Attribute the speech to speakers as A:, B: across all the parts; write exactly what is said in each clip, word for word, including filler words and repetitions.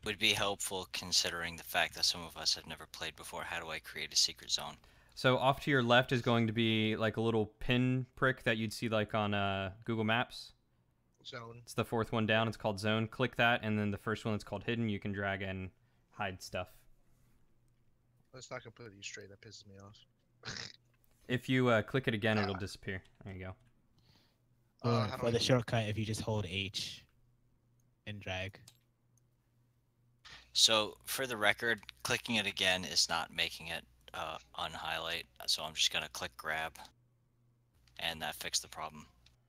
A: would be helpful considering the fact that some of us have never played before. How do I create a secret zone?
B: So off to your left is going to be like a little pin prick that you'd see like on uh, Google Maps.
C: Zone.
B: It's the fourth one down. It's called zone. Click that, and then the first one that's called hidden, you can drag and hide stuff.
C: It's not completely straight. That pisses me off.
B: If you uh, click it again, it'll disappear. There you go.
D: Or
C: Uh, how
D: for
C: do
D: the
C: I-
D: shortcut, if you just hold H and drag.
A: So, for the record, clicking it again is not making it uh, unhighlight. So I'm just gonna click grab, and that fixed the problem.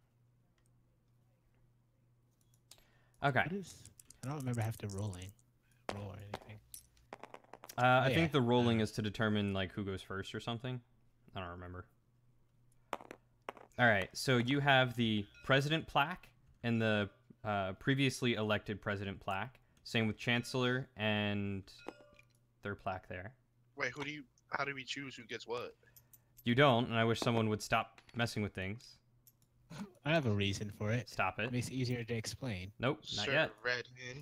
B: Okay.
D: What is? I don't remember having to rolling, roll or anything.
B: Uh, I
D: Oh,
B: think
D: yeah.
B: the rolling is to determine like who goes first or something. I don't remember. All right, so you have the president plaque and the uh, previously elected president plaque. Same with chancellor and their plaque there.
C: Wait, who do you? How do we choose who gets what?
B: You don't, and I wish someone would stop messing with things.
D: I have a reason for it.
B: Stop
D: It
B: it.
D: makes it easier to explain.
B: Nope, not
C: Sir
B: yet.
C: Redmond.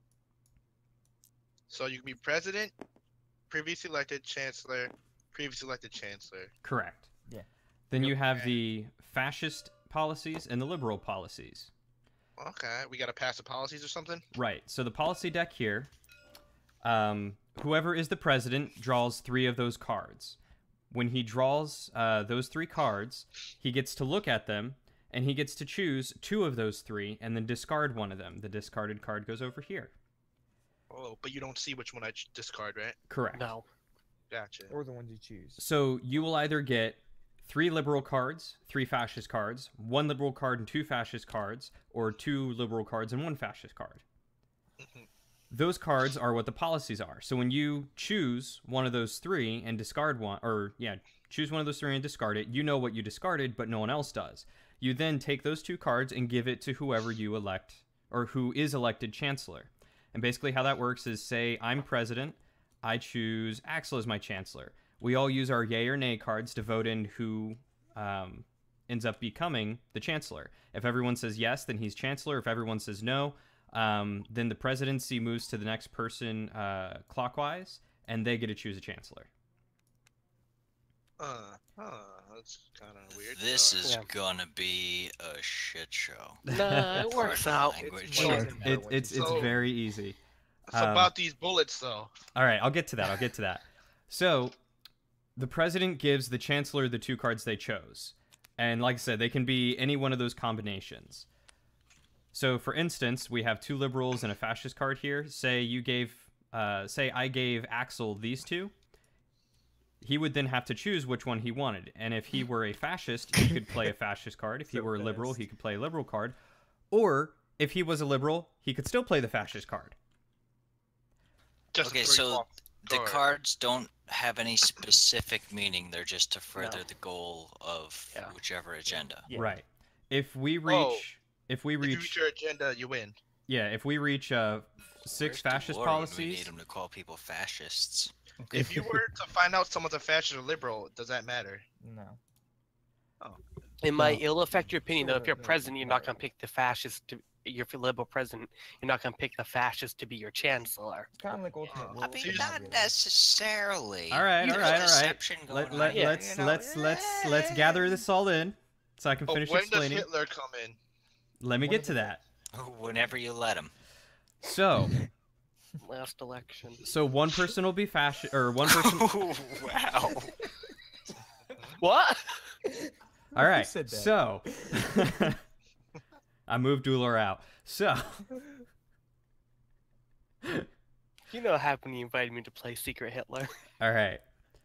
C: So you can be president, previously elected chancellor, previously elected chancellor.
B: Correct.
E: Yeah.
B: Then you have
C: Okay.
B: the fascist policies and the liberal policies.
C: Okay, we gotta pass the policies or something.
B: Right. So the policy deck here, um, whoever is the president draws three of those cards. When he draws uh, those three cards, he gets to look at them, and he gets to choose two of those three and then discard one of them. The discarded card goes over here.
C: Oh, but you don't see which one I ch- discard, right?
B: Correct.
E: No.
C: Gotcha.
E: Or the ones you choose.
B: So you will either get three liberal cards, three fascist cards, one liberal card and two fascist cards, or two liberal cards and one fascist card.
C: Mhm.
B: Those cards are what the policies are. So when you choose one of those three and discard one, or yeah, choose one of those three and discard it, you know what you discarded, but no one else does. You then take those two cards and give it to whoever you elect, or who is elected chancellor. And basically how that works is, say I'm president, I choose Axel as my chancellor. We all use our yay or nay cards to vote in who um, ends up becoming the chancellor. If everyone says yes, then he's chancellor. If everyone says no, um, then the presidency moves to the next person uh, clockwise, and they get to choose a chancellor.
C: Uh, huh, that's kind of weird.
A: This
C: Uh,
A: is
E: Yeah.
A: gonna be a shit show.
E: Nah, it works out.
A: Language.
E: It doesn't matter
B: It,
E: what
B: it's
E: you
B: it's
C: So-
B: very easy.
C: It's
B: um,
C: about these bullets, though.
B: All right, I'll get to that. I'll get to that. So, the president gives the chancellor the two cards they chose. And like I said, they can be any one of those combinations. So, for instance, we have two liberals and a fascist card here. Say you gave, uh, say I gave Axel these two. He would then have to choose which one he wanted. And if he were a fascist, he could play a fascist card. If he
E: So
B: were a liberal,
E: fast.
B: he could play a liberal card. Or, if he was a liberal, he could still play the fascist card.
C: Just
A: Okay,
C: three
A: so
C: off
A: The
C: guard.
A: cards don't have any specific meaning. They're just to further
E: No.
A: the goal of
E: Yeah.
A: whichever agenda.
E: Yeah.
B: Right. If we reach...
C: Oh.
B: If we
C: If you
B: reach...
C: reach your agenda, you win.
B: Yeah, if we reach uh, six
A: Where's the
B: fascist
A: war when We
B: policies,
A: need them to call people fascists.
C: If you were to find out someone's a fascist or liberal, does that matter?
E: No.
F: It might
D: No.
F: it'll affect your opinion though. If you're
E: No, no,
F: president, you're not
E: no.
F: gonna pick the fascist to you're a liberal president, you're not gonna pick the fascist to be your chancellor.
E: It's kind of like ultimate
C: I
E: will.
A: I mean,
C: Seriously.
A: not necessarily.
B: All right,
A: There's
B: all right, all right.
A: deception going
B: let,
A: on
B: let,
A: here,
B: let's
A: you know?
B: let's let's let's gather this all in, so I can
C: Oh,
B: finish
C: when does
B: explaining.
C: Hitler come in?
B: Let me
E: When
B: get
E: does
B: to
E: it-
B: that.
A: Whenever you let them.
B: So,
F: Last election.
B: so one person will be fascist, or one person.
A: wow.
F: What?
B: All right.
E: said that?
B: So, I moved Dueler out. So,
F: You know what happened when you invited me to play Secret Hitler.
B: all right.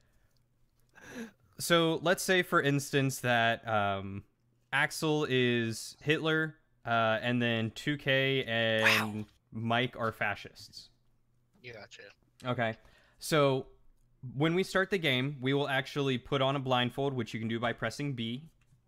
B: So let's say, for instance, that um, Axel is Hitler, uh, and then two K and
A: Wow.
B: Mike are fascists.
C: Gotcha.
B: Okay. So when we start the game, we will actually put on a blindfold, which you can do by pressing B,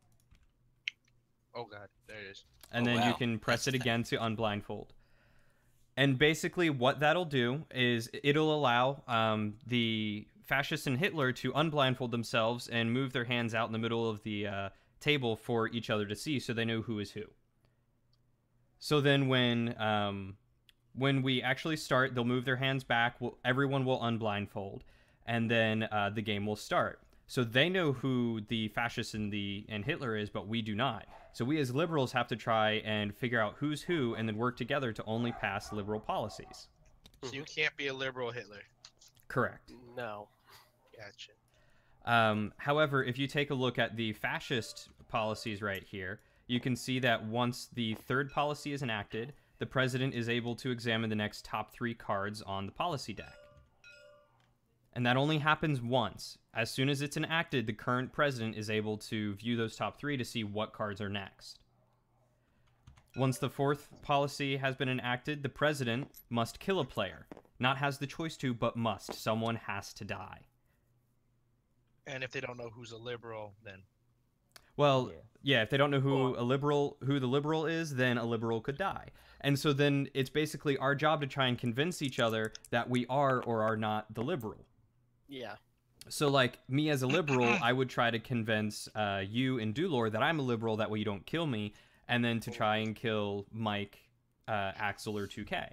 C: Oh god, there it is.
B: and
A: Oh,
B: then you
A: wow.
B: can press
A: That's
B: it
A: the-
B: again to unblindfold. And basically what that'll do is it'll allow um, the fascists and Hitler to unblindfold themselves and move their hands out in the middle of the uh, table for each other to see, so they know who is who. So then when um, when we actually start, they'll move their hands back. We'll, everyone will unblindfold, and then uh, the game will start. So they know who the fascist and the and Hitler is, but we do not. So we as liberals have to try and figure out who's who, and then work together to only pass liberal policies.
C: So you can't be a liberal Hitler.
B: Correct.
F: No.
C: Gotcha.
B: Um, however, if you take a look at the fascist policies right here, you can see that once the third policy is enacted, the president is able to examine the next top three cards on the policy deck. And that only happens once. As soon as it's enacted, the current president is able to view those top three to see what cards are next. Once the fourth policy has been enacted, the president must kill a player. Not has the choice to, but must. Someone has to die.
C: And if they don't know who's a liberal, then
B: Well,
E: Yeah.
B: yeah, if they don't know who a liberal, who the liberal is, then a liberal could die. And so then it's basically our job to try and convince each other that we are or are not the liberal.
F: Yeah.
B: So, like, me as a liberal, I would try to convince uh, you and Dulor that I'm a liberal, that way you don't kill me, and then to try and kill Mike, uh, Axel, or two K.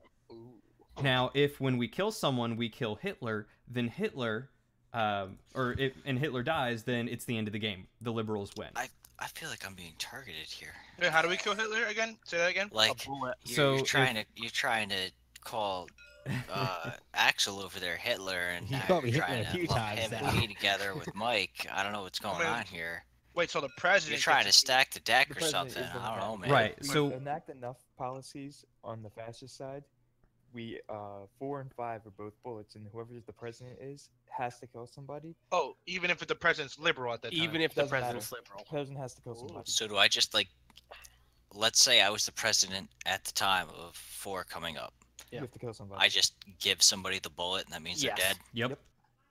B: Now, if when we kill someone, we kill Hitler, then Hitler, uh, or if, and Hitler dies, then it's the end of the game. The liberals win.
A: I I feel like I'm being targeted here.
C: Wait, how do we kill Hitler again? Say that again.
A: Like
F: A bullet.
A: you're,
B: So
A: you're trying
B: if-
A: to you're trying to call uh, Axel over there Hitler, and
D: He
A: now
D: called me
A: you're
D: Hitler
A: trying
D: a
A: to
D: few
A: lump
D: times
A: him
D: now.
A: and me together with Mike. I don't know what's going
C: mean,
A: on here.
C: Wait, so the president.
A: You're trying to
C: gets
A: stack the deck
E: The
A: or
E: president
A: something.
E: is the
A: I don't know,
E: man.
A: man.
B: Right.
E: We
B: So
E: enact enough policies on the fascist side. We uh four and five are both bullets, and whoever the president is has to kill somebody.
C: Oh, even if the president's liberal at that time.
F: Even if the
E: Doesn't matter.
F: president's liberal.
E: The president has to kill somebody.
A: So do I just like, let's say I was the president at the time of four coming up.
F: Yeah.
E: You have to kill somebody.
A: I just give somebody the bullet, and that means
F: Yes.
A: they're dead.
B: Yep,
E: Yep.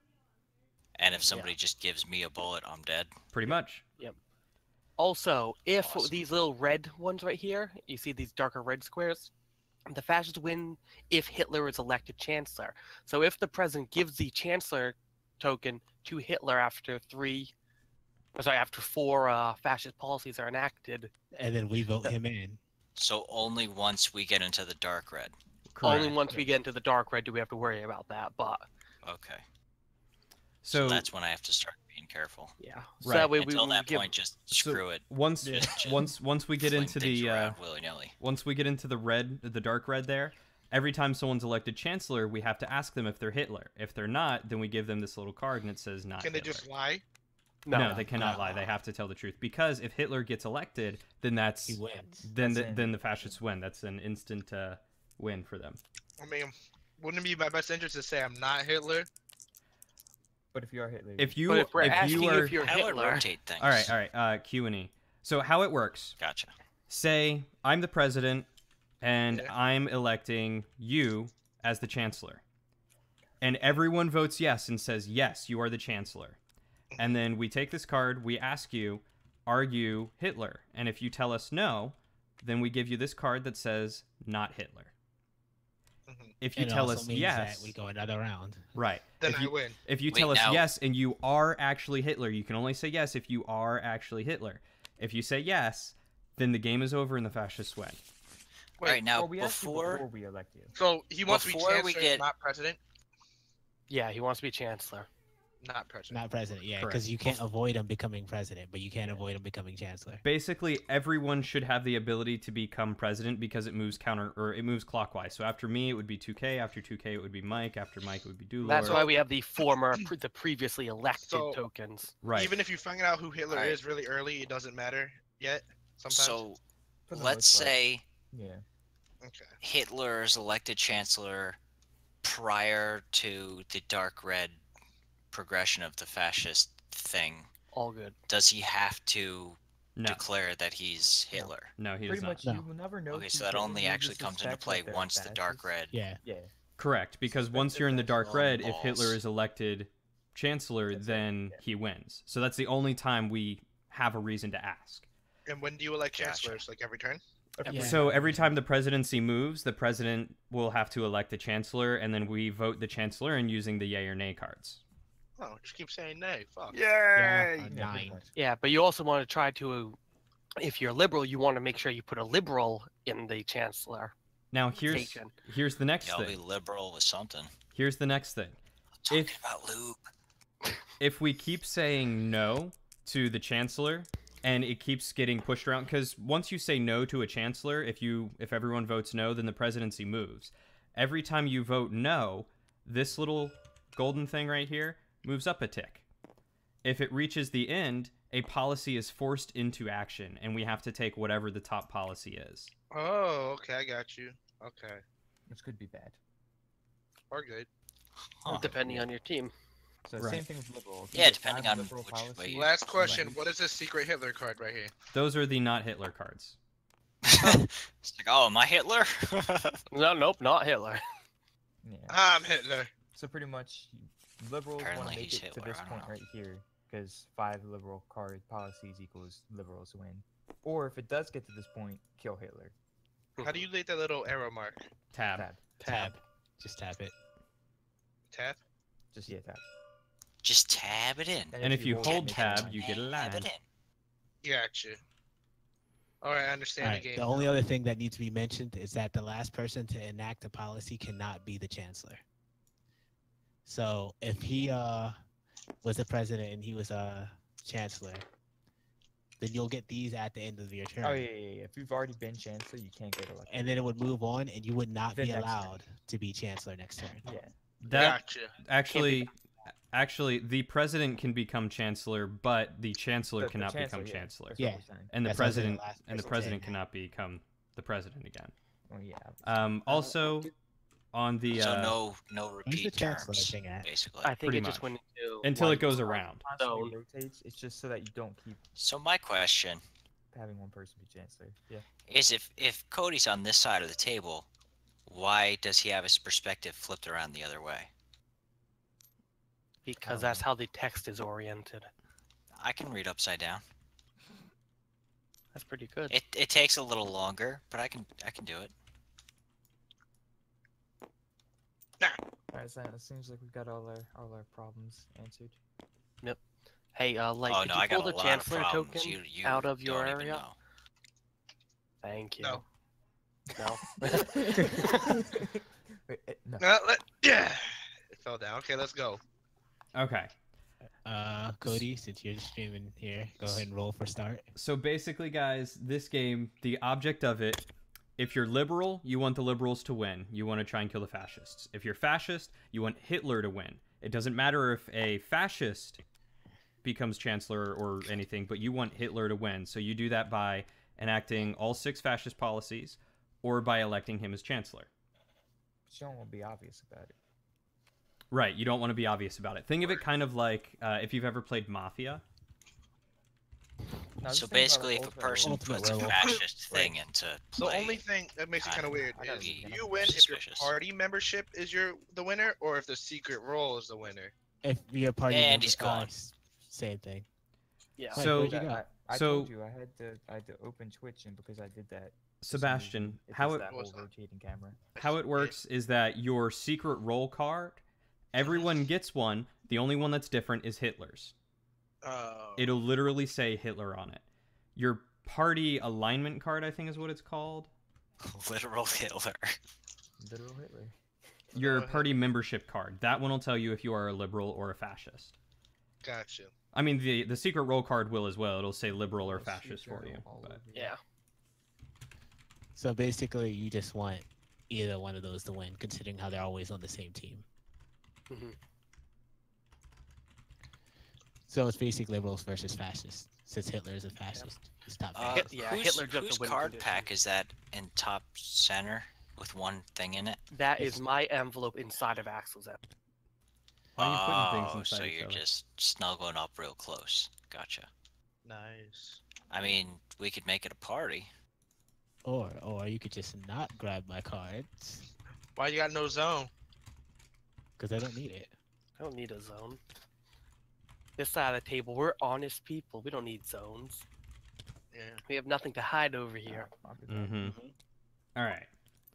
A: And if somebody just gives me a bullet, I'm dead.
B: pretty much.
F: Also, if
A: Awesome.
F: these little red ones right here, you see these darker red squares, the fascists win if Hitler is elected chancellor. So if the president gives the chancellor token to Hitler after three, or sorry, after four uh, fascist policies are enacted,
D: And then we vote him in.
A: So only once we get into the dark red.
F: only
B: Correct.
F: once we get into the dark red do we have to worry about that. But
A: Okay. So,
B: So
A: that's when I have to start being careful.
F: yeah, so
B: Right.
F: that way we
A: Until
F: we
A: that
F: give,
A: point, just
B: So-
A: screw it.
B: once
D: Yeah.
B: once once we get
A: Fling
B: into
A: things
B: the uh,
A: around willy-nilly.
B: once we get into the red, the dark red there, every time someone's elected chancellor, we have to ask them if they're Hitler. If they're not, then we give them this little card and it says not
C: Can they
B: Hitler.
C: just lie?
B: No,
F: no,
B: they cannot
F: no.
B: lie. They have to tell the truth, because if Hitler gets elected, then that's
D: He wins.
B: then
E: That's
B: the,
E: it.
B: then the fascists win. That's an instant uh, win for them.
C: I mean, wouldn't it be my best interest to say I'm not Hitler?
E: But if you are Hitler,
B: If you
F: But if we're
B: if
F: asking
B: you are
F: if you're
A: How do I
F: Hitler,
A: rotate things?
B: all right, all right, uh, Q and E. So how it works?
A: Gotcha.
B: Say I'm the president, and
C: Yeah.
B: I'm electing you as the chancellor, and everyone votes yes and says yes, you are the chancellor. And then we take this card, we ask you, are you Hitler? And if you tell us no, then we give you this card that says not Hitler.
C: Mhm.
B: If you
D: It
B: tell
D: also
B: us
D: means
B: yes,
D: that we go another round.
B: right.
C: Then
B: if
C: I
B: you,
C: win.
B: If you
A: Wait,
B: tell us
A: now-
B: yes and you are actually Hitler, you can only say yes if you are actually Hitler. If you say yes, then the game is over and the fascists win.
C: Wait,
A: all right, now
E: well, we ask you
A: before
E: before we elect you.
C: So he wants to be
A: Before we
C: chancellor,
A: get-
C: not president.
F: yeah, he wants to be chancellor.
C: Not president.
D: Not president, yeah,
B: Correct.
D: because you can't avoid him becoming president, but you can't avoid him becoming chancellor.
B: Basically, everyone should have the ability to become president because it moves counter or it moves clockwise. So after me, it would be two K. After two K, it would be Mike. After Mike, it would be Dulor.
F: That's why we have the former, pre- the previously elected
C: So-
F: tokens.
B: right.
C: Even if you find out who Hitler
A: Alright.
C: is really early, it doesn't matter yet. Sometimes.
A: so
E: For the
A: let's
E: most part.
A: say
E: Yeah.
C: Okay.
A: Hitler is elected chancellor prior to the dark red progression of the fascist thing.
F: All good.
A: Does he have to
B: no,
A: declare that he's Hitler?
B: no, he does
E: Pretty
B: not.
E: much,
D: No.
E: you will never know.
A: Okay,
E: who's
A: so that
E: Hitler.
A: only
E: You
A: actually
E: just
A: comes into
E: suspect
A: play
E: that they're
A: once the dark
E: fascists.
A: red.
D: Yeah.
E: Yeah.
B: Correct, because
E: Suspect
B: once
E: that
B: you're in the
E: that's
B: dark
A: all
B: red, if
A: balls.
B: Hitler is elected chancellor,
E: That's it,
B: then
E: yeah.
B: he wins. So that's the only time we have a reason to ask.
C: And when do you elect
A: Gotcha.
C: chancellors? Like every turn?
E: Every-
D: Yeah.
B: So every time the presidency moves, the president will have to elect the chancellor, and then we vote the chancellor in using the yay or nay cards.
C: Oh, just keep saying nay. Fuck.
D: Yeah,
E: Yeah,
D: uh,
E: pretty
D: nine.
E: much.
F: Yeah, but you also want to try to, if you're liberal, you want to make sure you put a liberal in the chancellor.
B: Now here's
F: Taken.
B: here's the next
A: Yeah, I'll be
B: thing.
A: liberal with something.
B: Here's the next thing.
A: Talking
B: If-
A: about lube.
B: If we keep saying no to the chancellor and it keeps getting pushed around, because once you say no to a chancellor, if you if everyone votes no, then the presidency moves. Every time you vote no, this little golden thing right here moves up a tick. If it reaches the end, a policy is forced into action, and we have to take whatever the top policy is.
C: Oh, okay, I got you. Okay,
E: Which could be bad.
C: or good.
A: Huh.
F: Depending on your team.
E: So
B: Right.
E: same thing with liberal. If you
A: Yeah,
E: get
A: depending
E: five
A: on
E: liberal
A: which way
E: policies,
A: you-
C: Last question:
E: Right.
C: What is this secret Hitler card right here?
B: Those are the not Hitler cards.
A: It's like, oh, am I Hitler?
F: No, nope, not Hitler.
E: Yeah.
C: I'm Hitler.
E: So pretty much, liberals want
A: Apparently
E: to make
A: he's
E: it
A: Hitler,
E: to this
A: I don't
E: point
A: know.
E: right here, because five liberal card policies equals liberals win. Or if it does get to this point, kill Hitler.
C: How do you leave that little arrow mark?
B: Tab.
E: Tab.
D: Tab. Just tap it.
C: Tab.
E: Just yeah, tab.
A: Just tab it in.
B: And if you
E: roll
B: hold
E: it, make it
B: tab,
E: one.
B: you get a
A: Tab it
B: line.
A: in.
C: Gotcha. All right, I understand
D: Alright,
C: the game.
D: the only other thing that needs to be mentioned is that the last person to enact a policy cannot be the chancellor. So if he uh was the president and he was a chancellor, then you'll get these at the end of your term.
E: Oh yeah, yeah, yeah. If you've already been chancellor, you can't get elected.
D: And then it would move on, and you would not
E: The
D: be
E: next turn.
D: allowed to be chancellor next turn.
E: yeah.
B: That
C: Gotcha.
B: actually, actually, the president can become chancellor, but the chancellor
E: The- the
B: cannot
E: chancellor,
B: become
E: yeah.
B: chancellor,
E: That's what
D: Yeah.
E: we're saying.
B: and the
D: That's what I was saying,
B: president
D: last
B: and the
D: person to
B: president
D: enact.
B: cannot become the president again.
E: Oh yeah. obviously.
B: Um, also, on the
A: So
B: uh,
A: no, no
D: Where's the
A: repeat
D: chancellor
A: terms,
D: thing at?
A: basically.
F: I think
B: Pretty
F: it just
B: much.
F: went into
B: until it
F: like,
B: goes around.
E: Constantly
F: zone.
E: rotates. It's just so that you don't keep
A: So my question
E: having one person be chancellor. Yeah.
A: is, if if Cody's on this side of the table, why does he have his perspective flipped around the other way?
F: because
E: Um,
F: that's how the text is oriented.
A: I can read upside down.
F: That's pretty good.
A: It it takes a little longer, but I can I can do it.
E: Alright, so it seems like we've got all our all our problems answered.
F: Hey, uh, like,
A: oh
F: did
A: no,
F: you
A: I got
F: pull
A: a
F: the
A: lot of
F: chancellor
A: problems.
F: token
A: You, you
F: out of your
A: don't even
F: area?
A: know.
F: Thank you.
C: No.
F: No.
E: Wait, eh, no.
C: Uh, let, yeah. It fell down. Okay, let's go.
B: Okay.
D: Uh, Cody, since you're streaming here, go ahead and roll for start.
B: So basically, guys, this game, the object of it, if you're liberal, you want the liberals to win. You want to try and kill the fascists. If you're fascist, you want Hitler to win. It doesn't matter if a fascist becomes chancellor or anything, but you want Hitler to win. So you do that by enacting all six fascist policies or by electing him as chancellor.
E: But you don't want to be obvious about it.
B: Right, you don't want to be obvious about it. Think of it kind of like uh, if you've ever played Mafia.
E: No, just
A: So
E: think about
A: basically, if a
E: ultimate
A: person
D: Ultimate
A: puts a
D: werewolf.
A: fascist thing into
C: The
A: play,
C: only thing that makes it
A: I-
C: kind of weird
A: I
C: is
A: gotta be
C: you win if your
A: suspicious.
C: party membership is your the winner, or if the secret role is the winner.
D: If your party
A: And
D: member-
A: he's
D: uh,
A: gone.
D: s- same thing.
F: Yeah.
D: Mike,
B: So-
D: what'd you
E: I,
D: got?
E: I, I
B: So-
E: told you I had to I had to open Twitch, and because I did that, for some
B: Sebastian,
E: reason, it
B: how
E: does
B: it
E: that
C: What's
E: whole
C: that?
E: rotating camera.
B: how it works is that your secret role card, everyone gets one. The only one that's different is Hitler's.
C: Oh.
B: It'll literally say Hitler on it. Your party alignment card, I think is what it's called.
A: literal Hitler.
E: Literal Hitler.
B: Your
C: Literal
B: party membership card. That one will tell you if you are a liberal or a fascist.
C: Gotcha.
B: I mean, the the secret role card will as well. It'll say liberal or
E: Wall
B: fascist
E: Street
B: for you.
E: Journal all
B: But
E: over you.
F: Yeah.
D: So basically, you just want either one of those to win, considering how they're always on the same team.
F: Mhm.
D: So it's basically liberals versus fascists. Since Hitler is a fascist, he's not
A: Uh,
F: Hit- yeah,
A: whose,
F: Hitler just a
A: whose
F: win
A: card
F: condition.
A: pack is that in top center with one thing in it?
F: That is my envelope inside of Axel's envelope.
B: why are you putting
A: oh,
B: things inside
A: so
B: each
A: you're
B: other?
A: just snuggling up real close. Gotcha.
C: Nice.
A: I mean, we could make it a party.
D: Or or you could just not grab my cards
C: Why you got no zone?
D: because I don't need it.
F: I don't need a zone. This side of the table, we're honest people. We don't need zones.
C: Yeah.
F: We have nothing to hide over here.
E: Ah, I'll be back.
B: Mm-hmm. All right.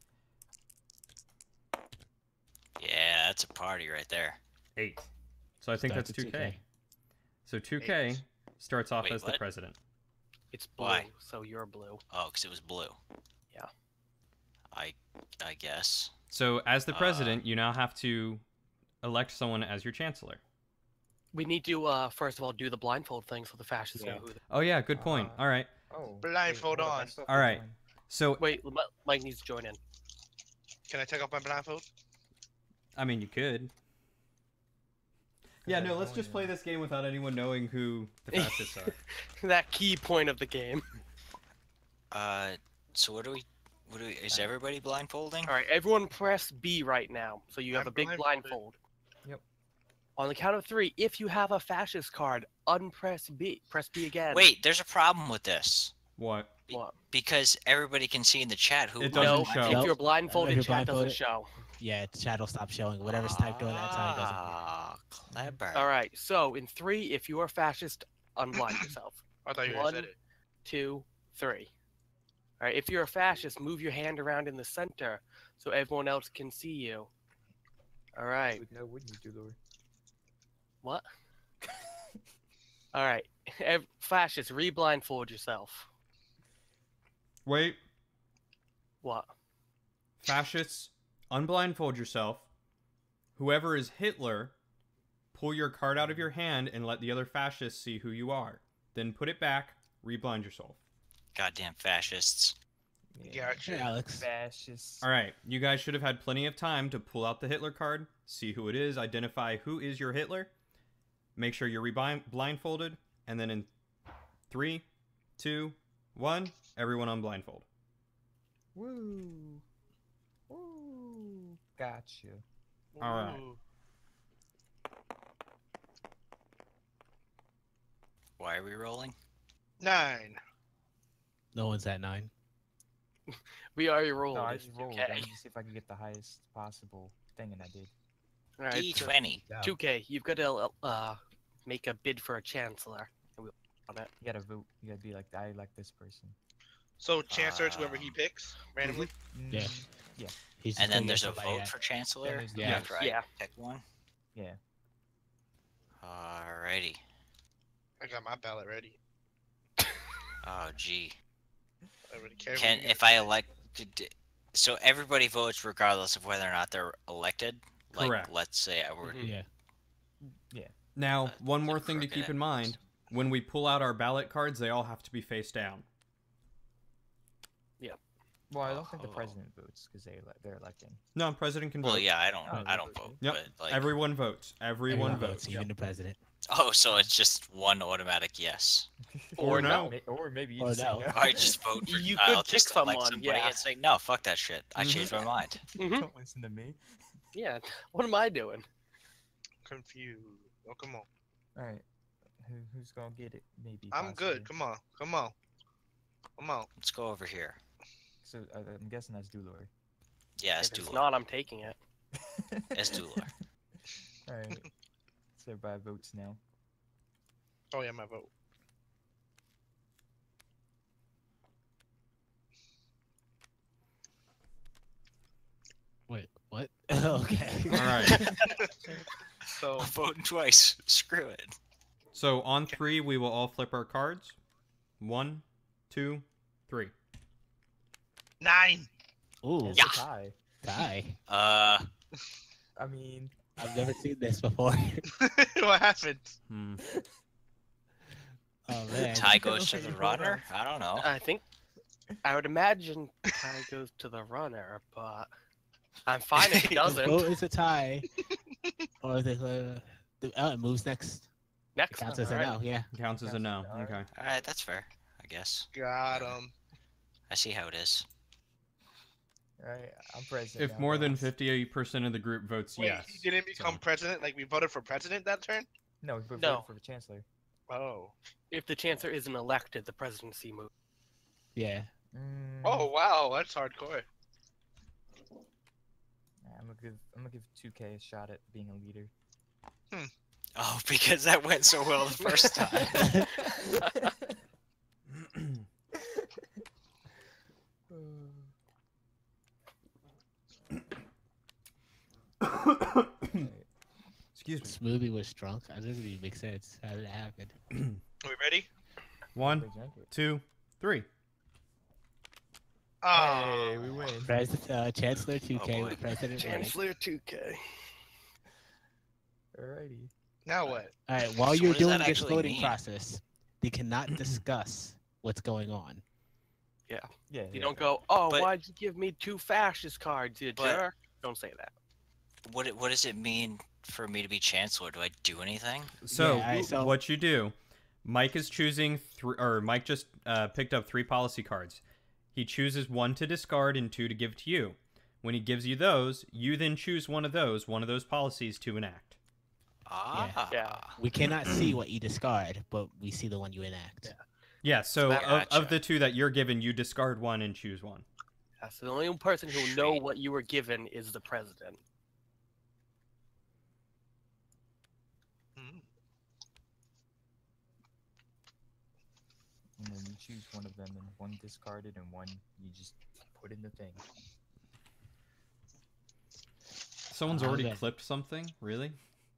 A: Yeah, that's a party right there.
B: Eight. So I think
D: Start
B: that's
D: the
B: two K. So two K
C: Eight.
B: starts off
A: Wait,
B: as the
A: what?
B: president.
F: It's blue,
A: Why?
F: so you're blue.
A: Oh, because it was blue.
F: Yeah.
A: I I guess.
B: So as the
A: Uh,
B: president, you now have to elect someone as your chancellor.
F: We need to uh, first of all do the blindfold thing so the fascists
E: Yeah.
F: know who. The...
B: Oh yeah, good point.
E: Uh,
B: All right.
E: Oh.
C: Blindfold
E: hold up, I
C: on.
E: still have
B: All
E: to
B: right.
E: join.
B: So
F: Wait, M- Mike needs to join in.
C: Can I take off my blindfold?
B: I mean, you could. Yeah,
E: I
B: no. Let's
E: joined
B: just play
E: in.
B: this game without anyone knowing who the fascists are.
F: That key point of the game.
A: Uh, so what do we? What do we? Is everybody blindfolding?
F: All right, everyone press B right now. So you have
C: I'm
F: a big
C: blindfolded.
F: blindfold.
E: Yep.
F: On the count of three, if you have a fascist card, unpress B. Press B again.
A: Wait, there's a problem with this
B: What?
F: What?
A: because everybody can see in the chat who.
B: It
A: who
B: doesn't
F: No,
B: show.
F: if
D: Nope.
F: you're blindfolded,
D: you're
F: chat doesn't
D: blindfolded.
F: show.
D: Yeah, the chat will stop showing. Whatever's typed during that time doesn't.
A: Ah, clever.
F: All right, so in three, if you are fascist, unblind yourself.
C: I thought you
F: One,
C: said it.
F: Two, three. All right, if you're a fascist, move your hand around in the center so everyone else can see you. All right.
E: Would- No, wouldn't you do, Lord?
F: What? All right, Ev- fascist, re-blindfold yourself.
B: Wait.
F: What?
B: Fascists, unblindfold yourself. Whoever is Hitler, pull your card out of your hand and let the other fascists see who you are. Then put it back, reblind yourself.
A: Goddamn fascists.
C: Gotcha.
D: Hey, Alex.
E: Fascist.
B: All right, you guys should have had plenty of time to pull out the Hitler card, see who it is, identify who is your Hitler, make sure you're re-blindfolded, and then in three, two, one, everyone unblindfold.
E: Woo. Woo. Gotcha.
B: All right.
F: Ooh.
A: Why are we rolling?
C: Nine.
D: No one's at nine.
F: We already rolled.
E: No, I
F: It's
E: just rolled.
F: two K.
E: I wanted to see if I could get the highest possible thing, and I did.
F: All right,
A: D
F: so
A: twenty.
F: two K. You've got to uh, make a bid for a chancellor. And we'll on it.
E: You gotta vote. You gotta be like, I like this person.
C: So chancellor is whoever he
A: Um,
C: picks randomly.
D: Yeah.
E: Mm,
D: He's just
A: And then
D: gonna
A: there's
D: get
A: a
D: somebody
A: vote
D: that-
A: for chancellor
E: there's-
D: yeah.
A: after I
F: Yeah.
A: pick one.
E: Yeah.
A: Alrighty.
C: I got my ballot ready.
A: Oh gee.
C: I really care.
A: Can if I elect? d- So everybody votes regardless of whether or not they're elected. Like,
B: Correct.
A: let's say I were.
F: Mhm.
D: Yeah.
B: Now,
A: Uh,
B: one more
A: the
B: thing to
A: crooked
B: keep in
A: ends.
B: mind. When we pull out our ballot cards, they all have to be face down.
E: Well, I don't think the
A: Oh.
E: president votes because they ele- they're electing.
B: No, president can vote.
A: Well, yeah, I don't.
E: Oh,
A: I don't
E: okay.
A: vote.
B: Yep.
A: But like,
B: Everyone votes. Everyone,
D: Everyone
B: votes.
D: even the president.
A: oh, so it's just one automatic yes.
B: Or no.
E: May- Or maybe you
D: Or
E: just say
D: no.
E: no.
A: I just vote for.
F: You
A: I'll
F: could pick
A: just elect
F: someone,
A: somebody
F: yeah.
A: and say no. Fuck that shit. I
B: Mhm.
A: changed my mind.
F: Mhm.
E: Don't listen to me.
F: Yeah. What am I doing?
C: Confused. Oh, come on.
E: All right. Who, who's gonna get it? Maybe.
C: I'm good.
E: possibly.
C: Come on. Come on. Come on.
A: Let's go over here.
E: So uh, I'm guessing that's Dulor.
A: Yeah, it's
F: If it's
A: Dula.
F: not, I'm taking it.
A: It's Dula.
E: All right. So everybody votes now.
C: Oh yeah, my vote.
D: Wait, what? Okay.
B: All right.
C: So
A: I'm voting twice. Screw it.
B: So on three, we will all flip our cards. One, two, three.
C: nine.
D: Ooh,
E: It's
A: Yeah.
E: a tie.
D: tie.
A: Uh,
E: I mean,
D: I've never seen this before.
C: What happened?
B: Hmm.
D: Oh man.
A: tie goes to the runner. I don't know.
F: I think. I would imagine tie goes to the runner, but I'm fine if it
D: The
F: doesn't.
D: vote is a tie. Or the, uh, the oh, it moves next. It
F: Next.
D: counts as a
F: alright.
D: no, yeah.
B: Counts as a no. Okay.
A: All right, that's fair. I guess.
C: Got him.
A: I see how it is.
E: all right. I'm president.
B: If
E: now,
B: more than
E: guys.
B: fifty percent of the group votes
C: Wait,
B: yes.
C: he didn't become
B: so-
C: president. Like we voted for president that turn.
E: No, we voted
F: No.
E: for the chancellor.
C: Oh.
F: If the chancellor isn't elected, the presidency moves.
D: Yeah.
E: Mm,
C: Oh wow, that's hardcore.
E: I'm gonna give I'm gonna give two K a shot at being a leader.
A: Oh, because that went so well the first time.
B: Excuse me.
D: Smoothie was drunk. That doesn't even make sense. How did it happen?
C: Are we ready?
B: One,
E: They drank it.
B: two, three.
C: Ah,
E: Hey, we win.
D: Pres- uh, Chancellor two K
A: Oh, boy.
D: with President Reagan.
F: Chancellor two K.
E: Alrighty.
C: now what?
D: All right, while
A: So
D: you're
A: what does
D: doing
A: that
D: this
A: actually
D: voting
A: mean?
D: process, they cannot discuss what's going on.
E: Yeah.
F: You
E: yeah.
F: don't go, oh,
A: But-
F: why'd you give me two fascist cards, you
A: But-
F: jerk? Don't say that.
A: What it- what does it mean for me to be chancellor? Do I do anything?
B: So,
D: Yeah, alright, so-
B: what you do, Mike is choosing three, or Mike just uh, picked up three policy cards. He chooses one to discard and two to give to you. When he gives you those, you then choose one of those, one of those policies to enact.
A: Ah.
F: Yeah.
D: We cannot see what you discard, but we see the one you enact.
F: Yeah.
B: Yeah, so
A: Gotcha.
B: of, of the two that you're given, you discard one and choose one.
F: That's the only person who will know
A: Sweet.
F: what you were given is the president.
C: Hmm.
E: And then you choose one of them, and one discarded, and one you just put in the thing.
B: Someone's
D: Uh,
B: already
D: okay.
B: clipped something, really?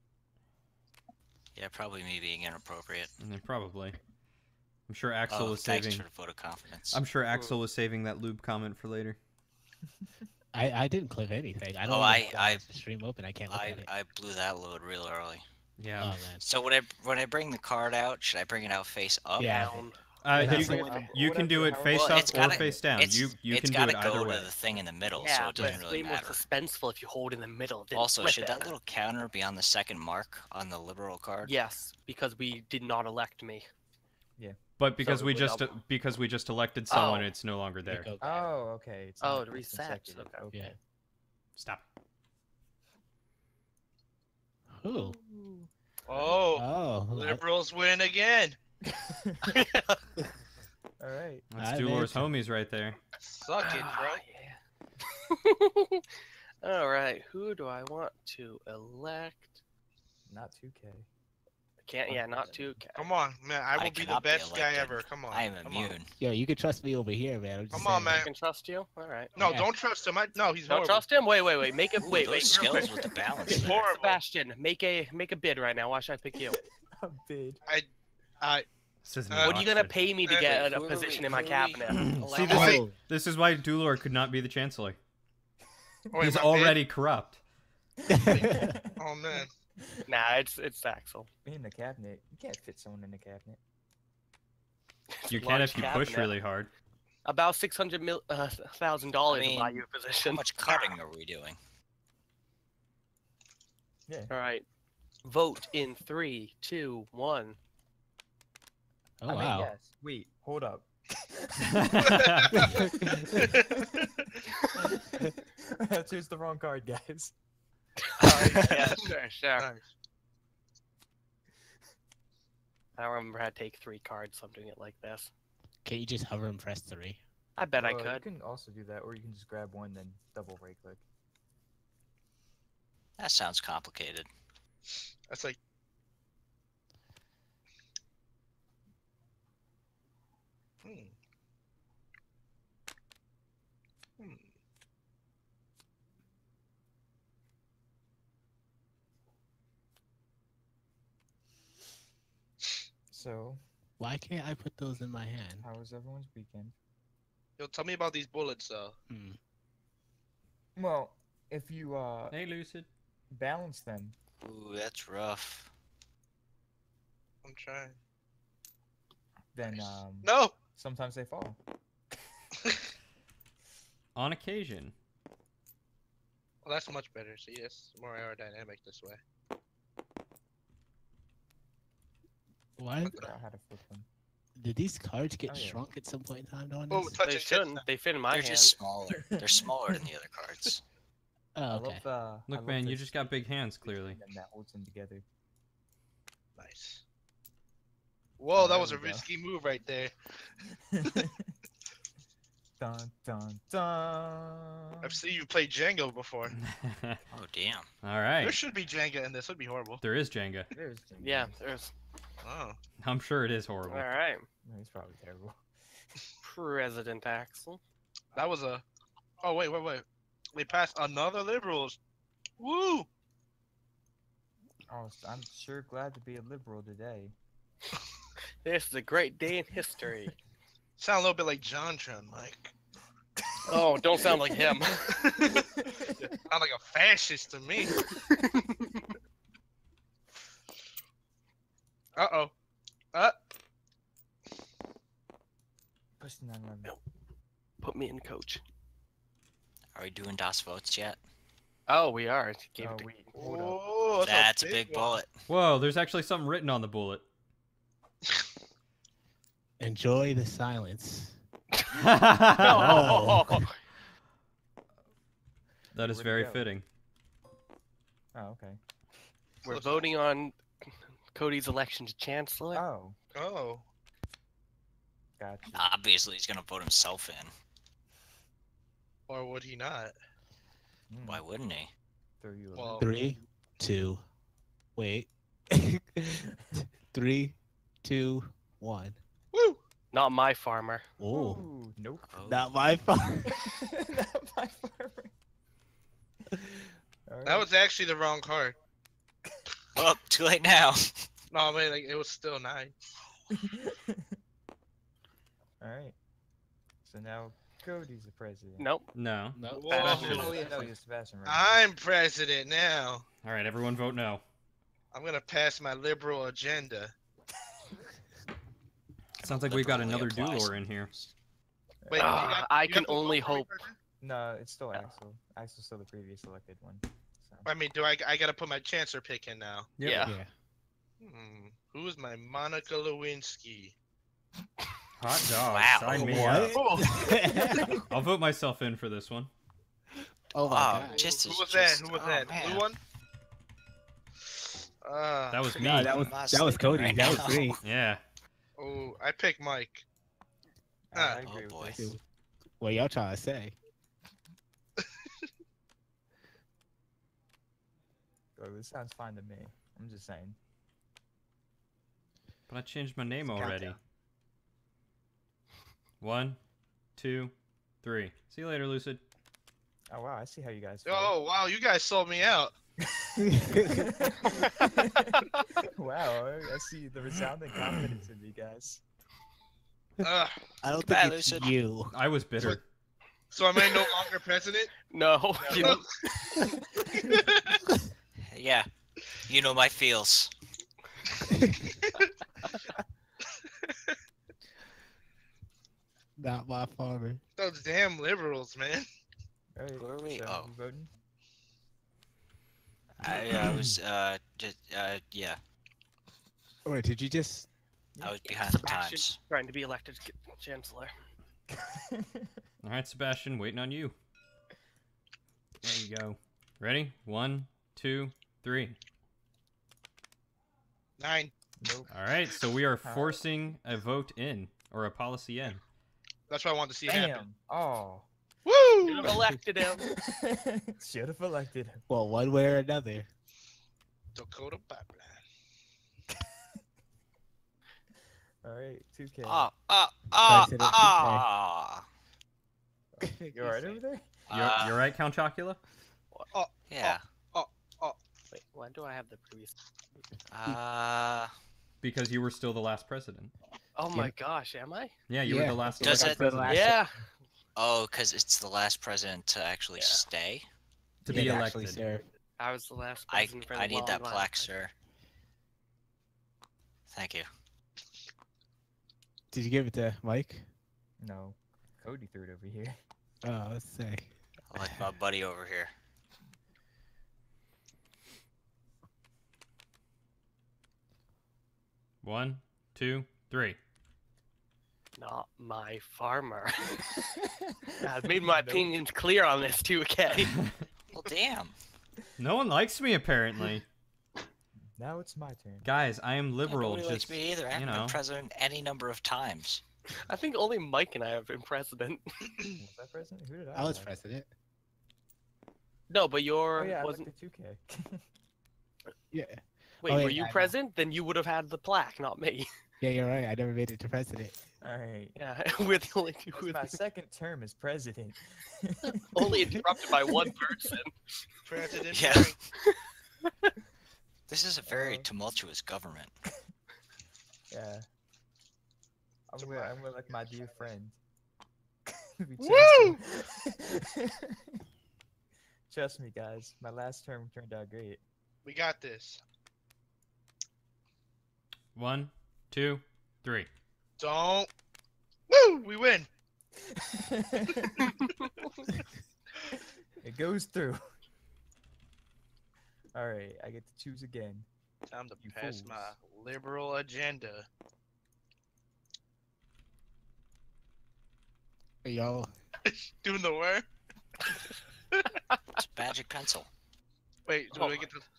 A: Yeah, probably me being inappropriate.
B: And then probably. I'm sure Axel
A: Oh,
B: was
A: thanks
B: saving.
A: for the vote of confidence.
B: I'm sure Axel was saving that lube comment for later.
D: I, I didn't click anything. I don't
A: Oh,
D: know
A: I-
D: if
A: I-
D: it's the stream open. I can't look
A: I,
D: at it.
A: I blew that load real early.
B: Yeah.
D: Oh man.
A: So when I when I bring the card out, should I bring it out face up?
D: Yeah.
F: Down.
B: Uh,
D: Yeah,
B: you,
D: so-
E: Um,
B: you can do it
E: whatever,
B: face
A: Well,
B: up
A: it's
B: or
A: gotta-
B: face down.
A: It's,
B: you you
A: it's
B: can do
A: gotta
B: it either
A: go
B: way.
A: to the thing in the middle,
F: Yeah,
A: so it
F: but
A: doesn't
F: it's
A: really
F: way more
A: matter.
F: suspenseful if you hold in the middle. than
A: Also,
F: flip
A: should
F: it.
A: that little counter be on the second mark on the liberal card?
F: Yes, because we did not elect me.
B: But because
F: So
B: we
F: it would
B: just
F: double.
B: because we just elected someone,
F: Oh.
B: it's no longer there.
D: Go grab it.
E: Oh, okay. It's
F: Oh,
E: not
F: it resets,
E: consecutive,
F: okay.
D: Yeah.
B: Stop.
D: Who?
C: Oh,
D: Oh. I-
C: liberals win again.
E: All right.
B: That's
D: I
B: Dulor's
D: meant-
B: homies right there.
C: Suck it, bro.
F: Ah, yeah. All right, who do I want to elect?
E: Not two K.
F: Can't. Yeah, not two. K.
C: Come on, man. I
A: I
C: will be the
A: cannot be
C: best guy
A: elected.
C: ever. Come on.
A: I am
C: come on.
A: immune.
D: Yo, you can trust me over here, man. I'm just
C: Come on,
D: saying.
C: man.
F: I can trust you. All right.
C: No,
D: Yeah.
C: don't trust him. I, no, he's
F: Don't
C: horrible.
F: trust him. Wait, wait, wait. Make a
A: Ooh,
F: wait,
A: those
F: wait.
A: skills with the balance.
C: He's
A: there.
C: horrible.
F: Sebastian, make a make a bid right now. Why should I pick you?
E: A bid.
C: I,
B: This isn't
C: Uh,
B: an
F: What are you gonna
B: auction.
F: pay me to
C: Wait,
F: get
A: wait,
F: a
A: who are
F: position
A: we-
F: in my
A: who are we-
F: cabinet?
B: See,
A: Allow-
B: this,
C: Wait.
B: is, this is why Dulor could not be the chancellor.
C: wait,
B: He's
C: my
B: already corrupt.
C: bid? Oh man.
F: Nah, it's it's Axel.
E: In the cabinet. You can't fit someone in the cabinet.
F: It's
B: You
F: a
B: can
F: large
B: if you push
F: cabinet.
B: really hard.
F: About six hundred mil uh, thousand dollars
A: I
F: to buy
A: mean,
F: you a
A: How
F: position.
A: much cutting are we doing?
E: Yeah.
F: All right. Vote in three, two, one.
D: Oh
E: I mean,
D: wow.
E: yes. Wait. Hold up. I chose the wrong card, guys.
F: Yeah, sure, sure.
C: Nice.
F: I don't remember how to take three cards, so I'm doing it like this.
D: Can you just hover and press three?
F: I bet I
E: Uh, You
F: could.
E: can also do that, or you can just grab one, then double right click.
A: That sounds complicated.
C: That's like. Hmm. Hmm.
E: So,
D: Why can't I put those in my hand?
E: how was everyone's weekend?
C: Yo, tell me about these bullets, though.
D: Hmm.
E: Well, if you uh
B: Hey, Lucid.
E: balance them,
A: Ooh, that's rough.
C: I'm trying.
E: then um
C: No.
E: sometimes they fall.
B: On occasion.
C: Well, that's much better. See, it's more aerodynamic this way.
D: Why
E: I forgot how to flip them.
D: did these cards get
E: Oh, yeah.
D: shrunk at some point in time doing
C: Oh,
D: this?
C: touch
F: They
C: and
F: shouldn't. They fit in my
A: They're
F: hand.
A: just smaller. They're smaller than the other cards.
D: Oh,
E: I
D: okay.
E: love, uh, I
B: Look,
E: love
B: man, you
E: this
B: just got big hands, clearly.
E: and that holds them together.
C: Nice. Whoa, that
E: There
C: was a
E: we go.
C: risky move right there.
E: Dun dun dun.
C: I've seen you play Jenga before.
A: Oh damn.
B: All
C: There
B: right.
C: should be Jenga in this. It'd be horrible.
B: There is Jenga.
E: There's Jim
F: Yeah,
E: Jones.
F: there's.
C: Oh.
B: I'm sure it is
F: All
B: horrible.
F: right.
E: No, he's probably terrible.
F: President Axel.
C: That was a. Oh wait, wait, wait. They passed another liberals. Woo!
E: Oh, s- I'm sure glad to be a liberal today.
F: This is a great day in history.
C: Sound a little bit like JonTron, Mike.
F: Oh, don't sound like him.
C: Sound like a fascist to me. Uh oh. Uh.
E: Push nine eleven.
F: No. Put me in, coach.
A: Are we doing DOS votes yet?
F: Oh, we are. Gave
E: Oh,
F: it to-
E: wait, hold up.
C: Whoa,
A: That's a big
C: one.
A: bullet.
B: Whoa, there's actually something written on the bullet.
D: Enjoy the silence.
F: Oh.
B: That is
E: Where'd it
B: very
E: go?
B: fitting.
E: Oh, okay.
F: We're
C: Close
F: voting on Cody's election to chancellor.
E: Oh,
C: Oh.
E: gotcha.
A: Obviously, he's gonna vote himself in.
C: Or would he not?
E: Mm,
A: Why wouldn't he?
E: throw you a
C: Well-
E: loop.
D: Three, two, wait. Three, two, one.
C: Woo!
F: Not my farmer.
D: Oh,
E: Ooh, nope.
A: Oh.
D: not my fault.
E: Not my farmer.
C: That
E: Alright.
C: was actually the wrong card.
A: Oh, too late now.
C: No, I mean, like, it was still nine.
E: Alright. So now Cody's the president.
F: Nope.
B: No.
D: No.
C: Whoa.
E: Oh, yeah, no, you're Sebastian, right?
C: I'm president now.
B: All right, everyone vote no.
C: I'm gonna pass my liberal agenda.
B: Sounds like we've got
A: Liberally
B: another
A: applies.
B: dueler in here.
C: Wait, you
F: Ah,
C: got-
F: I
C: you
F: can
C: have to vote
F: only
C: for me,
F: hope.
C: president?
E: No, it's still Axel. Axel's still the previous elected one. So.
C: I mean, do I? I gotta put my chancellor pick in now.
B: Yep.
F: Yeah.
D: Yeah.
C: Hmm. Who's my Monica Lewinsky?
B: Hot dog.
A: Wow.
B: Sign me
D: What?
B: up. I'll vote myself in for this one.
D: Oh my
A: Oh,
D: god.
A: just
C: Who
A: as-
C: was
A: just-
C: that? Who was
A: oh,
C: that?
A: man.
C: Blue one? Uh,
B: That was me.
D: No, that was
A: I'm not
D: that was
A: sleeping
D: Cody.
A: right
D: that was
A: now.
D: me.
B: Yeah.
C: oh, I picked Mike.
E: I,
C: Ah.
E: I
A: Oh,
E: agree
A: boy.
E: with this.
D: What y'all trying to say?
E: Oh, this sounds fine to me. I'm just saying.
B: But I changed my name
C: It's
B: already.
C: countdown.
B: One, two, three. See you later, Lucid.
E: Oh wow, I see how you guys feel.
C: Oh wow, you guys sold me out.
E: Wow, I I see the resounding confidence in you guys.
C: Ugh.
D: I don't
A: Goodbye,
D: think it's
A: Lucid.
D: you.
B: I was bitter.
C: So am I no longer president?
F: No. You know,
A: Yeah, you know my feels.
D: Not my farmer.
C: Those damn liberals, man.
E: Alright,
A: Where are we?
E: so
A: Oh.
E: you voting?
A: I, I was uh just uh yeah,
D: Wait, did you just?
A: I was behind the
F: Sebastian
A: times.
F: trying to be elected ch- chancellor.
B: All right, Sebastian, waiting on you. There you go. Ready? One, two, three.
C: Nine.
E: Nope.
B: All right, so we are
E: right.
B: forcing a vote in or a policy in.
C: That's what I wanted to see happen.
E: Damn. Oh.
F: Should
C: Woo!
F: have elected him.
E: Should have elected him.
D: Well, one way or another.
C: Dakota pipeline.
E: Alright, two K.
A: Ah ah ah
D: President
A: ah.
E: You alright over there?
B: You're,
A: Uh,
B: you're right, Count Chocula?
A: Yeah.
F: Wait, why do I have the previous?
A: Uh,
B: Because you were still the last president.
F: Oh my gosh, am I?
B: Yeah, you
D: Yeah,
B: were the last
A: Does
B: elected
A: it-
B: president
F: Yeah.
A: oh, because it's the last president to actually
F: Yeah.
A: stay.
B: to
D: Yeah,
B: be
D: actually,
B: elected.
D: sir.
F: I was the last
A: I
F: president for
A: I
F: a
A: need
F: long
A: that
F: time.
A: plaque, sir. Thank you.
D: Did you give it to Mike?
E: No. Cody threw it over here.
D: Oh, let's say.
A: I like my buddy over here.
B: One, two, three.
F: Not my farmer. I've made my opinions clear on this too, okay?
A: Well, damn.
B: No one likes me, apparently.
E: Now it's my turn.
B: Guys, I am
A: Yeah,
B: liberal.
A: nobody likes
B: Just
A: me either. I
B: you
A: haven't
B: know.
A: been president any number of times.
F: I think only Mike and I have been president.
E: Was that president? Who did I
D: I was
E: elect?
D: president.
F: No, but
E: Oh
F: your
E: yeah, I
F: wasn't.
E: elected two K.
D: Yeah.
F: Wait,
D: Oh,
F: were
D: yeah,
F: you
D: I know.
F: president? Then you would have had the plaque, not me.
D: Yeah, you're right. I never made it to president.
E: Alright.
F: Yeah, we're the only two.
E: It's
F: With
E: my second term as president.
F: only interrupted by one person.
C: President.
A: Yeah.
C: Frank.
A: This is a very
E: Uh,
A: tumultuous government.
E: Yeah. I'm
C: So
E: with,
C: my-
E: I'm with like my dear friend. be
C: Woo!
E: chancellor. Trust me, guys. My last term turned out great.
C: We got this.
B: One, two, three.
C: Don't. Woo! We win.
E: It goes through. All right, I get to choose again.
C: Time to
E: You
C: pass
E: fools.
C: my liberal agenda.
D: Yo,
C: Doing the work.
A: It's magic pencil.
C: Wait, do
F: Oh
C: I get to?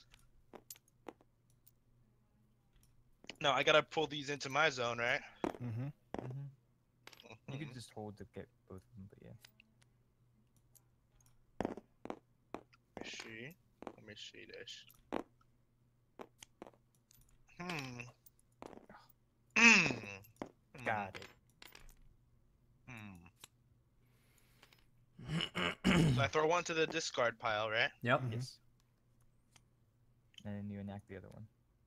C: No, I gotta pull these into my zone, right?
D: mm-hmm.
E: hmm You
C: Mhm.
E: can just hold to get both of them, but yeah.
C: Let me see. Let me see this. Hmm. Hmm. Hmm.
E: Got it.
C: Hmm. So I throw one to the discard pile, right?
B: Yep.
D: Mhm.
E: Yes. And then you enact the other one.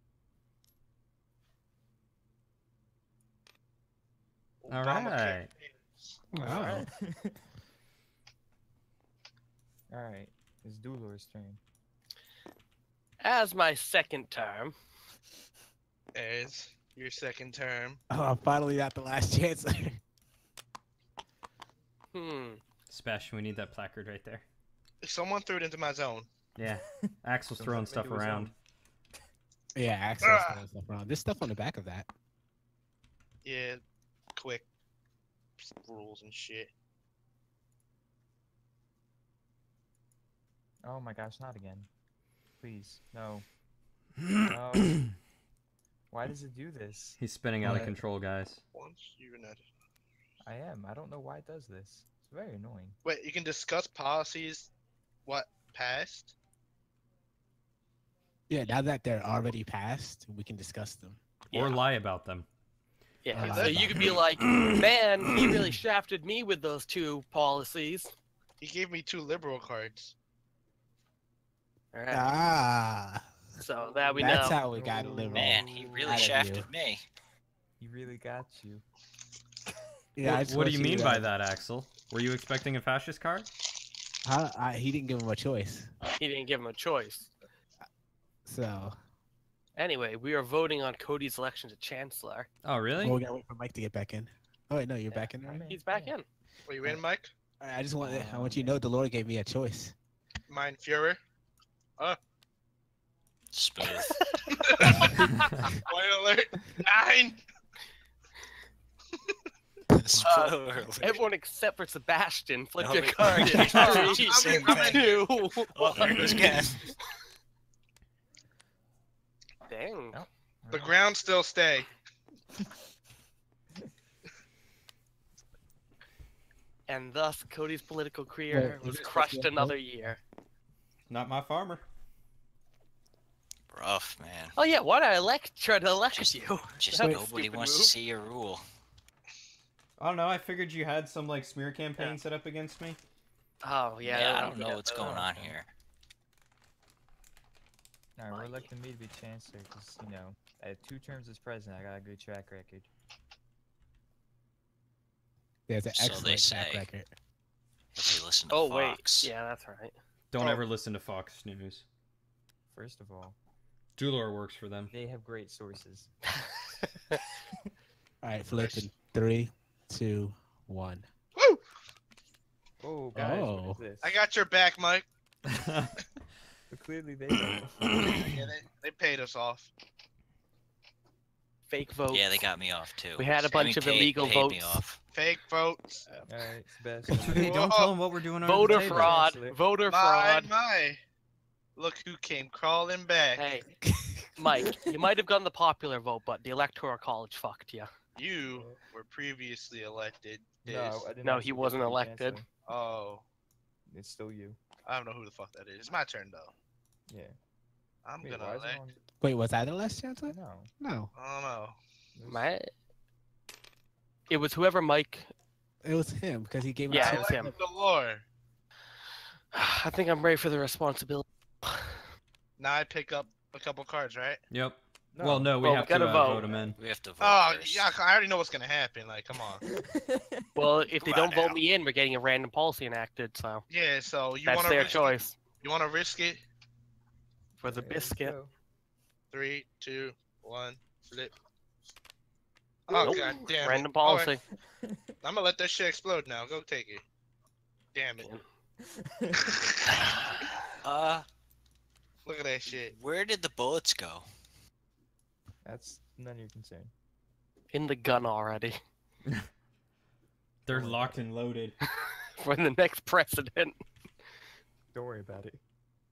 B: All
C: Obamacare.
B: right.
D: Wow.
E: All right. It's Dulor's turn.
F: As my second term,
C: As your second term.
D: Oh, I'm finally not the last chancellor.
F: hmm,
B: Sebastian, we need that placard right there.
C: Someone threw it into my zone.
B: Yeah. Axel's
E: Don't
B: throwing
E: let me
B: stuff
E: do his own.
B: around.
D: Yeah, access
C: Ah.
D: throwing stuff around. There's stuff on the back of that.
C: Yeah, quick rules and shit.
E: Oh my gosh, not again. Please, no. No. Why does it do this?
B: He's spinning out of
D: What?
B: control, guys.
C: Once you're not.
E: I am. I don't know why it does this. It's very annoying.
C: Wait, you can discuss policies. What passed?
D: Yeah, now that they're already passed, we can discuss them.
B: Or
F: yeah,
B: lie about them.
F: yeah.
D: Uh,
F: So you could be like, man, he really shafted me with those two policies.
C: He gave me two liberal cards.
F: All right.
D: Ah,
F: So that we
D: that's
F: know.
D: how we got liberal.
A: Man, he really
D: Out of
A: shafted
D: you.
A: me.
E: He really got you.
D: Yeah, I
B: what
D: just
B: what do
D: want
B: you mean by
D: to-
B: that, Axel? Were you expecting a fascist card?
D: Huh? I, he didn't give him a choice.
F: He didn't give him a choice.
D: So,
F: Anyway, we are voting on Cody's election to chancellor.
B: Oh, really?
D: well, we gotta wait for Mike to get back in. Oh wait, no, you're
E: Yeah,
D: back in,
E: I'm
D: right?
F: He's back in.
C: Were you in, Mike?
D: Alright, I just want I want you to know Delore gave me a choice.
C: Mine Fuhrer.
A: Smooth.
C: White alert. Nine.
A: Spoiler.
F: Everyone except for Sebastian, flip
A: No,
F: your
A: we-
F: card.
A: Yeah,
F: Three,
A: same
C: I'm in.
F: two,
A: Oh, there it goes again.
F: Dang.
E: Oh.
C: The ground still stay.
F: And thus, Cody's political career
D: Wait,
F: was
D: is this
F: crushed
D: supposed to be a
F: another year.
B: Not my farmer.
A: Rough, man.
F: Oh yeah, why did I elect try to elect
A: Just-
F: you?
A: Just
F: That was
A: nobody
F: stupid
A: wants
F: move.
A: to see your rule.
B: I don't know. I figured you had some like smear campaign
F: Yeah.
B: set up against me.
F: Oh yeah.
A: Yeah, I
F: that
A: don't
F: would
A: know
F: be
A: what's
F: it.
A: going on here.
E: Alright, we're
F: Mikey.
E: electing me to be chancellor because, you know, I had two terms as president. I got a good track record.
D: There's an
A: So they
D: excellent track
A: say.
D: record.
A: If you listen to
F: Oh
A: Fox.
F: wait, yeah, that's right.
B: Don't
C: Oh.
B: ever listen to Fox News.
E: First of all,
B: Dulor works for them.
E: they have great sources.
D: Alright, flip in three, two, one.
C: Woo!
E: Oh, guys,
D: Oh.
E: what is this?
C: I got your back, Mike.
E: But clearly they don't.
C: Yeah, they, they paid us off.
F: Fake votes.
A: Yeah, they got me off too.
F: We had a
A: I
F: bunch
A: mean,
F: of
A: paid-
F: illegal
A: paid me
F: votes.
A: off.
C: Fake votes.
E: Alright, Sebastian.
B: Hey, don't
C: Whoa.
B: tell them what we're doing. under the
F: Voter
B: table.
F: fraud.
E: Chancellor.
F: Voter
C: My,
F: fraud.
C: my. Look who came crawling back.
F: Hey, Mike, you might have gotten the popular vote, but the electoral college fucked you.
C: You were previously elected.
E: No,
C: Diz.
E: I did
F: No,
E: not
F: he
E: speak
F: wasn't
E: to the
F: elected.
E: chancellor.
C: Oh,
E: It's still you.
C: I don't know who the fuck that is. It's my turn though.
E: Yeah.
C: I'm
E: Wait,
C: gonna
E: why is it
C: elect.
E: on?
D: Wait, was I the last chancellor?
E: No.
D: No,
C: I don't know.
E: it was-
F: My, it was whoever Mike.
D: it was him because he gave me.
F: Yeah,
C: I
F: it was
C: elect
F: him.
C: the Lord.
F: I think I'm ready for the responsibility.
C: Now I pick up a couple cards, right?
B: Yep. Well, no, we
F: Well,
B: have
F: we gotta
B: to uh,
F: vote.
B: vote him in.
A: We have to vote
C: Oh,
A: first.
C: yeah, I already know what's gonna happen. Like, come on.
F: Well, if they
C: Come on
F: don't vote
C: now.
F: me in, we're getting a random policy enacted. So
C: Yeah, so you
F: that's
C: wanna
F: their
C: risk
F: choice
C: It? You wanna risk it?
F: for the
E: Yeah, let's
F: biscuit.
E: go.
C: Three, two, one, flip. Oh
F: Nope.
C: god damn
F: Random
C: it. All right,
F: policy.
C: I'm gonna let that shit explode now. Go take it. Damn it.
A: Uh,
C: Look at that shit.
A: where did the bullets go?
E: That's none of your concern.
F: In the gun already
B: They're
E: worry
B: locked and loaded.
F: for the next president.
E: Don't worry about it.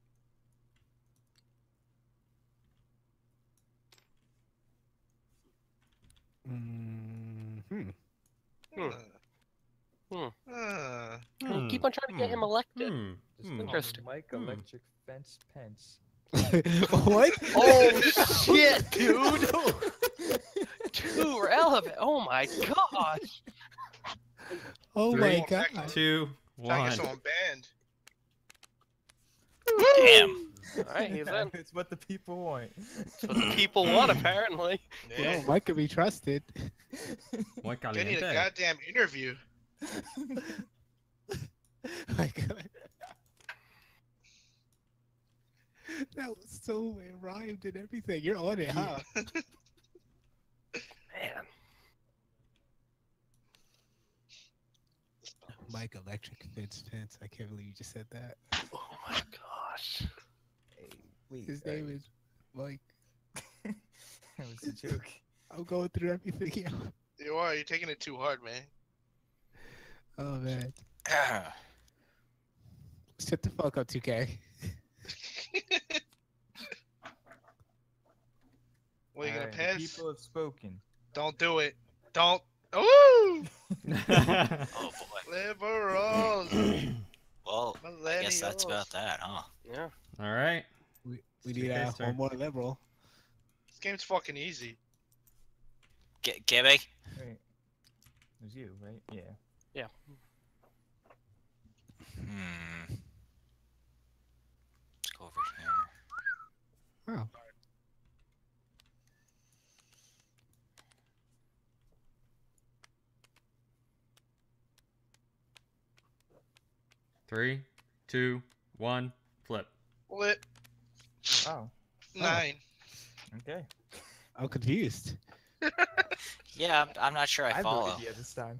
D: Mm-hmm.
F: Hmm. Hmm.
C: Uh,
F: We'll keep on trying to get him
B: Hmm.
F: elected.
B: Hmm.
E: Just
B: Hmm.
E: call me
F: Interesting.
E: Mike
B: Hmm.
E: Electric Fence Pence.
D: What?
F: Oh shit, dude! Too relevant. Oh my gosh.
D: Oh
B: Three,
D: my god.
B: Two,
C: trying to
B: one.
C: get someone banned.
A: Damn.
F: Alright, he's in.
E: It's what the people want.
F: That's what the people want, apparently.
C: Yeah.
D: Yo, Mike can be trusted.
B: Muy
C: They need a
B: caliente.
C: goddamn interview.
D: My god. That was so it rhymed and everything. You're on it, huh?
F: Man.
D: Mike Electric Fence Fence. I can't believe you just said that.
F: Oh my gosh.
E: Hey, wait.
D: His
E: uh,
D: name is Mike.
E: That was a joke.
D: I'm going through everything. Yeah.
C: You are. You're taking it too hard, man.
D: Oh man. Shut the fuck up, two K.
C: Well, you gonna
E: Alright, the
C: pass?
E: people have spoken.
C: Don't do it. Don't. Ooh!
A: Oh boy.
C: Liberals.
A: Well, I guess that's
C: Millennials.
A: about that, huh?
F: Yeah.
B: All right.
D: We, we
B: Okay,
D: need uh,
B: sir.
D: one more liberal.
C: This game's fucking easy.
A: G- Gibby?
E: Wait. It was you, right? Yeah.
F: Yeah.
A: Hmm. Let's go over here.
D: Oh.
B: Three, two, one, flip.
C: Flip.
E: Oh.
C: Nine.
E: Okay.
D: I'm confused.
A: Yeah, I'm, I'm not sure I,
E: I
A: follow.
E: voted yeah this time.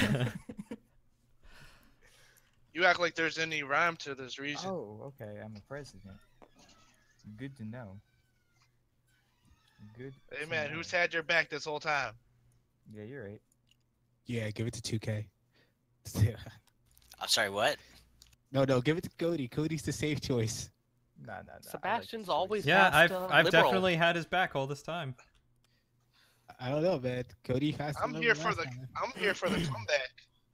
C: You act like there's any rhyme to this reason.
E: Oh, okay. I'm a president. Good to know. Good.
C: Hey
E: to
C: man,
E: know.
C: who's had your back this whole time?
E: Yeah, you're right.
D: Yeah, give it to two K.
A: I'm sorry, what?
D: No, no, give it to Cody. Cody's the safe choice.
E: Nah, nah, nah. I like
F: Sebastian's
E: this
F: always
E: choice.
B: Yeah, I've
F: Fast, uh,
B: I've
F: liberal.
B: definitely had his back all this time.
D: I don't know, man. Cody fast.
C: I'm here for the. I'm here for the comeback.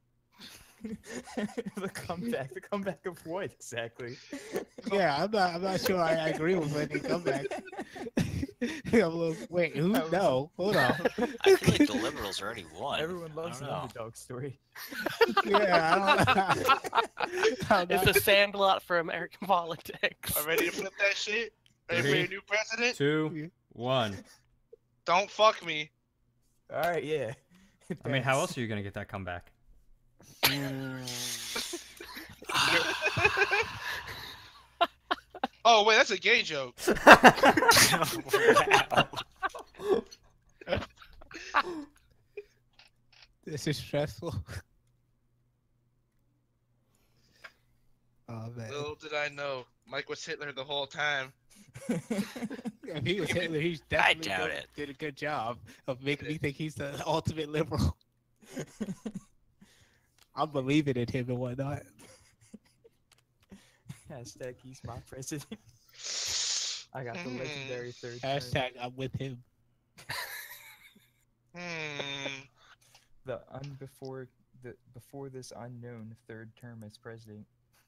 E: the comeback. The comeback of what exactly?
D: Yeah, I'm not. I'm not sure. I, I agree with any comeback. I'm a little, wait, who?
E: I was-
D: No, hold on.
A: I feel like the liberals already won.
E: Everyone loves
A: I
E: an
A: don't know.
E: underdog story.
D: Yeah, I don't know. I'm
F: It's
D: not-
F: a sandlot for American politics.
C: Are ready to flip that shit? Ready for
B: Three,
C: your new president?
B: Two, one.
C: Don't fuck me.
E: All right, yeah.
B: I mean, how else are you gonna get that comeback?
C: Oh wait, that's a gay joke.
D: This is stressful. Oh man,
C: Little did I know, Mike was Hitler the whole time.
D: if he was Hitler, he's
A: I
D: definitely
A: doubt
D: did,
A: it.
D: did a good job of making me think he's the ultimate liberal. I'm believing in him and whatnot.
E: Hashtag he's my president. I got the
C: Hmm.
E: legendary third term.
D: Hashtag I'm with him.
C: Hmm.
E: The un before the before this unknown third term as president.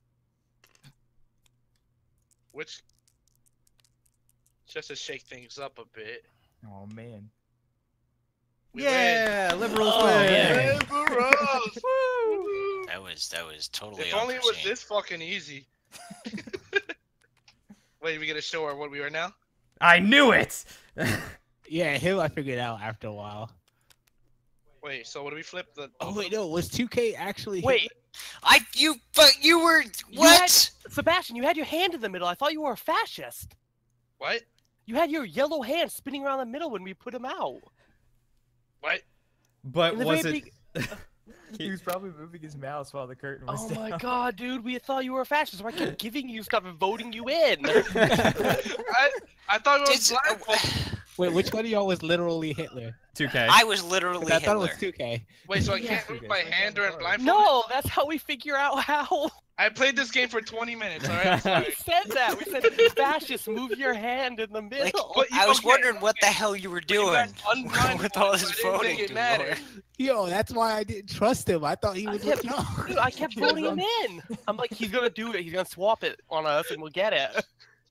C: Which, just to shake things up a bit.
E: Oh man.
C: We
B: Yeah, liberals
A: Oh,
B: win.
A: yeah.
C: Liberals!
A: That was that was totally
C: If only it was
A: unforeseen.
C: this fucking easy. Wait, we get to show her what we are now?
B: I knew it.
D: Yeah, him I figured out after a while.
C: Wait, so what do we flip? The
D: Oh wait, no, was two K actually?
F: Wait,
D: Hitler?
A: I you but you were
F: You
A: what?
F: had- Sebastian, you had your hand in the middle. I thought you were a fascist.
C: what?
F: You had your yellow hand spinning around the middle when we put him out.
C: What?
B: But
F: In the
B: was
F: very
B: it?
E: He was probably moving his mouse while the curtain was
F: Oh
E: down.
F: my god, dude, we thought you were a fascist, so I kept giving you stuff and voting you in.
C: I I thought it was
A: Did-
C: blindfold.
D: Wait, which one of y'all was literally Hitler?
B: two K.
A: I was literally
D: 'Cause I thought it
A: Hitler.
D: was two K.
C: Wait, so I
F: Yeah.
C: can't move my hand during blindfold?
F: No, that's how we figure out how.
C: I played this game for twenty minutes. All right, I'm sorry.
F: We said that. We said, fascist, move your hand in the
A: Like,
F: middle.
C: But you-
A: I was
C: okay,
A: wondering what the
C: okay.
A: hell you were
C: But you
A: doing
C: guys unblindfolded,
A: with all
C: so
A: this
C: I didn't
A: voting.
C: think it
A: dude,
C: mattered.
A: Lord.
D: Yo, that's why I didn't trust him. I thought he
F: I
D: was
F: kept,
D: with y'all.
F: dude, I kept voting him in. I'm like, he's gonna do it. He's gonna swap it on us, and we'll get it.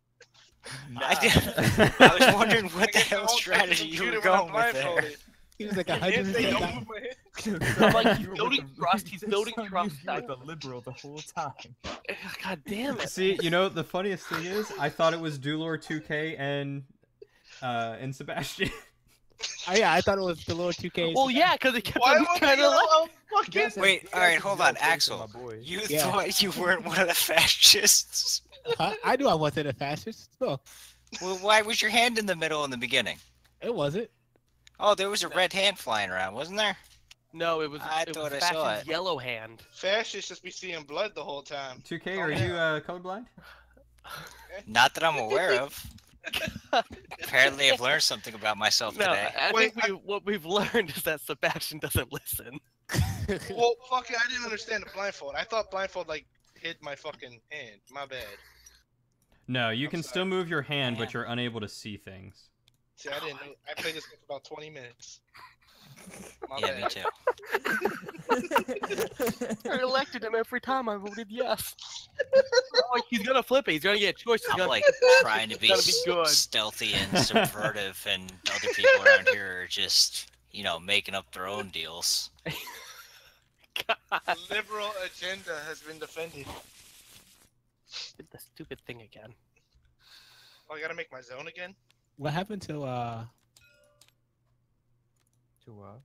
A: I, did, I was wondering
C: I
A: what the
C: get
A: hell
C: whole
A: strategy you
C: computer
A: were
C: when I'm
A: going with there.
C: blindfolded.
D: He was like a
C: And
D: hundred
C: they
D: percent.
C: don't
D: down.
C: move my hand.
F: I'm like, he's
E: You were
F: building
E: with the-
F: trust. He's building
E: Son,
F: trust.
E: You were the liberal the whole time.
F: God damn it.
B: See, you know the funniest thing is, I thought it was Dulor two K and uh and Sebastian.
D: Oh, yeah, I thought it was the little two K.
F: Well, yeah, because it kept
C: Why
F: on
C: would I
F: trying to
C: yell
F: left.
C: out fucking?
E: Guys have-
A: Wait,
E: guys
A: all right,
E: have
A: hold
E: yelled
A: on,
E: based on
A: Axel.
E: my boy.
A: You
D: Yeah.
A: thought you weren't one of the fascists?
D: Huh? I knew I wasn't a fascist. No,
A: Well, why was your hand in the middle in the beginning?
D: it wasn't.
A: Oh, there was a red hand flying around, wasn't there?
F: No, it was,
A: I
F: it
A: thought
F: was
A: I saw
F: Fashion's
A: it.
F: yellow hand.
C: Fascists just be seeing blood the whole time.
B: two K,
C: Oh,
B: are
C: yeah.
B: you uh, colorblind?
A: Not that I'm aware of. Apparently, I've learned something about myself
F: No,
A: today.
F: I
C: Wait,
F: think we, what we've learned is that Sebastian doesn't listen.
C: Well, fucking, I didn't understand the blindfold. I thought blindfold like hit my fucking hand. My bad.
B: No, you
C: I'm
B: can
C: sorry.
B: still move your hand,
A: Man.
B: but you're unable to see things.
C: See, I didn't know. I played this game for about twenty minutes. My
A: Yeah, me
C: bad.
A: too.
F: I elected him every time I voted yes. Like, he's gonna flip it. He's gonna get a choice. He's
A: I'm
F: gonna...
A: like trying to be,
F: Gotta be
A: s-
F: good.
A: stealthy and subvertive, and other people around here are just, you know, making up their own deals.
F: God,
C: The liberal agenda has been defended.
F: did the stupid thing again.
C: Oh, I gotta make my zone again.
D: What happened to uh?
E: To uh,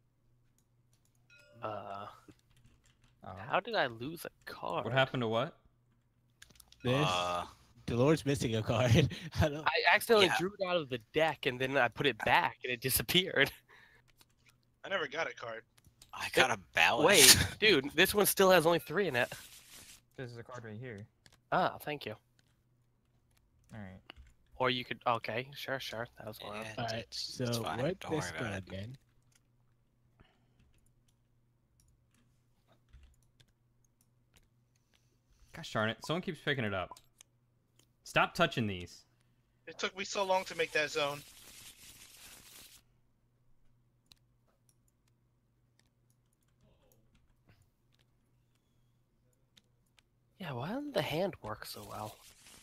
F: Uh,
E: oh.
F: how did I lose a card?
B: What happened to what?
D: This
A: Uh,
D: Dolores missing a card. I don't.
F: I accidentally
A: Yeah.
F: drew it out of the deck, and then I put it back, and it disappeared.
C: I never got a card.
A: I got a ballot.
F: Wait, dude, this one still has only three in it.
E: This is a card right here.
F: Ah, thank you.
E: All right.
F: Or you could. Okay, sure, sure. That was one.
A: Yeah,
D: All right,
A: it's-
D: so
A: it's fine.
D: where'd
A: Don't
D: this
A: worry
D: go
A: about it.
D: again?
B: Gosh darn it! Someone keeps picking it up. Stop touching these.
C: It took me so long to make that zone.
F: Yeah, why doesn't the hand work so well?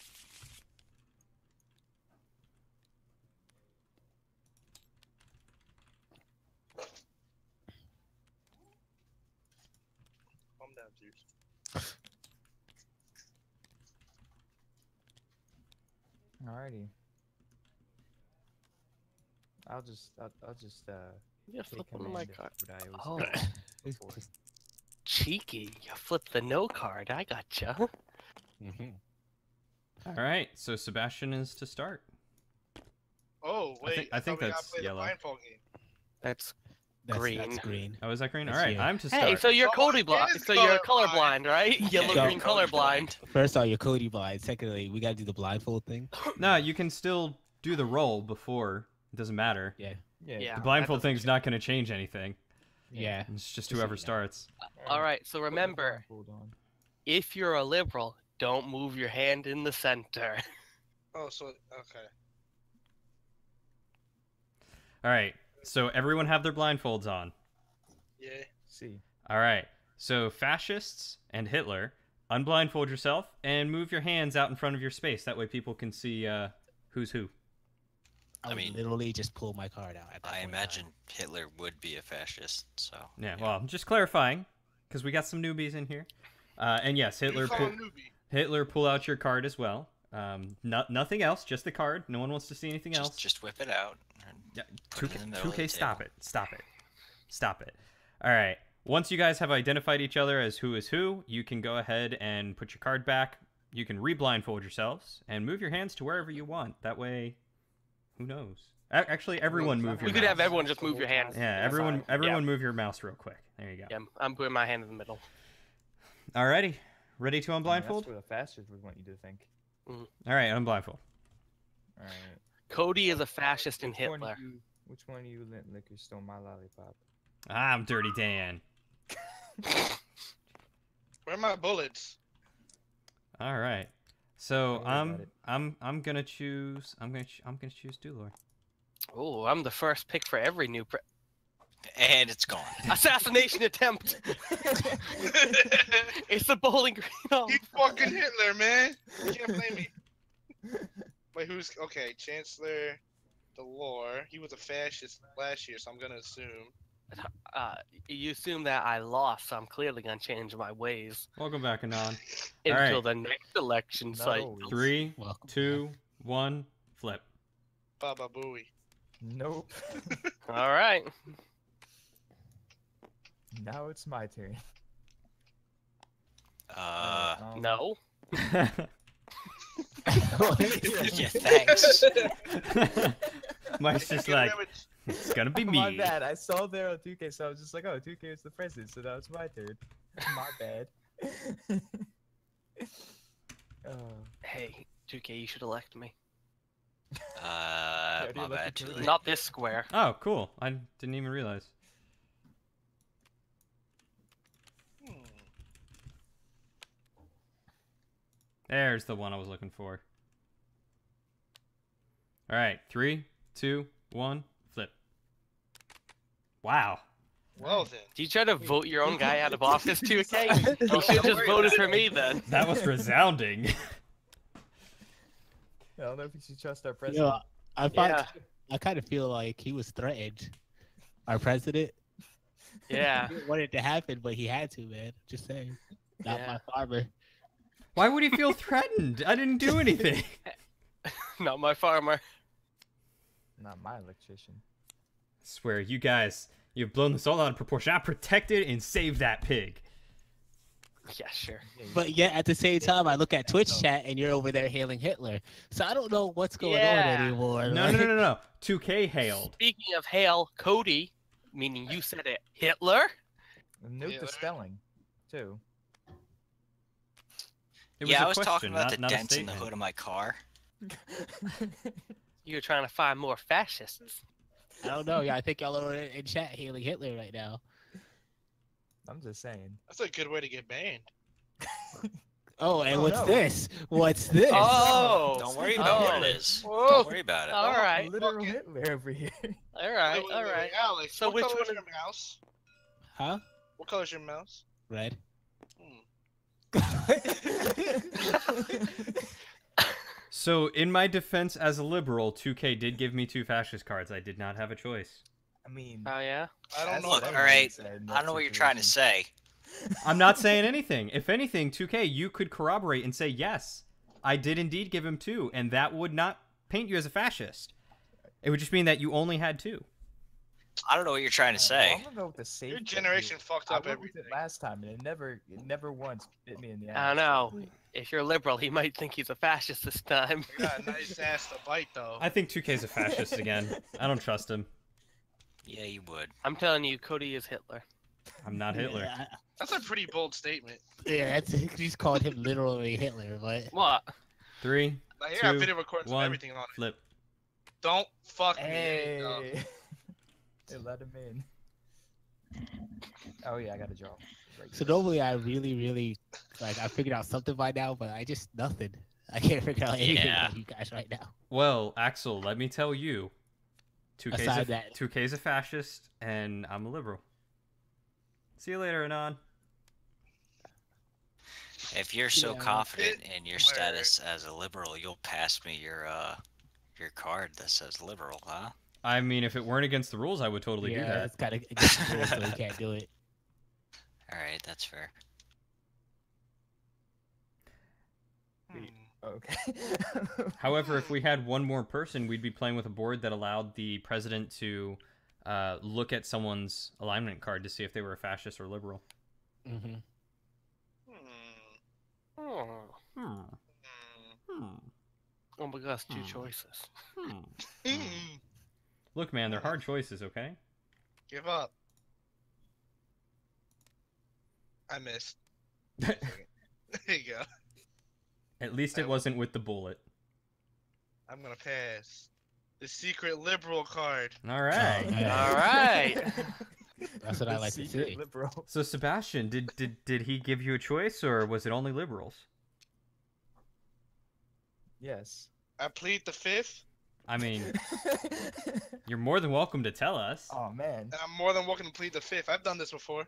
C: Calm down, Zeus.
E: Alrighty. I'll just, I'll, I'll just, uh,
F: Yeah,
E: take
F: flip one of my
E: command of
F: cards.
E: what I
F: Oh,
E: always do before.
F: cheeky. You flipped the no card. I gotcha.
D: Mm-hmm.
B: All right, so Sebastian is to start.
C: Oh wait,
B: think- I
C: thought
B: think
C: we gotta
B: that's
C: play the
B: yellow.
C: blindfold game.
F: That's
D: That's,
F: Green.
D: That's green.
B: Oh, is that green? All
D: That's
B: right,
D: you.
B: I'm to start.
F: hey. So you're
C: Oh,
F: Cody
C: it
F: blind.
C: is
F: So you're
C: colorblind.
F: colorblind, right? Yellow,
D: Yeah,
F: green, colorblind.
D: First off, you're Cody blind. Secondly, we gotta do the blindfold thing.
B: No, you can still do the roll before. It doesn't matter.
D: Yeah.
E: Yeah.
F: Yeah.
B: The
F: that
B: blindfold
F: doesn't
B: thing's not going to change anything.
D: Yeah.
B: It's just
D: Just so
B: whoever
D: you know.
B: starts.
F: All right. So
E: Put the
F: remember,
E: blindfold on.
F: if you're a liberal, don't move your hand in the center.
C: Oh, so okay.
B: All right, so everyone have their blindfolds on.
C: Yeah.
E: See.
B: All right, so fascists and Hitler, unblindfold yourself and move your hands out in front of your space. That way people can see uh, who's who.
D: I,
A: I
D: would
A: mean-
D: literally just pull my card out. At that
A: I
D: point in
A: imagine
D: time.
A: Hitler would be a fascist, so.
B: Yeah, well, I'm just clarifying because we got some newbies in here. Uh, and yes, Hitler,
C: You call
B: pull,
C: him newbie.
B: Hitler, pull out your card as well. Um, no, nothing else, just the card. No one wants to see anything
A: Just,
B: else.
A: just whip it out.
B: Yeah,
A: Put it in the middle of the
B: two K, stop
A: table.
B: it. Stop it. Stop it. All right. Once you guys have identified each other as who is who, you can go ahead and put your card back. You can re-blindfold yourselves and move your hands to wherever you want. That way, who knows? A- Actually, everyone move your
F: We could
B: mouse.
F: have everyone just move your hands.
B: Yeah,
F: That's
B: everyone,
F: fine.
B: everyone
F: Yeah.
B: move your mouse real quick. There you go.
F: Yeah, I'm- I'm putting my hand in the middle.
B: Alrighty, ready to
E: I mean,
B: unblindfold?
E: That's what the fascist would want you to think.
B: All right, unblindfold.
E: All right.
F: Cody is a fascist and
E: Which one
F: Hitler.
E: of you, which one of you lit liquor stole my lollipop?
B: Ah, I'm Dirty Dan.
C: Where are my bullets?
B: All right, so
E: Don't worry
B: I'm,
E: about it.
B: I'm, I'm gonna choose. I'm gonna, ch- I'm gonna choose Dulor.
F: Oh, I'm the first pick for every new pre-
A: And it's gone.
F: assassination attempt. It's the Bowling Green. Oh,
C: He's fucking Hitler, man. You can't blame me. Wait, who's okay? Chancellor Delore. He was a fascist last year, so I'm gonna assume.
F: uh, you assume that I lost, so I'm clearly gonna change my ways
B: Welcome back, Anon.
F: until
B: Alright.
F: the next election
E: Not
F: cycle.
E: always.
B: Three,
D: Welcome.
B: two, one, flip.
C: Baba Booey.
E: Nope.
F: All right.
E: Now it's my turn.
A: Uh,
E: Um,
F: No.
A: yeah, thanks.
B: Mike's just
C: Get
B: like,
C: rid of it.
B: it's gonna be
E: My
B: me.
E: bad. I saw there on two K, so I was just like, oh, two K is the president, so now it's my turn. My bad. oh,
F: Hey, two K, you should elect me.
A: Uh,
E: already
A: my
E: elected
A: bad. Too
E: Cody.
A: late.
F: Not this square.
B: Oh, cool. I didn't even realize.
C: Hmm.
B: There's the one I was looking for. All right, three, two, one, flip. Wow.
C: Well then.
F: Do you try to vote your own guy out of office, two K? You should just voted for me then.
B: That was resounding.
E: I don't know if you should trust our
D: You
E: president.
D: know, I find,
F: Yeah.
D: I kind of feel like he was threatened. Our president.
F: Yeah.
D: He didn't want it to happen, but he had to, man. Just saying. Not
F: Yeah.
D: my farmer.
B: Why would he feel threatened? I didn't do anything.
F: Not my farmer.
E: Not my electrician.
B: I swear, you guys, you've blown this all out of proportion. I protected and saved that pig.
F: Yeah, sure.
E: Yeah, you-
D: But yet, at the same time, I look at Twitch chat and you're over there hailing Hitler. So I don't know what's going
F: Yeah.
D: on anymore.
B: No,
D: like-
B: no, no, no, no. two K hailed.
F: Speaking of hail, Cody, meaning you said it, Hitler?
E: and note
C: Yeah,
E: the
C: there-
E: spelling, too.
B: It
A: yeah,
B: a
A: I was
B: question,
A: talking about
B: not-
A: the
B: not a
A: dents in the
B: statement.
A: hood of my car.
F: You're trying to find more fascists.
D: I don't know. Yeah, I think y'all are in chat hailing Hitler right now.
E: I'm just saying.
C: That's a good way to get banned.
D: Oh, and
E: Oh,
D: what's
E: no.
D: this? What's this?
F: Oh!
A: Don't worry about what
F: Oh.
A: it is.
C: Whoa.
A: Don't worry about it.
F: All right.
E: Literal
C: Fucking-
E: Hitler over here.
F: All right,
C: Wait, wait,
F: all
C: wait,
F: right.
C: Alex,
F: So
C: what
F: which
C: color is
F: one
C: your mouse?
D: Huh?
C: What color is your mouse?
D: Red.
C: Hmm.
B: So, in my defense as a liberal, two K did give me two fascist cards. I did not have a choice.
E: I mean,
F: Oh, yeah?
C: I don't
E: that's
C: know.
E: what
A: Look,
C: what
A: all
E: everyone
A: right,
E: said in
A: I
E: that
A: don't know what you're trying to
E: situation.
A: say.
B: I'm not saying anything. If anything, two K, you could corroborate and say, yes, I did indeed give him two, and that would not paint you as a fascist. It would just mean that you only had two.
A: I don't know what you're trying to
E: Uh, well,
A: say.
E: I'm gonna go with the safe
C: Your
E: bet
C: generation
E: here.
C: fucked
E: I
C: up
E: went with
C: everything.
E: it last time, and it never, it never once bit me in the ass.
F: I don't know. If you're liberal, he might think he's a fascist this time.
C: You got a nice ass to bite though.
B: I think two K's a fascist again. I don't trust him.
A: Yeah, you would.
F: I'm telling you, Cody is Hitler.
B: I'm not Hitler.
D: Yeah,
C: That's a pretty bold statement.
D: yeah that's you just called him literally Hitler, but
F: What?
B: Three,
C: Like, here, I
B: Two,
C: video recordings of
B: one,
C: everything on it.
B: flip.
C: Don't fuck me. There you go.
E: Hey, they let him in. Oh yeah, I got a draw. Right
D: so
E: there.
D: normally I really, really like I figured out something by now, but I just nothing. I can't figure out anything
A: Yeah.
D: about you guys right now.
B: Well, Axel, let me tell you, two K's
D: Aside
B: a,
D: that-
B: two K's a fascist, and I'm a liberal. See you later, Anon.
A: If you're so
D: Yeah.
A: confident in your
C: Word.
A: status as a liberal, you'll pass me your uh your card that says liberal, huh?
B: I mean, if it weren't against the rules, I would totally
D: yeah,
B: do that.
D: it's kind of against the rules, so we can't do it.
A: All right, that's fair.
C: Hmm.
E: Uh, Okay.
B: However, if we had one more person, we'd be playing with a board that allowed the president to uh, look at someone's alignment card to see if they were a fascist or liberal.
D: Mm-hmm.
C: Hmm.
F: Oh,
B: Hmm.
C: Hmm.
B: Hmm.
F: oh my gosh, two
B: Hmm.
F: choices.
B: Hmm.
C: Hmm.
B: Look, man, they're hard choices, okay?
C: Give up. I missed. There you go.
B: At least it wasn't with the bullet.
C: I'm gonna pass. The secret liberal card.
B: All right.
D: Oh, man.
F: All right.
D: That's what I
E: The
D: like to
E: secret
D: see.
E: Liberal.
B: So Sebastian, did did did he give you a choice, or was it only liberals?
E: Yes.
C: I plead the fifth,
B: I mean, you're more than welcome to tell us.
E: Oh man.
C: and I'm more than welcome to plead the fifth. I've done this before.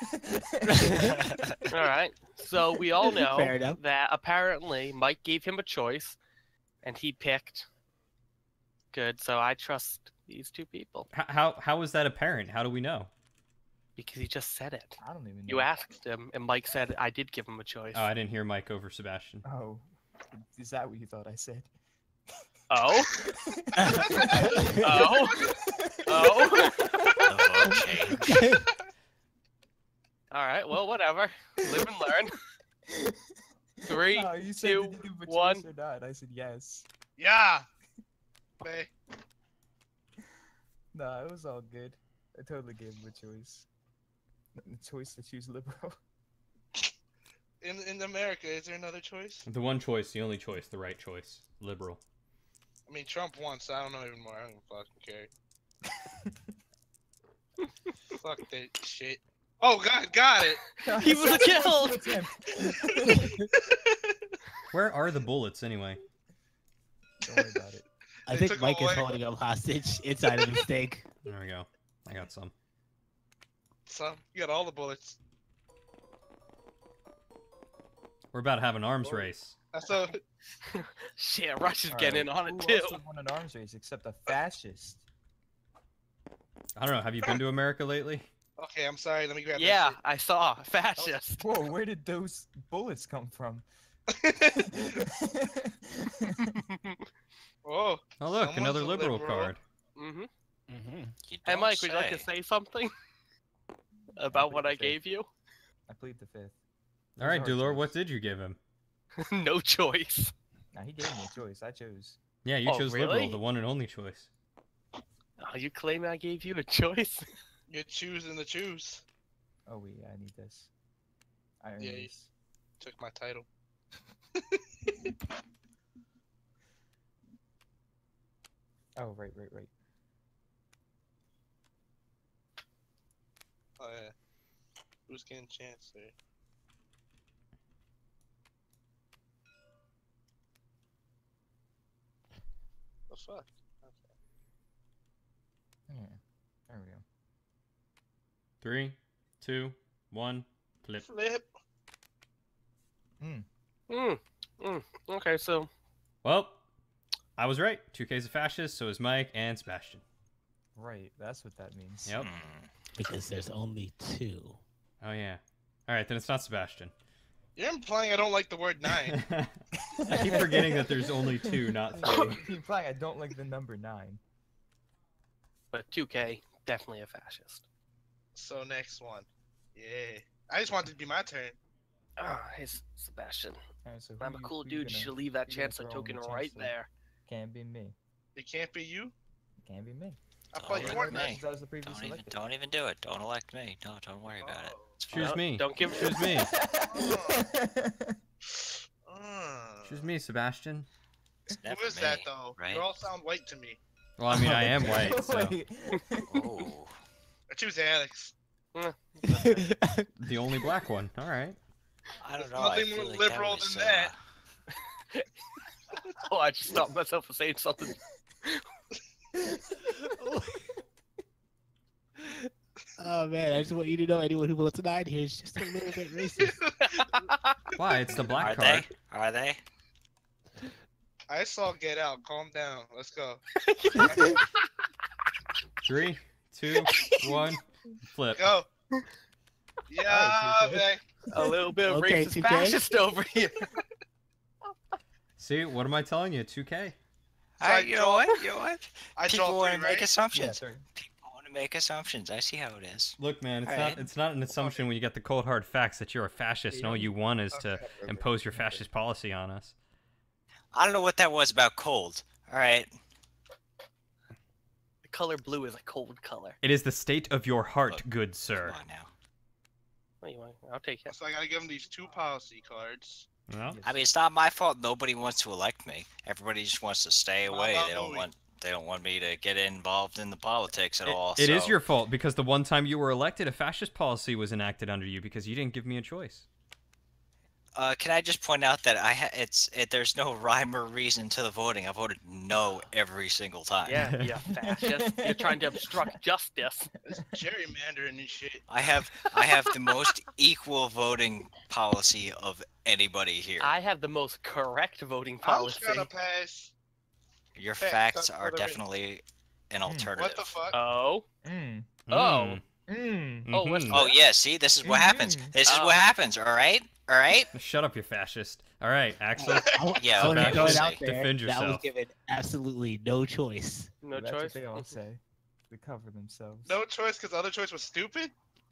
F: All right. So we all know
D: Fair enough.
F: that apparently Mike gave him a choice, and he picked. Good. So I trust these two people
B: H- how how was that apparent? How do we know?
F: because he just said it.
E: I don't even know.
F: You asked him, and Mike said I did give him a choice.
B: Oh, I didn't hear Mike over Sebastian.
E: Oh. Is that what you thought I said?
F: Oh. Oh. Oh.
A: Oh, change.
F: All right. Well, whatever. Live and learn. Three.
E: No, you said
F: two,
E: did you give a choice
F: one.
E: or not? I said yes.
C: Yeah. Okay.
E: No, it was all good. I totally gave him a choice. The choice to choose liberal.
C: In in America, is there another choice?
B: The one choice, the only choice, the right choice. Liberal.
C: I mean, Trump won, so I don't know even more. I don't fucking care. Fuck that shit. Oh God, got it.
F: He was killed.
B: Where are the bullets anyway?
E: Don't worry about it.
D: I
C: They
D: think
C: took
D: Mike is
C: away-
D: holding him hostage inside of the stake.
B: There we go. I got some.
C: So you got all the bullets.
B: We're about to have an arms
E: Lord.
B: race.
C: So
F: Shit, Russia's
E: Alright,
F: getting in on it
E: who
F: too.
E: else would won an arms race except a fascist?
B: I don't know. Have you been to America lately?
C: okay, I'm sorry. Let me grab.
F: Yeah,
C: That
F: I saw fascist.
E: Whoa, where did those bullets come from?
C: shit. Whoa.
B: Oh look,
C: Someone's
B: another
C: a
B: liberal,
C: liberal.
B: card.
F: Mm-hmm.
D: Mm-hmm.
A: You
F: Hey,
A: don't
F: Mike, would you like to
A: say.
F: say something about what I
E: Okay.
F: gave you?
E: I plead the fifth.
B: All right,
E: Those are
B: Dulor,
E: choice.
B: what did you give him?
F: No choice.
E: Nah, he gave me a choice. I chose.
B: Yeah, you
F: Oh,
B: chose
F: really?
B: liberal, the one and only choice.
F: Are you claiming I gave you a choice?
C: You're choosing the choose.
E: Oh wait, yeah, I need this. I earned
C: Yeah, you-
E: this.
C: Took my title.
E: Oh right, right, right.
C: Oh yeah. Who's getting Chancellor? The fuck?
E: Yeah, there we go.
B: Three, two, one, flip.
C: Flip.
E: Hmm.
F: Mm. Mm. Okay, so
B: Well, I was right. two K's a fascist, so is Mike and Sebastian.
E: Right, that's what that means.
B: Yep.
A: Hmm.
D: Because there's only two.
B: Oh yeah. All right, then it's not Sebastian.
C: You're implying I don't like the word nine.
B: I keep forgetting that there's only two, not three.
E: Implying I don't like the number nine.
F: but two K definitely a fascist.
C: So next one. Yeah. I just wanted it to be my turn.
F: Ah, hey, S- Sebastian.
E: Alright, so who
F: I'm a
E: you-
F: cool
E: who
F: dude. You
E: gonna-
F: should leave that
E: who you gonna
F: chancellor
E: throw on the
F: token right
E: chancellor?
F: there.
E: Can't be me.
C: It can't be you.
E: Can't be me.
C: I
A: Don't
C: thought you
A: let
C: weren't
A: me.
C: next.
E: That was the previous
A: Don't even,
E: elected.
A: don't even do it. Don't elect me. No, don't worry about it. It's
B: Choose
A: fine.
F: Don't-
B: me.
F: Don't give
B: Choose me.
C: Uh,
B: Choose me, Sebastian.
A: It's
C: Who
A: never
C: is that
A: me,
C: though?
A: right?
C: You all sound white to me.
B: Well, I mean, I am white, so
E: Wait.
A: Oh.
C: I choose Alex.
B: the only black one. All right.
A: I don't
C: There's
A: know. I
C: nothing
A: feel
C: more
A: like
C: liberal
A: that was,
C: than that.
A: uh,
F: Oh, I just stopped myself from saying something.
D: Oh man, I just want you to know anyone who votes tonight here is just a little bit racist.
B: Why? It's the black
A: Are
B: card.
A: they? Are they?
C: I saw Get Out. Calm down. Let's go.
B: Three, two, one, flip.
C: Go. Yeah,
E: Alright,
C: babe.
F: A little bit of
D: Okay,
F: racist
D: two K.
F: fascist over here.
B: See, what am I telling you? two K.
C: So
A: All
C: I
A: right, you know
C: draw-
A: what? You know what?
C: I
A: People
C: draw
A: want
C: three,
A: to make
C: right?
A: assumptions.
E: Yeah, three.
A: People want to make assumptions. I see how it is.
B: Look, man, it's
A: Alright.
B: not it's not an assumption when you get the cold hard facts that you're a fascist and all you want is to
C: Okay.
B: impose your fascist policy on us.
A: I don't know what that was about cold. All right.
F: The color blue is a cold color.
B: It is the state of your heart,
A: Look,
B: good sir.
A: Come on now.
F: What do you want? I'll take it.
C: So I gotta give him these two policy cards.
B: Well,
A: I mean, it's not my fault. Nobody wants to elect me. Everybody just wants to stay away.
C: about
A: They don't
C: Louis?
A: want. They don't want me to get involved in the politics at
B: it-
A: all.
B: it is
A: so-
B: your fault because the one time you were elected, a fascist policy was enacted under you because you didn't give me a choice.
A: Uh, can I just point out that I ha- it's it, there's no rhyme or reason to the voting. I voted no every single time.
F: Yeah, yeah, fascist. You're trying to obstruct justice.
C: It's gerrymandering and shit.
A: I have I have the most equal voting policy of anybody here.
F: I have the most correct voting
C: I'm
F: policy.
C: trying to pass.
A: Your
C: Hey,
A: facts
C: cut
A: are
C: for the-
A: definitely an
E: Hmm.
A: alternative.
C: What the fuck?
F: Oh,
E: Mm.
F: Oh.
B: Mm,
E: Mm.
F: Oh, what's
B: mhm.
A: Oh yeah, see, this is what happens.
E: Mhm.
A: This is
F: Oh.
A: what happens. All right, all right.
B: Shut up, you fascist. All right, Axel.
A: Yeah,
D: I want to
B: okay,
D: throw it
B: we'll
D: out
A: see.
D: there.
B: Defend
D: That was
B: yourself.
D: given absolutely no choice.
F: no
E: That's
F: choice.
E: what they all say. They cover themselves.
C: No choice because the other choice was stupid?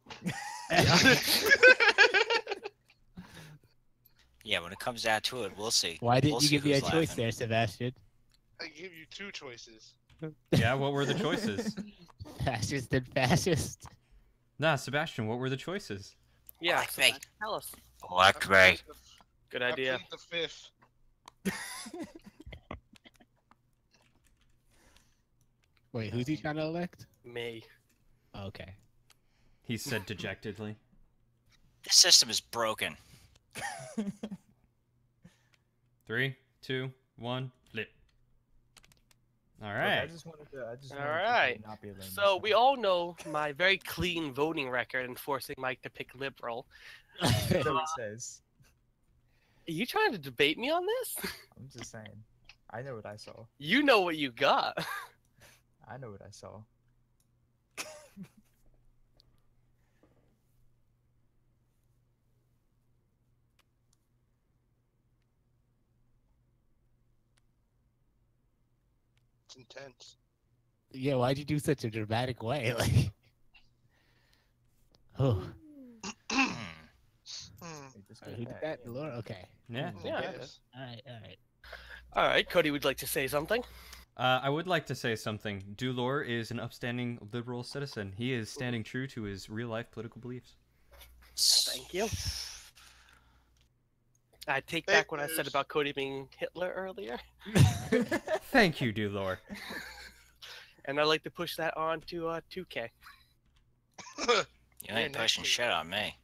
A: Yeah, when it comes down to it, we'll see.
D: Why didn't
A: We'll
D: you
A: see
D: give me a
A: who's
D: choice
A: laughing.
D: there, Sebastian?
C: I give you two choices.
B: Yeah, what were the choices?
D: Fascist and fascist.
B: Nah, Sebastian, what were the choices?
F: Yeah,
A: Elect
F: so
A: me.
F: that- tell us.
A: Elect
C: I
A: me.
C: plead the-
F: Good
C: I
F: idea.
C: plead the fifth.
D: Wait, who's he trying to elect?
F: Me.
D: Okay.
B: He said dejectedly.
A: This system is broken.
B: Three, two, one, flip. All
E: Look,
B: right.
E: I just wanted to. I just
F: All
E: wanted to
F: right.
E: not be alone this
F: So
E: time.
F: we all know my very clean voting record and forcing Mike to pick liberal.
E: That's what it says.
F: Are you trying to debate me on this?
E: I'm just saying. I know what I saw.
F: You know what you got.
E: I know what I saw.
C: It's intense.
D: Yeah, why'd you do such a dramatic way? Like, oh,
A: Hmm.
C: Hmm.
E: Hey, just
D: who
E: go
D: did
E: back.
D: that? Laura? Okay.
B: Yeah.
F: Yeah.
C: Yes.
D: All right, all right.
F: All right, Cody would like to say something.
B: Uh, I would like to say something. Dulor is an upstanding liberal citizen. He is standing true to his real life political beliefs.
F: Thank you. I take
C: Fake
F: back what I said
C: news.
F: about Cody being Hitler earlier,
B: Thank you, Dulor.
F: and I'd like to push that on to uh, two K.
A: You
C: You're
A: ain't
C: next
A: pushing
C: week.
A: shit on me.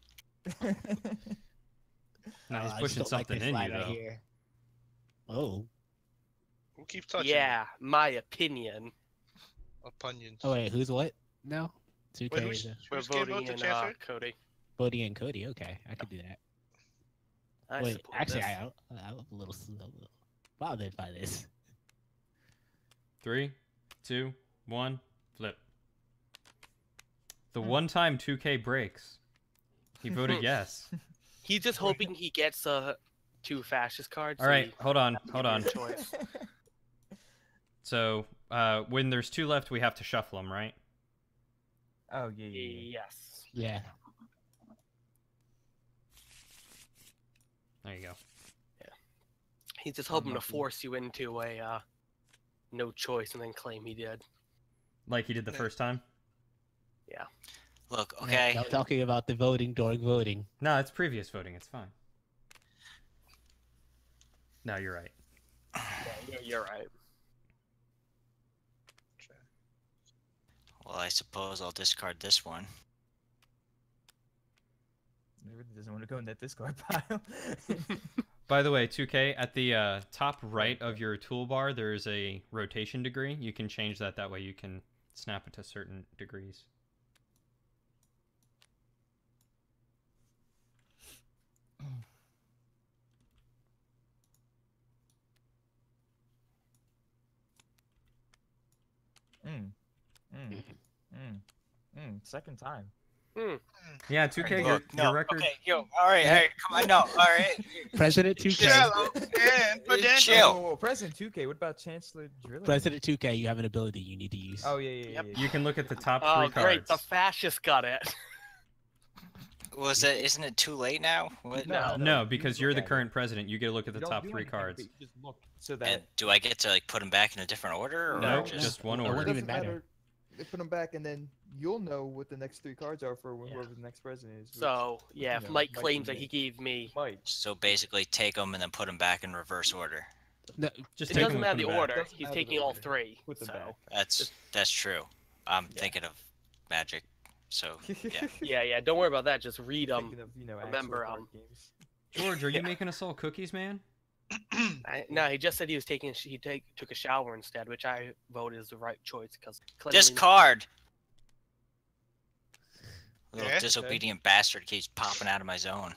B: Now
D: Oh,
B: he's
D: I just
B: pushing
D: don't like
B: something
D: this
B: in
D: line
B: you,
D: right
B: though.
D: here. Oh.
C: We'll keep touching.
F: Yeah, my opinion.
C: Opinions.
D: Oh wait, who's what? No. two K.
C: Wait, who's,
D: is, uh,
F: We're
C: who's gave
F: voting
C: vote to
F: in uh,
C: Chancellor?
F: Cody.
D: Bodie and Cody. Okay, I could do that.
F: I
D: Wait,
F: support
D: actually,
F: this.
D: I, I'm a little, s- a little bothered by this.
B: Three, two, one, flip. The
F: Hmm.
B: one time two K breaks, he voted yes.
F: He's just hoping he gets uh, two fascist cards.
B: All
F: so
B: right,
F: he
B: hold on,
F: doesn't
B: hold
F: give
B: on.
F: me a choice.
B: So, uh, when there's two left, we have to shuffle them, right?
E: Oh yeah, yeah, yeah.
F: Yes.
D: Yeah.
B: There you go.
F: He's just hoping to
E: Unlucky.
F: force you into a uh, no choice and then claim he did.
B: Like he did the
C: Yeah.
B: first time.
A: Look,
D: Yeah,
A: okay.
D: I'm talking about the voting during voting.
B: No, it's previous voting. It's fine. No, you're right.
F: Yeah, you're, you're right.
A: Well, I suppose I'll discard this one.
E: He really doesn't want to go in that discard pile.
B: By the way, two K, at the uh, top right of your toolbar, there's a rotation degree. You can change that. That way you can snap it to certain degrees.
E: mm. Mm. Mm. Mm. Second time.
F: Hmm.
B: Yeah, two K, your,
A: Look, no,
B: your record.
A: Okay, yo, all right, all right, come on, no, all right.
D: President two K.
C: Shallow and pedantic.
A: Chill.
E: Whoa, whoa, whoa, President two K. What about Chancellor Drilling?
D: President two K, you have an ability you need to use.
E: Oh yeah, yeah, yeah.
F: Yep.
E: yeah.
B: You can look at the top
F: Oh,
B: three
F: great!
B: cards.
F: The fascist got it.
A: Was it? Isn't it too late now? What?
F: No.
B: No,
E: you
B: because
E: just
B: you're
E: look
B: the
E: at it.
B: current president. You get to look at
E: You
B: the
E: don't
B: top
E: do
B: three
E: anything,
B: cards.
E: but you just look so that
A: And do I get to like put them back in a different order? Or
F: No,
B: just,
A: just
B: one
D: it
B: order.
D: wouldn't even
E: doesn't
D: matter.
E: They put them back, and then you'll know what the next three cards are for
F: Yeah.
E: whoever the next president is. which
F: So yeah, if
E: you know,
F: Mike
E: Mike
F: claims
E: can
F: that he
E: make.
F: gave me,
E: might.
A: So basically, take them and then put them back in reverse order.
D: No,
B: Just
F: it
B: take
F: doesn't
B: them
F: matter
B: and
F: the
B: put them back.
F: order.
E: Doesn't
F: He's
E: matter the
F: taking all
E: order.
F: three.
E: Put them
F: so.
E: back.
A: That's
F: Just-
A: that's true. I'm
E: Yeah.
A: thinking of Magic, so yeah.
F: Yeah, yeah. Don't worry about that. Just read them.
E: Thinking of, you know,
F: remember,
E: actual card
F: um,
E: games.
B: George, are you
F: Yeah.
B: making us all cookies, man?
F: I, no, he just said he was taking. a sh- He take took a shower instead, which I voted is the right choice because
A: Discard. Little
C: Yeah.
A: disobedient bastard keeps popping out of my zone.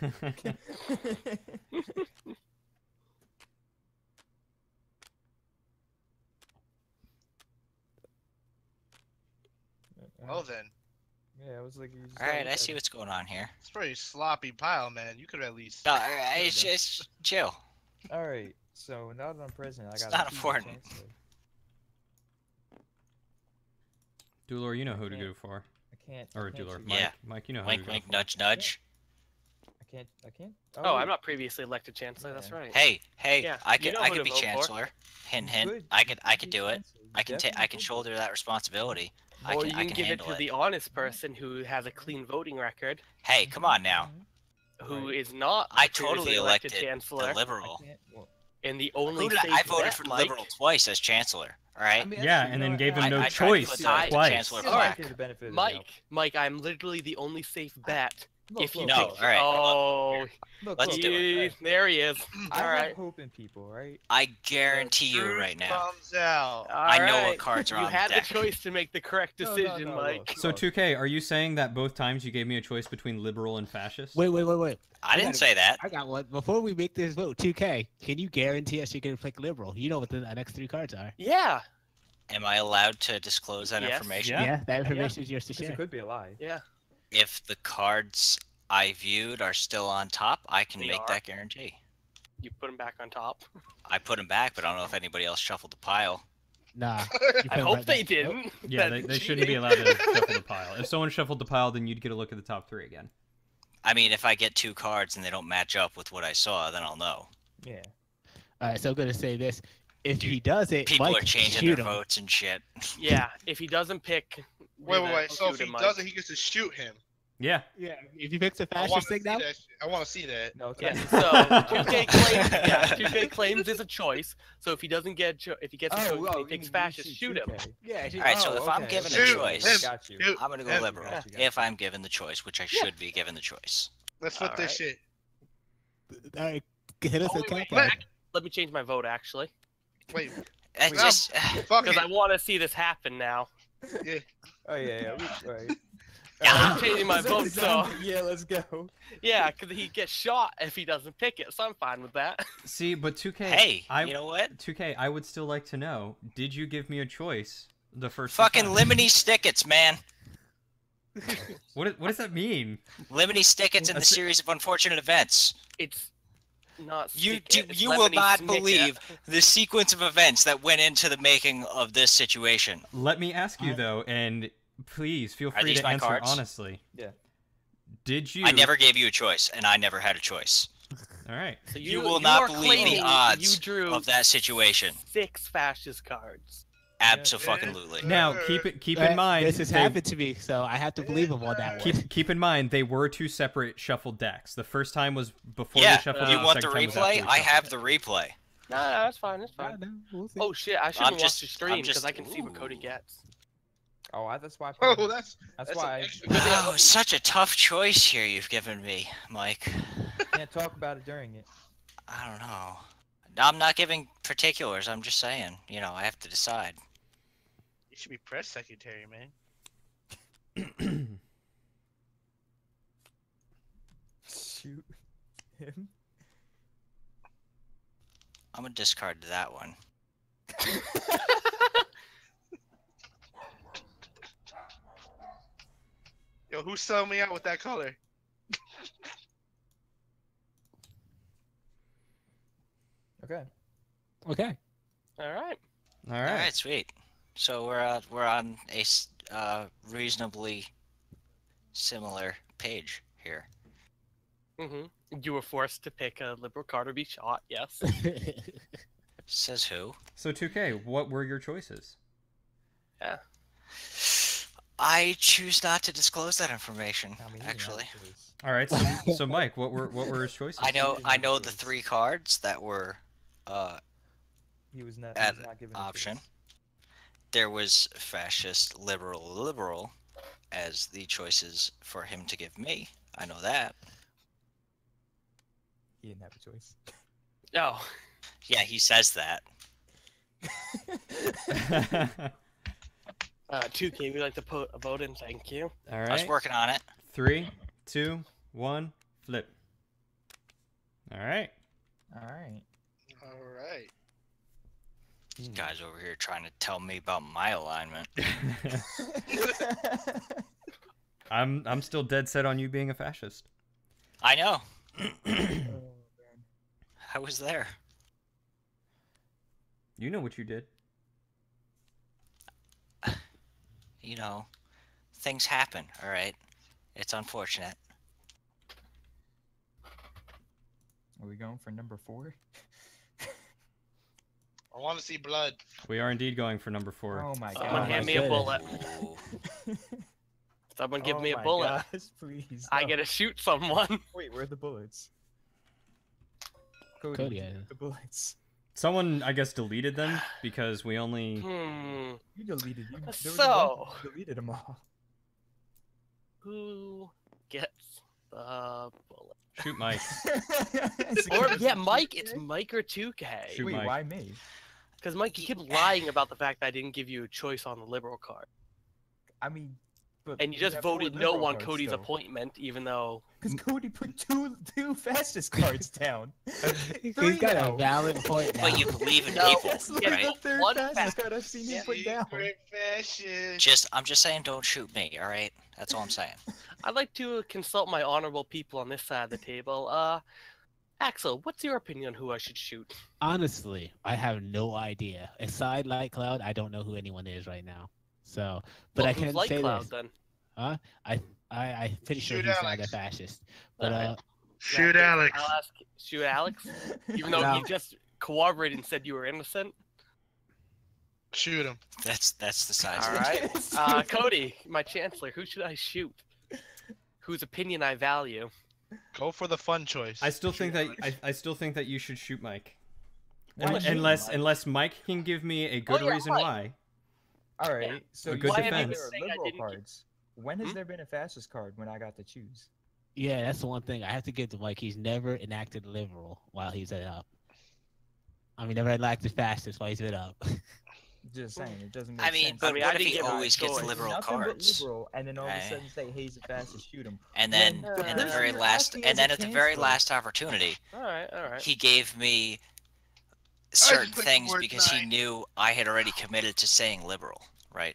C: Well then,
E: Yeah, I was like, you just
A: All
E: gotta
A: right,
E: look
A: I
E: at
A: see
E: it.
A: what's going on here.
C: it's a pretty sloppy pile, man. You could at least.
A: No, all right, it's just chill.
E: All right, so now that I'm president, I
A: It's
E: got.
A: not important.
B: Dulor, you know who to
E: Yeah.
B: go for.
E: I can't. I
B: Or
E: can't
B: Dulor,
E: choose.
B: Mike.
A: Yeah.
B: Mike, you know who
A: Wink,
B: to go
A: wink,
B: for.
A: nudge, nudge.
E: I can't. I can't.
F: Oh, I'm
E: wait.
F: not previously elected chancellor. That's
E: Yeah.
F: right.
A: Hey, hey,
F: Yeah,
A: I
F: you
A: could,
F: know
A: I
F: who
A: could
F: to
A: be
F: vote for.
A: chancellor. Hint,
E: You
A: hint.
E: could-
A: I
E: you
A: could,
E: could
A: I
E: be
A: could do it.
E: chancellor. You
A: I can take, I
E: definitely
A: can
E: could.
A: shoulder that responsibility. I
F: or
A: can,
F: you
A: I
F: can
A: can
F: give it
A: handle
F: to
A: it.
F: the honest person who has a clean voting record,
A: Hey, come on now.
F: who
E: Right.
F: is not
A: I
F: the previously
A: totally
F: elected
A: elected
F: chancellor,
A: The
E: I
A: liberal.
E: can't. Well,
F: and the only
A: Who did I,
F: safe
A: I voted
F: bet,
A: for the
F: Mike.
A: liberal twice as chancellor. All right.
E: I mean,
B: Yeah,
E: actually,
B: and
E: you
B: then
E: know
B: gave
E: what,
B: him
A: I-
B: no
A: I tried to
B: choice
A: put the
B: twice.
A: chancellor
E: I'll
A: flag.
E: give you the benefit of the
F: Mike,
E: doubt.
F: Mike, I'm literally the only safe bet.
E: Look,
F: if you
E: look,
A: No,
E: look,
F: pick,
A: all right.
F: oh,
E: look,
A: let's
E: look,
A: do it.
F: you- there he is.
E: I
F: All
E: have
F: right,
E: hope in people, right?
A: I guarantee you
C: Truth
A: right now.
C: Comes out.
F: all
A: I know what
F: right.
A: cards are
F: You
A: on the
F: had
A: deck.
F: the choice to make the correct
E: No, no,
F: decision,
E: no,
F: Mike.
E: look.
B: So two K, are you saying that both times you gave me a choice between liberal and fascist?
D: wait, wait, wait, wait.
A: I didn't say that.
D: I got one. Before we make this vote, two K, can you guarantee us you're going to pick liberal? You know what the next three cards are.
F: Yeah,
A: Am I allowed to disclose that
F: Yes.
A: information?
B: Yeah.
D: Yeah, that information is yours to
E: Because
D: share.
E: it could be a lie.
F: yeah.
A: If the cards I viewed are still on top, I can
F: They
A: make
F: are.
A: that guarantee.
F: You put him back on top.
A: I put them back, but I don't know if anybody else shuffled the pile.
D: Nah. you
F: I
D: put 'em
F: hope
D: right
F: they
D: back.
F: didn't.
B: Yeah,
F: That's
B: they, they shouldn't be
F: cheating.
B: allowed to shuffle the pile. If someone shuffled the pile, then you'd get a look at the top three again.
A: I mean, if I get two cards and they don't match up with what I saw, then I'll know.
E: Yeah.
D: All right, so I'm going to say this. If
A: Dude,
D: he does it,
A: People
D: Mike,
A: are changing
D: shoot
A: their
D: him.
A: votes and shit.
F: Yeah, if he doesn't pick.
C: Wait, wait,
F: then
C: wait. So
F: shoot
C: if he
F: him, Mike.
C: doesn't, he gets to shoot him.
B: Yeah.
D: Yeah, if he picks a
C: I want
D: fascist
C: to
D: thing
C: see
D: now,
C: that. shit. I want to see that.
E: No, it's
F: Yeah,
E: not.
F: so two K claims, yeah, two K claims is a choice. So if he doesn't get, cho- if he gets a choice,
E: oh,
F: and he
E: you
F: picks
E: mean
F: fascist,
E: you
F: shoot him.
E: two K.
D: yeah.
A: All right, so
E: Oh,
A: if I'm
E: okay,
A: given
E: okay,
A: a
C: Shoot
E: okay,
A: choice,
C: him.
E: got you.
C: Shoot.
A: I'm gonna go
C: Him.
A: liberal.
E: Got you, got
A: If I'm given the choice, which I should be given the choice.
C: Let's flip this
F: Alright.
D: all
C: shit.
D: right, hit us
F: Oh,
D: with
F: wait,
D: countdown.
F: wait, Let me change my vote actually,
C: Wait,
A: I
C: Wait.
A: just,
C: fuck
F: because
C: it.
F: I want to see this happen now.
E: Oh yeah, yeah. we- Right.
A: Yeah.
F: I'm changing my vote, so
E: Yeah, let's go.
F: yeah, because he gets shot if he doesn't pick it. So I'm fine with that.
B: See, but two K,
A: hey,
B: I,
A: you know what?
B: two K, I would still like to know, did you give me a choice the first two
A: Fucking
B: times?
A: liminy stickets, man.
B: What, what does that mean?
A: Liminy stickets in the
B: That's-
A: series of unfortunate events.
F: It's not.
A: You
F: stick
A: do,
F: it, it's
A: you will
F: lemony
A: not
F: snicket.
A: believe the sequence of events that went into the making of this situation.
B: Let me ask you,
D: I-
B: though, and please feel
A: Are
B: free
A: these
B: to
A: my
B: answer
A: cards?
B: honestly.
E: Yeah.
B: Did you...
A: I never gave you a choice, and I never had a choice
B: All right.
F: So
A: You
F: you,
A: will
F: you
A: not
F: are
A: believe the
F: claiming
A: odds
F: you drew
A: of that situation.
F: six fascist cards.
A: Absolutely.
B: Now, keep it keep
D: Uh,
B: in mind...
D: this has
B: they-
D: happened to me, so I have to believe him on that one.
B: Keep, keep in mind, they were two separate shuffled decks. The first time was before
A: Yeah,
B: they shuffled
A: you
B: it,
A: want the
B: second time was after
A: replay?
B: we
A: I
B: shuffled
A: have
B: it.
A: the replay.
F: No, no, that's fine. That's
D: Yeah,
F: fine.
D: no, we'll see.
F: Oh shit! I shouldn't watch
A: just-
F: the
A: I'm
F: stream because
A: just-
F: I can see what Cody
A: ooh.
F: gets.
E: Oh, I, that's why. I
C: Oh,
E: put him-
C: that's
E: that's
C: that's
E: why
C: an
E: I
C: extra-
A: Wow, such a tough choice here you've given me, Mike.
E: can't talk about it during it.
A: I don't know. I'm not giving particulars. I'm just saying. You know, I have to decide.
C: You should be press secretary, man.
E: Shoot him.
A: I'm gonna discard that one.
C: Yo, who Who's selling me out with that color?
E: Okay.
D: Okay.
F: All right.
B: All
A: All
B: right.
A: right, sweet. So we're uh, we're on a s- uh, reasonably similar page here.
F: hmm You were forced to pick a liberal card or be shot. Yes.
A: Says who?
B: So two K, what were your choices?
A: I choose not to disclose that information.
E: I mean, he didn't have
A: Actually,
E: a choice.
B: All right. So, so Mike, what were what were his choices?
A: I know
E: didn't
A: I
E: have a
A: know the
E: choice.
A: three cards that were uh,
E: He was not, he
A: Add
E: was not given a
A: option.
E: choice.
A: there was fascist, liberal, liberal as the choices for him to give me. I know that.
E: He didn't have a choice.
F: Oh.
A: Yeah, he says that.
F: Uh, two K, we'd like to put a vote in. Thank you.
B: All
A: I was
B: right.
A: working on it.
B: Three, two, one, flip. All right.
E: All right.
C: All right.
A: This guy's over here trying to tell me about my alignment.
B: I'm I'm still dead set on you being a fascist.
A: I know.
E: Oh, man.
A: I was there.
B: You know what you did.
A: You know, things happen, all right? It's unfortunate.
E: Are we going for number four?
C: I want to see blood.
B: We are indeed going for number four.
E: Oh my
F: Someone
E: god.
D: my
F: hand me a
D: goodness.
F: bullet.
A: Ooh.
F: Someone give
E: Oh
F: me a
E: my
F: bullet.
E: gosh, please.
F: I
E: no.
F: get to shoot someone.
E: Wait, where are the bullets? Cody,
D: Cody,
E: you
D: I-
E: took the bullets.
B: Someone, I guess, deleted them because we only.
F: Hmm.
E: You deleted. You, there was a bunch
F: So-
E: of you deleted them all.
F: Who gets the bullet?
B: Shoot Mike.
F: Or yeah, Mike. It's Mike or two K.
B: Shoot
E: Wait,
B: Mike.
E: why me?
F: Because Mike, you kept lying about the fact that I didn't give you a choice on the liberal card,
E: I mean, but
F: and you
E: we
F: just
E: have four
F: voted
E: liberal
F: no on
E: cards
F: Cody's
E: still.
F: appointment, even though.
E: Because Cody put two two fastest cards down.
D: He's
E: Three
D: got
E: now.
D: a valid point now.
A: But you believe in
F: No.
A: people,
E: That's like
A: right?
E: the third
F: One
E: fastest
F: fast-
E: card I've seen you put down.
C: Secret fashion.
A: Just, I'm just saying, don't shoot me, all right? That's all I'm saying.
F: I'd like to consult my honorable people on this side of the table. Uh, Axel, what's your opinion on who I should shoot?
D: Honestly, I have no idea. Aside Light Cloud, I don't know who anyone is right now. So, but
F: Well,
D: I
F: who's
D: can
F: Light
D: say
F: Cloud
D: this.
F: then.
D: Huh? I I I pretty sure
C: Shoot
D: he's not
C: Alex.
D: a fascist. But
F: Alright.
D: uh,
C: Shoot
F: Yeah,
C: Alex.
F: I'll ask shoot Alex, even though
D: No.
F: he just cooperated and said you were innocent.
C: Shoot him.
A: That's that's the size.
F: All
A: of it.
F: right, uh, Cody, my chancellor, who should I shoot? Whose opinion I value?
C: Go for the fun choice.
B: I still think
C: Shoot
B: that I, I still think that you should shoot Mike.
E: Why
B: Unle-
E: shoot
B: unless
E: Mike?
B: unless Mike can give me a good
F: Oh, yeah,
B: reason
F: Mike.
B: why.
E: All right, so
B: A
E: you
B: good
E: said
B: defense.
E: there
F: Saying
E: are
F: I
E: liberal
F: didn't get-
E: cards. When has
F: Hmm?
E: there been a fascist card when I got to choose?
D: yeah, that's the one thing I have to give to Mike. He's never enacted liberal while he's been up. I mean, never enacted fascist while he's been up.
E: Just saying, it doesn't make
A: I mean,
E: sense.
A: but
F: I mean,
A: what
F: I
A: if he
F: didn't get my
A: always gets
F: choice.
A: liberal
E: Nothing but
A: cards?
E: liberal, and then all of a
A: Right.
E: sudden say, "Hey, he's a fascist, shoot him."
A: And then,
F: When-
A: and the
F: Uh,
A: very
E: you're
A: last,
E: acting
A: and
E: as
A: then
E: a
A: at the very
E: chancellor.
A: last opportunity,
F: All right, all right.
A: he gave me certain
C: clicked the
A: things
C: word
A: because he
C: nine.
A: knew I had already committed to saying liberal, right?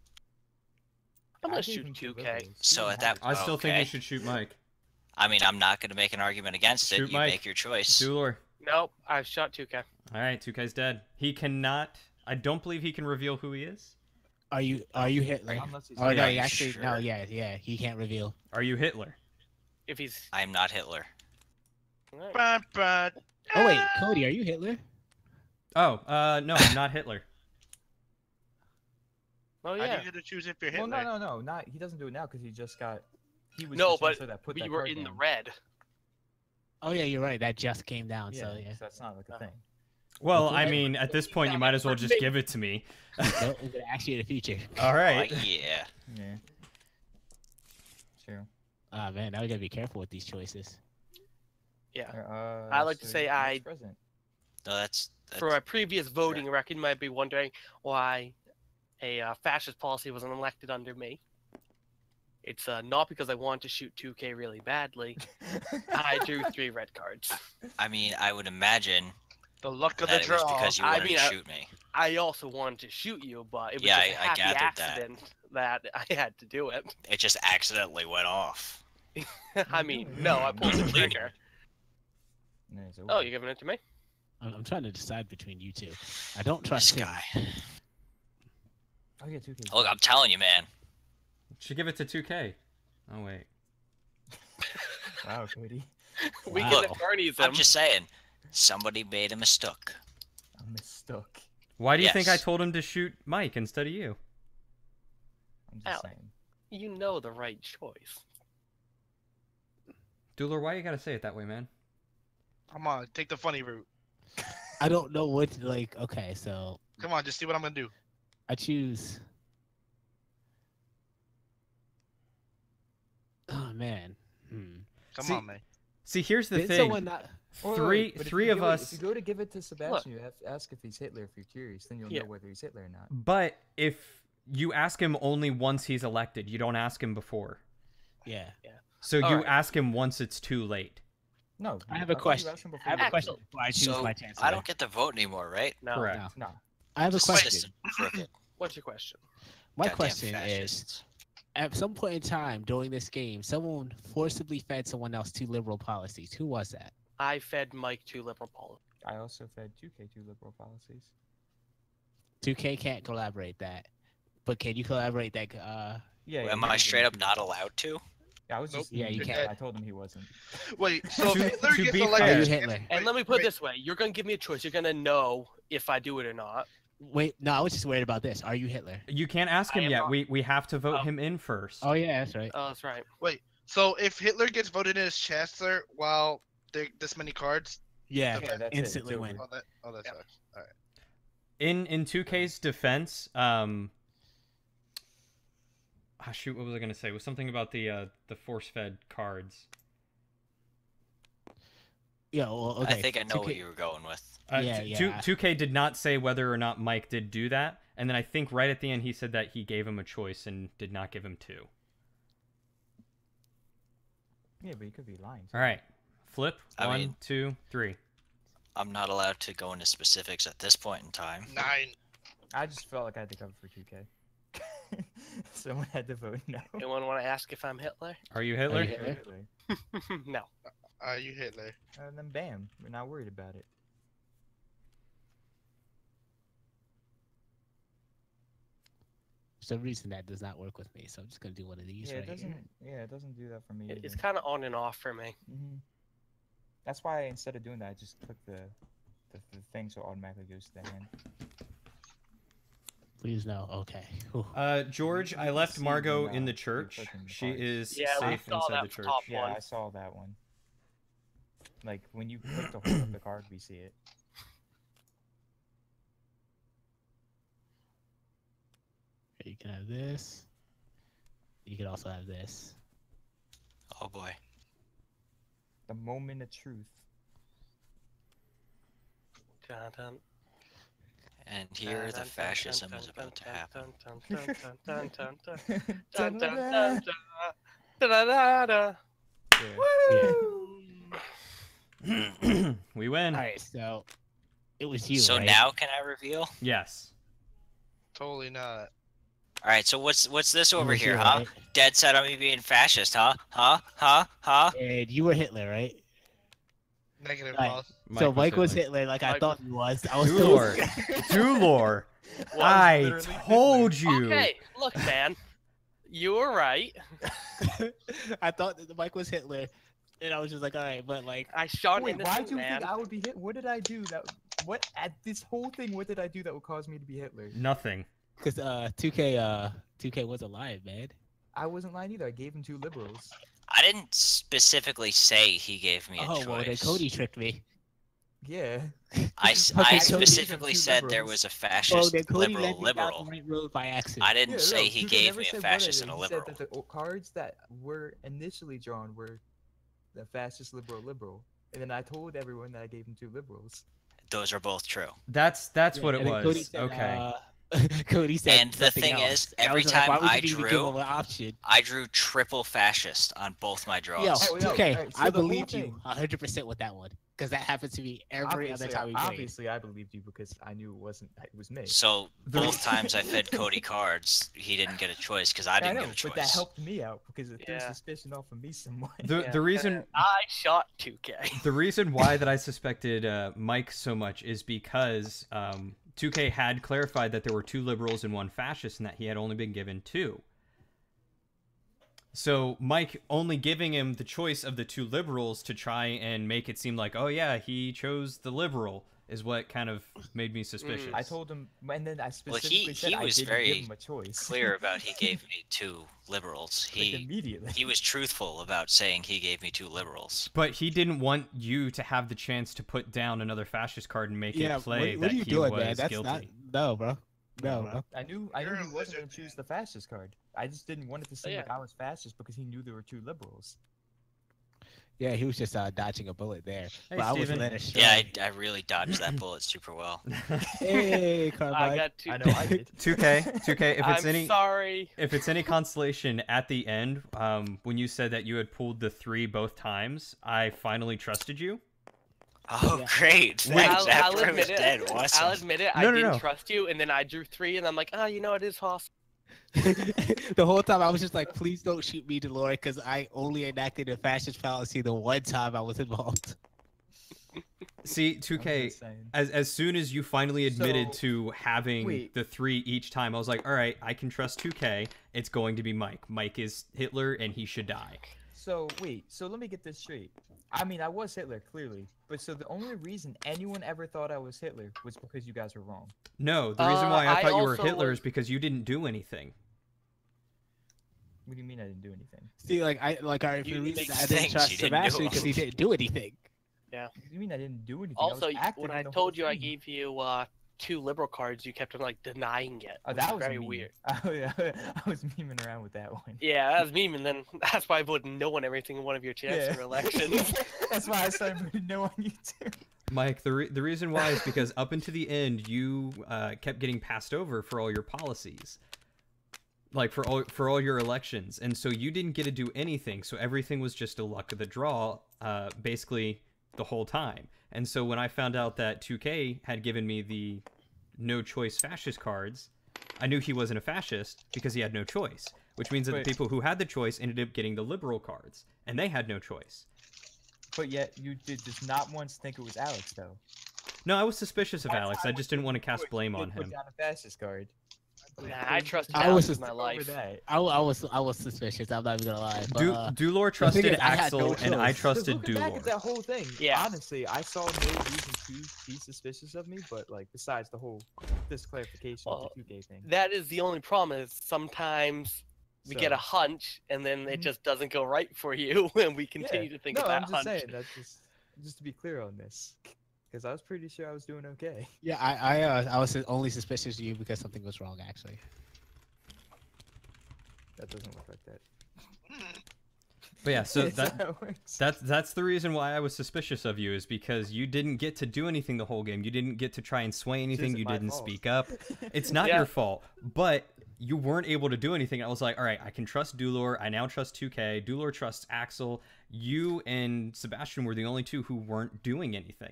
F: I'm
E: I
F: gonna
E: gave
F: shoot
E: him two
F: two K.
E: liberals.
A: So
E: You
A: at
E: have
A: that-
B: I still think
A: Okay.
B: you should shoot Mike.
A: I mean, I'm not going to make an argument against it.
B: Shoot
A: You
B: Mike.
A: make your choice.
B: Dulor.
F: Nope, I shot two K.
B: All right, two K's dead. He cannot. I don't believe he can reveal who he is.
D: Are you are you Hitler?
E: Unless he's
D: Oh no,
A: Are
D: he
A: you
D: actually no,
A: sure?
D: yeah, yeah, he can't reveal.
B: Are you Hitler?
F: If he's.
A: I am not Hitler.
F: All right.
C: Bah, bah.
D: Oh wait, Cody, are you Hitler?
B: Oh, uh, no, I'm not Hitler.
F: Oh
C: How do
F: yeah.
C: you get to choose if you're
E: Well,
C: Hitler?
E: no, no, no, not. He doesn't do it now because he just got. He was
F: No,
E: the
F: but
E: chancellor that put
F: we
E: that
F: were
E: card
F: in the
E: down.
F: red.
D: Oh yeah, you're right. That just came down.
E: Yeah,
D: So yeah,
E: so that's not like a
F: Oh.
E: thing.
B: Well,
D: Okay.
B: I mean, at this point, you might as well just give it to me.
D: no, I'm gonna ask you in the future.
B: All
A: Oh,
B: right.
A: yeah.
E: Yeah. True.
D: Ah man, now we gotta be careful with these choices.
F: Yeah.
E: Uh,
F: I like to
E: so
F: say
E: who's
F: I-
E: President?
A: No, that's, that's
F: For my previous voting record, you might be wondering why a uh, fascist policy wasn't elected under me. It's uh, not because I wanted to shoot two K really badly. I drew three red cards.
A: I mean, I would imagine
C: The luck of
A: That
C: the
A: it was
C: draw.
A: because you
F: I
A: wanted
F: mean,
A: to
F: I-
A: shoot me.
F: I also wanted to shoot you, but it was
A: Yeah,
F: just a
A: I- I
F: happy
A: gathered that.
F: accident that. I had to do it.
A: It just accidentally went off.
F: I mean, no, I pulled the
A: Bleeding.
F: trigger.
E: And then it's
F: Oh,
E: over.
F: you're giving it to me?
D: I'm, I'm trying to decide between you two. I don't
A: This
D: trust him.
A: guy.
E: I'll get two K.
A: Look, I'm telling you, man.
B: Should give it to two K. Oh wait.
E: Wow, Cody.
F: We
D: Wow.
F: can attorneys him.
A: I'm just saying, somebody made a mistake.
E: I'm mistook.
B: Why do you think I
A: Yes.
B: told him to shoot Mike instead of you?
E: I'm just
F: Ow.
E: saying.
F: You know the right choice.
B: Dueler, why you gotta say it that way, man?
C: Come on, take the funny route.
D: I don't know what like. Okay, so
C: Come on, just see what I'm gonna do.
D: I choose. Oh man. Hmm.
C: Come
B: See,
C: on, man.
B: See, here's the
D: Did
B: thing.
D: someone not?
E: Wait, wait,
B: Three,
E: wait, but if
B: three
E: you
B: of
E: give it-
B: us.
E: If you go to give it to Sebastian, you have to ask if he's Hitler if you're curious. Then you'll
F: Yeah.
E: know whether he's Hitler or not.
B: But if you ask him only once he's elected, you don't ask him before.
D: Yeah.
B: So
F: All
B: you
F: right.
B: ask him once it's too late.
E: No.
D: I have
E: thought
D: a
E: you
D: question.
E: asked him before
D: I have
E: you
D: a
E: voted.
D: question before I choose
A: So
D: my chancellor.
A: I don't get to vote anymore, right?
F: No.
B: Correct.
D: No.
E: No.
D: I have a
A: This
D: question.
A: system is crooked.
F: What's your question?
D: My
A: Goddamn
D: question is:
A: fascists.
D: at some point in time during this game, someone forcibly fed someone else two liberal policies. Who was that?
F: I fed Mike two liberal policies.
E: I also fed two K two liberal policies.
D: two K can't collaborate that, but can you collaborate that? Uh,
E: Yeah. yeah
A: Am
E: he
A: I
E: was
A: straight
E: in
A: up
E: two
A: not
E: K.
A: allowed to?
E: Yeah, I was
C: Nope.
E: just.
D: Yeah, you
E: I-
D: can't.
E: I told him he wasn't.
C: Wait, so
B: To-
C: if Hitler
B: to
C: gets
B: be
C: elected.
D: Are you
B: fair-
D: Hitler?
C: wait,
F: And let me put
C: wait,
F: it this way: you're gonna give me a choice. You're gonna know if I do it or not.
D: wait, no, I was just worried about this. Are you Hitler?
B: You can't ask
F: I
B: him
F: am
B: yet.
F: not-
B: We we have to vote
F: Oh.
B: him in first.
D: Oh yeah, that's right.
F: Oh, that's right.
C: Wait, so if Hitler gets voted in as chancellor while there this many cards,
D: Yeah,
E: Yeah, that's it.
D: instantly
E: It's
D: win.
E: over.
C: oh that oh that
F: Yeah.
C: sucks. All right.
B: In in two K's defense, um, ah, shoot, what was I gonna say? It was something about the uh the force fed cards.
D: Yeah, well, okay.
A: I think I know
D: two
A: what
D: K
A: you were going with.
B: Uh,
D: Yeah,
B: t- two
D: yeah.
B: two K did not say whether or not Mike did do that, and then I think right at the end he said that he gave him a choice and did not give him two.
E: Yeah, but he could be lying.
B: All right, flip
A: I
B: one,
A: mean-
B: two, three.
A: I'm not allowed to go into specifics at this point in time.
C: Nine.
E: I just felt like I had to cover for two K. Someone had to vote no.
F: Anyone want to ask if I'm Hitler?
B: Are you Hitler?
D: Are you Hitler?
E: Hitler.
F: No.
C: Are you Hitler?
E: And then bam, we're not worried about it.
D: For some reason that does not work with me, so I'm just gonna do one of these
E: Yeah,
D: right
E: it doesn't.
D: here.
E: Yeah, it doesn't do that for me.
F: It- It's
E: either.
F: kind of on and off for me.
E: hmm That's why instead of doing that, I just click the, the the thing so it automatically goes to the hand.
D: Please no. Okay. Whew.
B: Uh, George, I left
E: See
B: Margot
E: when,
B: in
E: uh,
B: the
E: you're
B: church.
E: clicking the
B: She
E: cards.
B: is
F: Yeah, we
B: safe
F: saw
B: inside
F: that
B: the church.
F: top
E: Yeah,
F: one.
E: I saw that one. Like when you click to hold up the card, we see it.
D: You can have this. You can also have this.
A: Oh boy.
E: The moment of truth.
F: Dun, dun,
A: And here
F: dun,
A: the
F: dun,
A: fascism
F: dun,
A: is
F: dun,
A: about to
F: dun,
A: happen.
F: dun, dun, dun, dun, dun, dun, dun, dun, dun, dun, dun, dun, dun.
E: Yeah.
B: We win.
D: All right, so it was you.
A: So
D: right?
A: now can I reveal?
B: Yes.
C: Totally not.
A: All right. So what's what's this
D: It
A: over
D: was
A: here,
D: you,
A: huh?
D: right?
A: Dead set on me being fascist, huh? Huh? Huh? Huh?
D: And you were Hitler, right?
C: Negative
D: Right.
C: boss.
D: so Mike was Hitler, like I
F: Mike
D: thought he was. I was
B: Dulor. Dulor. I
E: literally
B: told you.
F: Okay, look, man. You were right.
D: I thought that Mike was Hitler, and I was just like, all right, but like,
F: I shot
E: Wait,
F: an
E: why
F: innocent
E: do you
F: man.
E: think I would be hit? What did I do that? What at this whole thing? What did I do that would cause me to be Hitler?
B: Nothing.
D: because uh, two K, uh, two K was alive, man.
E: I wasn't lying either. I gave him two liberals.
A: I didn't specifically say he gave me a
D: Oh
A: choice.
D: well, then Cody tricked me.
E: Yeah.
A: I, s-
D: Okay,
A: I
D: Cody-
A: specifically
E: Two
A: said there
E: liberals.
A: was a
D: Well,
A: fascist,
D: then Cody
A: liberal,
D: led me down
A: liberal.
D: the right road by accident.
A: I didn't
E: Yeah,
A: say
E: no,
A: he
E: Tuca
A: gave
E: never
A: me a
E: said what I
A: fascist
E: did.
A: and a
E: He
A: liberal.
E: said that the o- cards that were initially drawn were the fascist, liberal, liberal, and then I told everyone that I gave him two liberals.
A: Those are both true.
B: That's that's
D: Yeah,
B: what it
D: and then Cody
B: was.
D: said,
B: Okay.
D: uh, Cody said.
A: And the
D: something
A: thing
D: else.
A: is,
D: And I
A: every
D: was like,
A: time
D: why would
A: I
D: you even give
A: drew-
D: him an option?
A: I drew triple fascist on both my draws.
D: Yo,
E: Oh, yo,
D: okay,
E: alright, so
D: I
E: the whole
D: believe you
E: thing-
D: one hundred percent with that one. because that happens to me every
E: obviously,
D: other time we play.
E: obviously, I believed you because I knew it wasn't. It was me.
A: So
B: The-
A: both times I fed Cody cards, he didn't get a choice because I
E: I
A: didn't
E: know,
A: get a choice.
E: but that helped me out because it threw
F: Yeah.
E: suspicion off of me somewhat.
B: The
F: Yeah.
B: the reason
F: I shot two K.
B: the reason why that I suspected uh, Mike so much is because um, two K had clarified that there were two liberals and one fascist, and that he had only been given two. So Mike only giving him the choice of the two liberals to try and make it seem like, oh yeah, he chose the liberal, is what kind of made me suspicious.
E: I told him, and then I
A: Well,
E: specifically
A: he
E: said
A: he
E: I
A: was
E: didn't
A: very
E: give him a choice.
A: clear about he gave me two liberals.
E: like
A: He
E: immediately.
A: he was truthful about saying he gave me two liberals.
B: But he didn't want you to have the chance to put down another fascist card and make
D: Yeah,
B: it play
D: what, what
B: that
D: are you
B: he
D: doing,
B: was
D: man? That's
B: guilty.
D: not no, bro. No,
E: No,
D: bro.
E: I knew I knew
C: You're
E: he
C: a
E: wasn't
C: lizard,
E: going to choose
C: man.
E: the fascist card. I just didn't want it to seem
F: yeah.
E: like I was fascist because he knew there were two liberals.
D: Yeah, he was just uh, dodging a bullet there.
B: Hey,
D: but I was
B: Steven.
D: led astray.
A: Yeah, I, I really dodged that bullet super well.
D: Hey,
F: I
D: Carbide.
F: got two.
E: I know I did.
B: two K, two K. If it's
F: I'm
B: any,
F: sorry.
B: if it's any consolation, at the end, um, when you said that you had pulled the three both times, I finally trusted you.
A: Oh,
D: Yeah.
A: great!
B: Wait,
A: Thanks.
F: I'll,
A: that
F: I'll
A: was
F: admit it.
A: dead. Awesome.
F: I'll admit it. I
B: No, no,
F: didn't
B: no.
F: trust you, and then I drew three, and I'm like, oh, you know, it is Hoss.
D: The whole time I was just like, please don't shoot me, Delore, because I only enacted a fascist policy the one time I was involved.
B: See, two
E: I'm
B: K.
E: just saying.
B: As as soon as you finally admitted
E: So-
B: to having
E: wait.
B: the three each time, I was like, all right, I can trust two K. It's going to be Mike. Mike is Hitler, and he should die.
E: So wait, so let me get this straight. I mean, I was Hitler clearly, but so the only reason anyone ever thought I was Hitler was because you guys were wrong.
B: No, the reason
F: Uh,
B: why I
F: I
B: thought you were
F: also
B: Hitler
F: was-
B: is because you didn't do anything.
E: What do you mean I didn't do anything?
D: See, like I like I,
A: You
D: the reason
A: did
D: I didn't
A: things,
D: trust
A: you didn't do
D: Sebastian because he
A: them.
D: didn't do anything.
E: What do you mean I didn't do anything? I was
F: Also,
E: active
F: when
E: in
F: I
E: the
F: told
E: whole
F: you I
E: thing.
F: gave you uh, two liberal cards, you kept on like denying it.
E: Oh,
F: which
E: that
F: is
E: was
F: very
E: mean.
F: weird.
E: Oh yeah, I was memeing around with that one.
F: Yeah, that was meme, and then that's why I voted no on everything in one of your chancellor
E: Yeah.
F: elections.
E: That's why I started putting no on you too.
B: Mike, the, re- the reason why is because up until the end, you uh, kept getting passed over for all your policies. Like, for all, for all your elections. And so you didn't get to do anything. So everything was just a luck of the draw, uh, basically, the whole time. And so when I found out that two K had given me the no-choice fascist cards, I knew he wasn't a fascist because he had no choice. Which means that
E: Wait.
B: the people who had the choice ended up getting the liberal cards. And they had no choice.
E: But yet you did just not once think it was Alex though.
B: No, I was suspicious of
E: That's
B: Alex.
E: how
B: I just didn't want to cast
E: Put-
B: blame
E: you
B: on
E: did put
B: him.
E: down a fascist card.
F: Nah, I trust
D: I
F: Alex
D: was
F: with
D: just
F: my
E: Over
F: life.
E: that.
D: I, I was I was suspicious. I'm not even gonna lie. But,
B: Du-
D: uh,
B: Dulor
D: thing
B: trusted
D: is, I had no
B: Axel, and I
D: choice.
B: trusted
E: Looking back at
B: Dulor.
E: that whole thing,
F: Yeah.
E: honestly, I saw no reason to be suspicious of me, but like besides the whole this clarification
F: Well,
E: of the two K thing.
F: That is the only problem. Is sometimes we get
E: So-
F: a hunch, and then it
E: Mhm.
F: just doesn't go right for you, and we continue
E: Yeah.
F: to think
E: no,
F: of that
E: I'm just
F: hunch.
E: saying that's just just to be clear on this, because I was pretty sure I was doing okay.
D: yeah, I I, uh, I was only suspicious of you because something was wrong. Actually,
E: That doesn't look like that.
B: But yeah, so
E: Is
B: that
E: how it works?
B: that's that's the reason why I was suspicious of you, is because you didn't get to do anything the whole game. You didn't get to try and sway anything.
E: isn't
B: You
E: my
B: didn't
E: fault.
B: speak up. It's not
F: Yeah.
B: your fault, but you weren't able to do anything. I was like, all right, I can trust Dulor. I now trust two K. Dulor trusts Axel. You and Sebastian were the only two who weren't doing anything.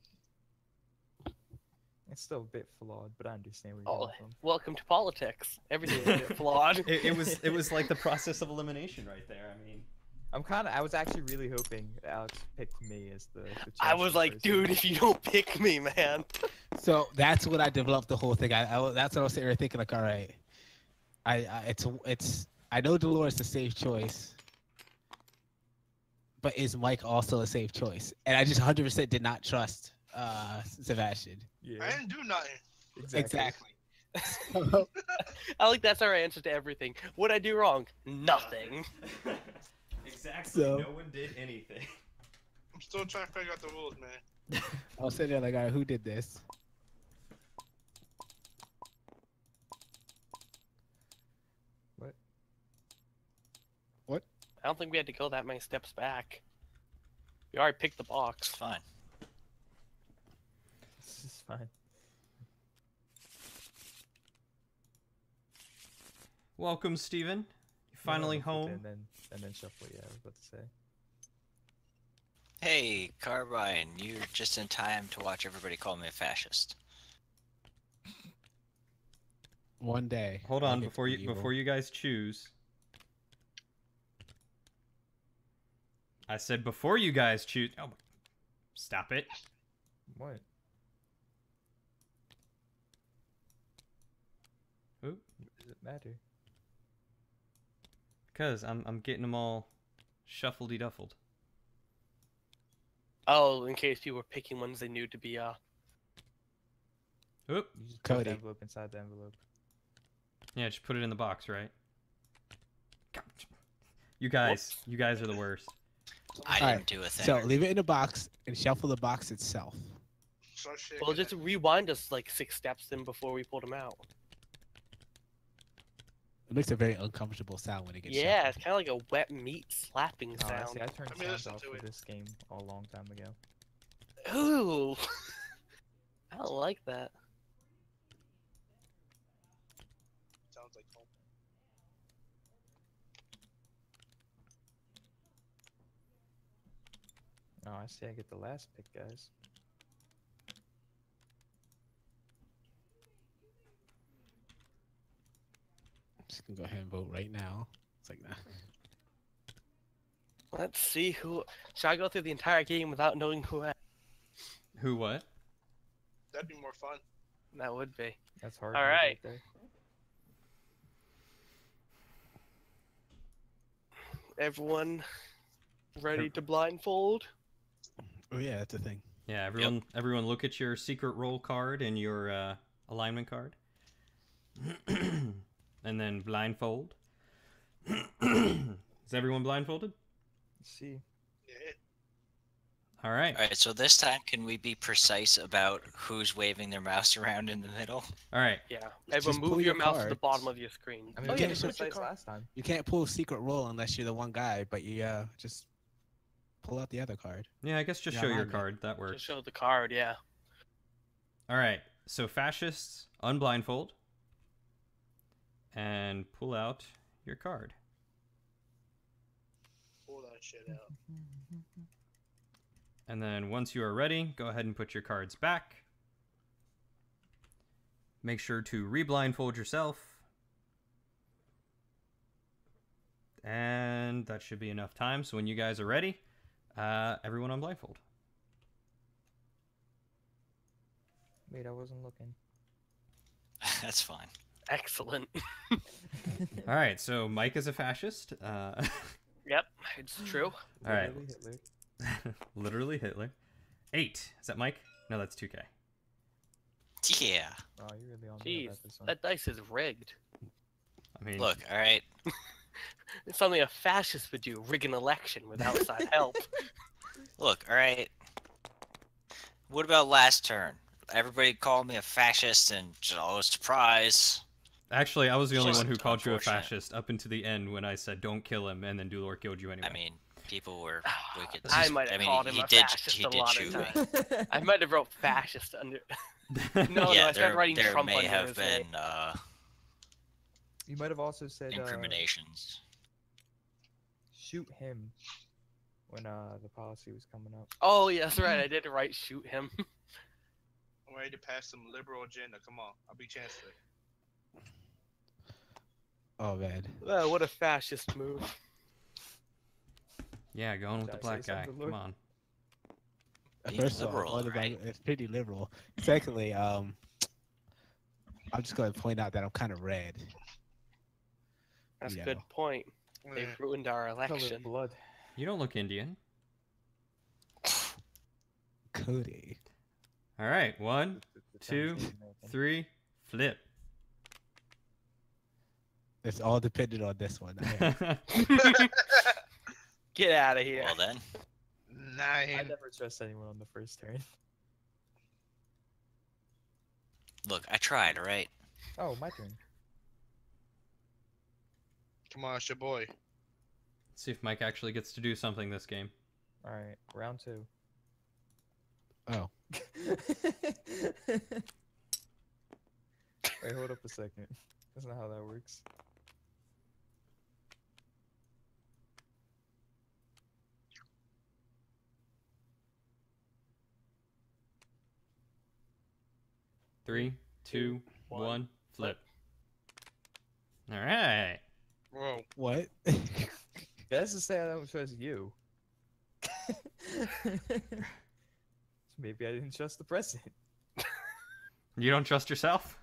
E: It's still a bit flawed, but I understand where you're
F: Oh,
E: coming from.
F: welcome to politics. Everything is a bit flawed.
B: It, it was it was like the process of elimination right there. I mean,
E: I'm kind of. I was actually really hoping Alex picked me as the. the
F: I was
E: chancellor
F: like,
E: person.
F: dude, if you don't pick me, man.
D: so that's when I developed the whole thing. I, I was- that's what I was sitting there thinking. Like, all right, I, I it's it's I know Dolores is a safe choice, but is Mike also a safe choice? And I just one hundred percent did not trust uh Sebastian.
E: Yeah,
C: I didn't do nothing.
E: exactly.
D: Exactly.
F: I like that's our answer to everything. What I do wrong? Nothing.
B: exactly.
D: So-
B: No one did anything.
C: I'm still trying to figure out the rules, man.
D: I was sitting there like, all right, who did this?
F: I don't think we had to go that many steps back. We already picked the box.
A: It's fine.
E: This is fine.
B: Welcome, Steven. You finally
E: Yeah,
B: home.
E: And then and then shuffle. Yeah, I was about to say.
A: Hey, Carbine, you're just in time to watch everybody call me a fascist.
D: One day.
B: Hold
D: I'll
B: on,
D: get to
B: before
D: be
B: you
D: evil.
B: before you guys choose. I said before you guys choose. Oh, stop it.
E: What?
B: Oop.
E: Does it matter?
B: Cause I'm I'm getting them all shuffledy duffled.
F: Oh, in case you were picking ones they knew to be uh.
B: Oop.
E: You just put
D: Cody.
E: the envelope inside the envelope.
B: Yeah, just put it in the box, right? God. You guys,
F: Whoops.
B: you guys are the worst.
A: I
D: Alright,
A: didn't do a thing.
D: So leave it in the box and shuffle the box itself.
C: So shit.
F: Well, just rewind us like six steps in before we pulled them out.
D: It makes a very uncomfortable sound when it gets
F: Yeah,
D: shuffled.
F: it's kind of like a wet meat slapping
E: Oh, I
F: sound.
E: see. I turned
C: Let me
E: sounds
C: listen
E: off
C: to
E: for
C: it.
E: this game a long time ago.
F: Ooh, I don't like that.
C: Sounds like home.
E: Oh, I see. I get the last pick, guys.
D: Just gonna go ahead and vote right now. It's like that.
F: Let's see who. Should I go through the entire game without knowing who I?
B: Who what?
C: That'd be more fun.
F: That would be.
E: That's hard.
F: All
E: mode
F: right.
E: there.
F: Everyone ready to blindfold?
D: Oh yeah, that's a thing.
B: Yeah, everyone everyone look at your secret roll card and your uh, alignment card. And then blindfold. Is everyone blindfolded?
E: Let's see.
C: Yeah.
B: All right.
A: All right, so this time, can we be precise about who's waving their mouse around in the middle?
B: All right.
F: Yeah.
D: Just
F: Everyone,
D: pull
F: move your,
D: your
F: mouse to the
D: cards.
F: bottom of your screen.
E: I mean,
F: oh
E: we
F: yeah,
D: can't
E: did
F: just
E: this
F: precise card.
E: last time.
D: You can't pull secret roll unless you're the one guy, but you uh just pull out the other card.
B: Yeah, I guess just
D: Yeah,
B: show your
D: alignment.
B: card. That
F: Just
B: works.
F: show the card. Yeah.
B: All right. So fascists, unblindfold, and pull out your card.
C: Pull that shit out.
B: And then once you are ready, go ahead and put your cards back. Make sure to re-blindfold yourself. And that should be enough time. So when you guys are ready, uh, everyone unblindfold.
E: Wait, I wasn't looking.
A: That's fine.
F: Excellent.
B: All right, so Mike is a fascist. Uh,
F: Yep, it's true.
B: all right,
E: Literally Hitler.
B: literally Hitler. Eight. Is that Mike? No, that's two K.
A: Yeah.
E: Oh, you really on me
F: Jeez,
E: about this one.
F: that dice is rigged.
B: I mean,
A: Look, all right.
F: It's something a fascist would do, rig an election with outside help.
A: Look, all right. What about last turn? Everybody called me a fascist and just, oh, surprise.
B: actually, I was the only
A: Just
B: one who called you a
A: unfortunate.
B: fascist up until the end when I said don't kill him, and then Dulor killed you anyway.
A: I mean, people were wicked.
F: I might have
A: I mean,
F: called him
A: he
F: a
A: did.
F: fascist
A: He
F: a
A: did
F: lot
A: shoot
F: of
A: me.
F: times. I might have wrote fascist under. No, no,
A: yeah,
F: I started
A: there,
F: writing
A: there
F: Trump
A: may
F: under
A: have
F: his name.
A: been uh,
E: You might have also said uh,
A: incriminations.
E: shoot him when uh the policy was coming up.
F: Oh, yeah, that's right. I did write shoot him.
C: I'm ready to pass some liberal agenda. Come on, I'll be chancellor.
D: Oh man.
F: Oh, what a fascist move.
B: Yeah, going with
E: Did
B: the
E: I say
B: black guy.
E: something,
B: Come
E: Lord?
B: on.
A: He's
D: First of all,
A: liberal,
D: all the
A: right?
D: Bible- it's pretty liberal. Secondly, um, I'm just going to point out that I'm kind of red.
F: That's
D: Yeah.
F: a good point. They
C: Yeah.
F: ruined our
E: Color of
F: election.
E: blood.
B: You don't look Indian.
D: Cody.
B: All right, one,
E: The- the
B: two,
E: terms of American.
B: three, flip.
D: It's all dependent on this one. I-
F: Get out of here.
A: Well then,
E: I
C: Nine.
E: never trust anyone on the first turn.
A: look, I tried. All right.
E: Oh, my turn.
C: Come on, it's your boy.
B: Let's see if Mike actually gets to do something this game.
E: All right, round two.
D: oh.
E: Wait, hold up a second. That's not how that works.
B: Three, two,
F: one,
B: one, flip. All right.
C: Whoa.
D: What?
E: That's to say I don't trust you. So maybe I didn't trust the president.
B: You don't trust yourself?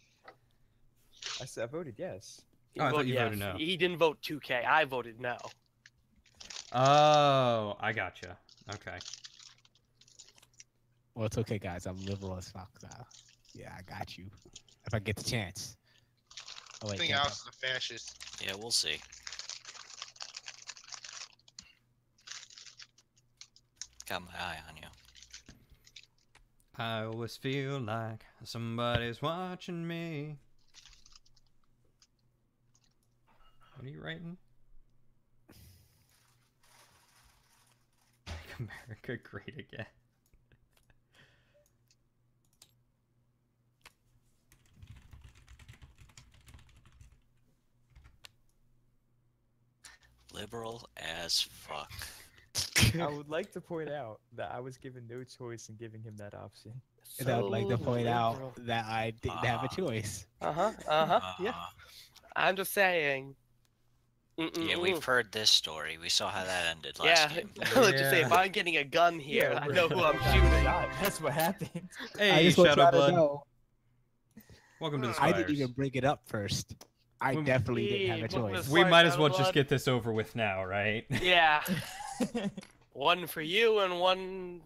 E: I said I voted yes.
F: He
B: Oh, I thought
F: voted
B: you
F: yes.
B: voted no.
F: He didn't vote two K. I voted no.
B: Oh, I gotcha. Okay.
D: Well, it's okay, guys. I'm liberal as fuck. So. Yeah, I got you. If I get the chance. Oh, wait,
C: Everything
D: can't
C: else is a fascist.
A: Yeah, we'll see. Got my eye on you.
B: I always feel like somebody's watching me. What are you writing? Make America great again.
A: Liberal as fuck.
E: I would like to point out that I was given no choice in giving him that option.
D: And I would like to
F: So
D: point out
F: liberal.
D: that I didn't have a
A: Ah.
D: choice.
F: Uh-huh, uh-huh, yeah.
A: Uh,
F: I'm just saying.
A: Yeah, we've heard this story. We saw how that ended
F: Yeah,
A: last game.
F: let's just say
B: Yeah.
F: if I'm getting a gun here,
E: Yeah,
F: I
E: we're-
F: know who I'm
E: we're
F: shooting.
E: shot. That's what happened.
B: Hey,
D: I just want
B: Shadow
D: y'all to
B: Blood.
D: know,
B: Welcome to the
D: I
B: Squires.
D: didn't even bring it up first. I
B: We-
D: definitely didn't have a
F: What
D: choice.
F: was-
B: We
F: Sorry,
B: might as
F: Shadow
B: well just
F: Blood.
B: get this over with now, right?
F: Yeah, one for you and one.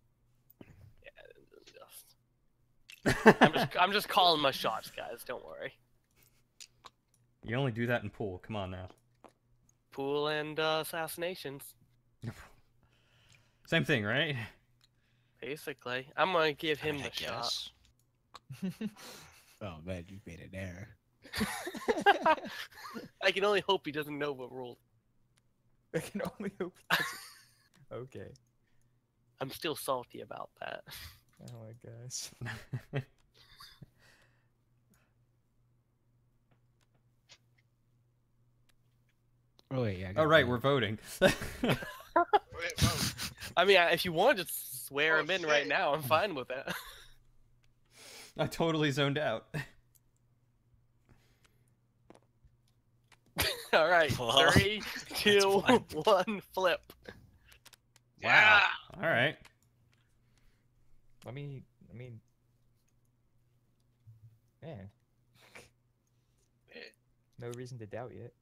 F: I'm just, I'm just calling my shots, guys. Don't worry.
B: You only do that in pool. Come on now.
F: Pool and uh, assassinations,
B: Same thing, right?
F: basically. I'm gonna give
A: I
F: him
A: mean, I
F: the shot.
A: guess.
D: Oh man, you made an error.
F: I can only hope he doesn't know what rule.
E: I can only hope. he doesn't- Okay.
F: I'm still salty about that.
E: Oh my gosh.
D: Oh wait, yeah. I
B: oh,
D: got
B: right,
D: one.
B: we're voting.
C: Wait, whoa.
F: I mean, if you want to just swear
C: Oh,
F: him in right
C: shit.
F: now, I'm fine with it.
B: I totally zoned out.
F: All right,
A: Well,
F: three, two,
A: fine.
F: one, flip.
C: Yeah.
B: All right.
E: Let me. I mean. Man. No reason to doubt yet.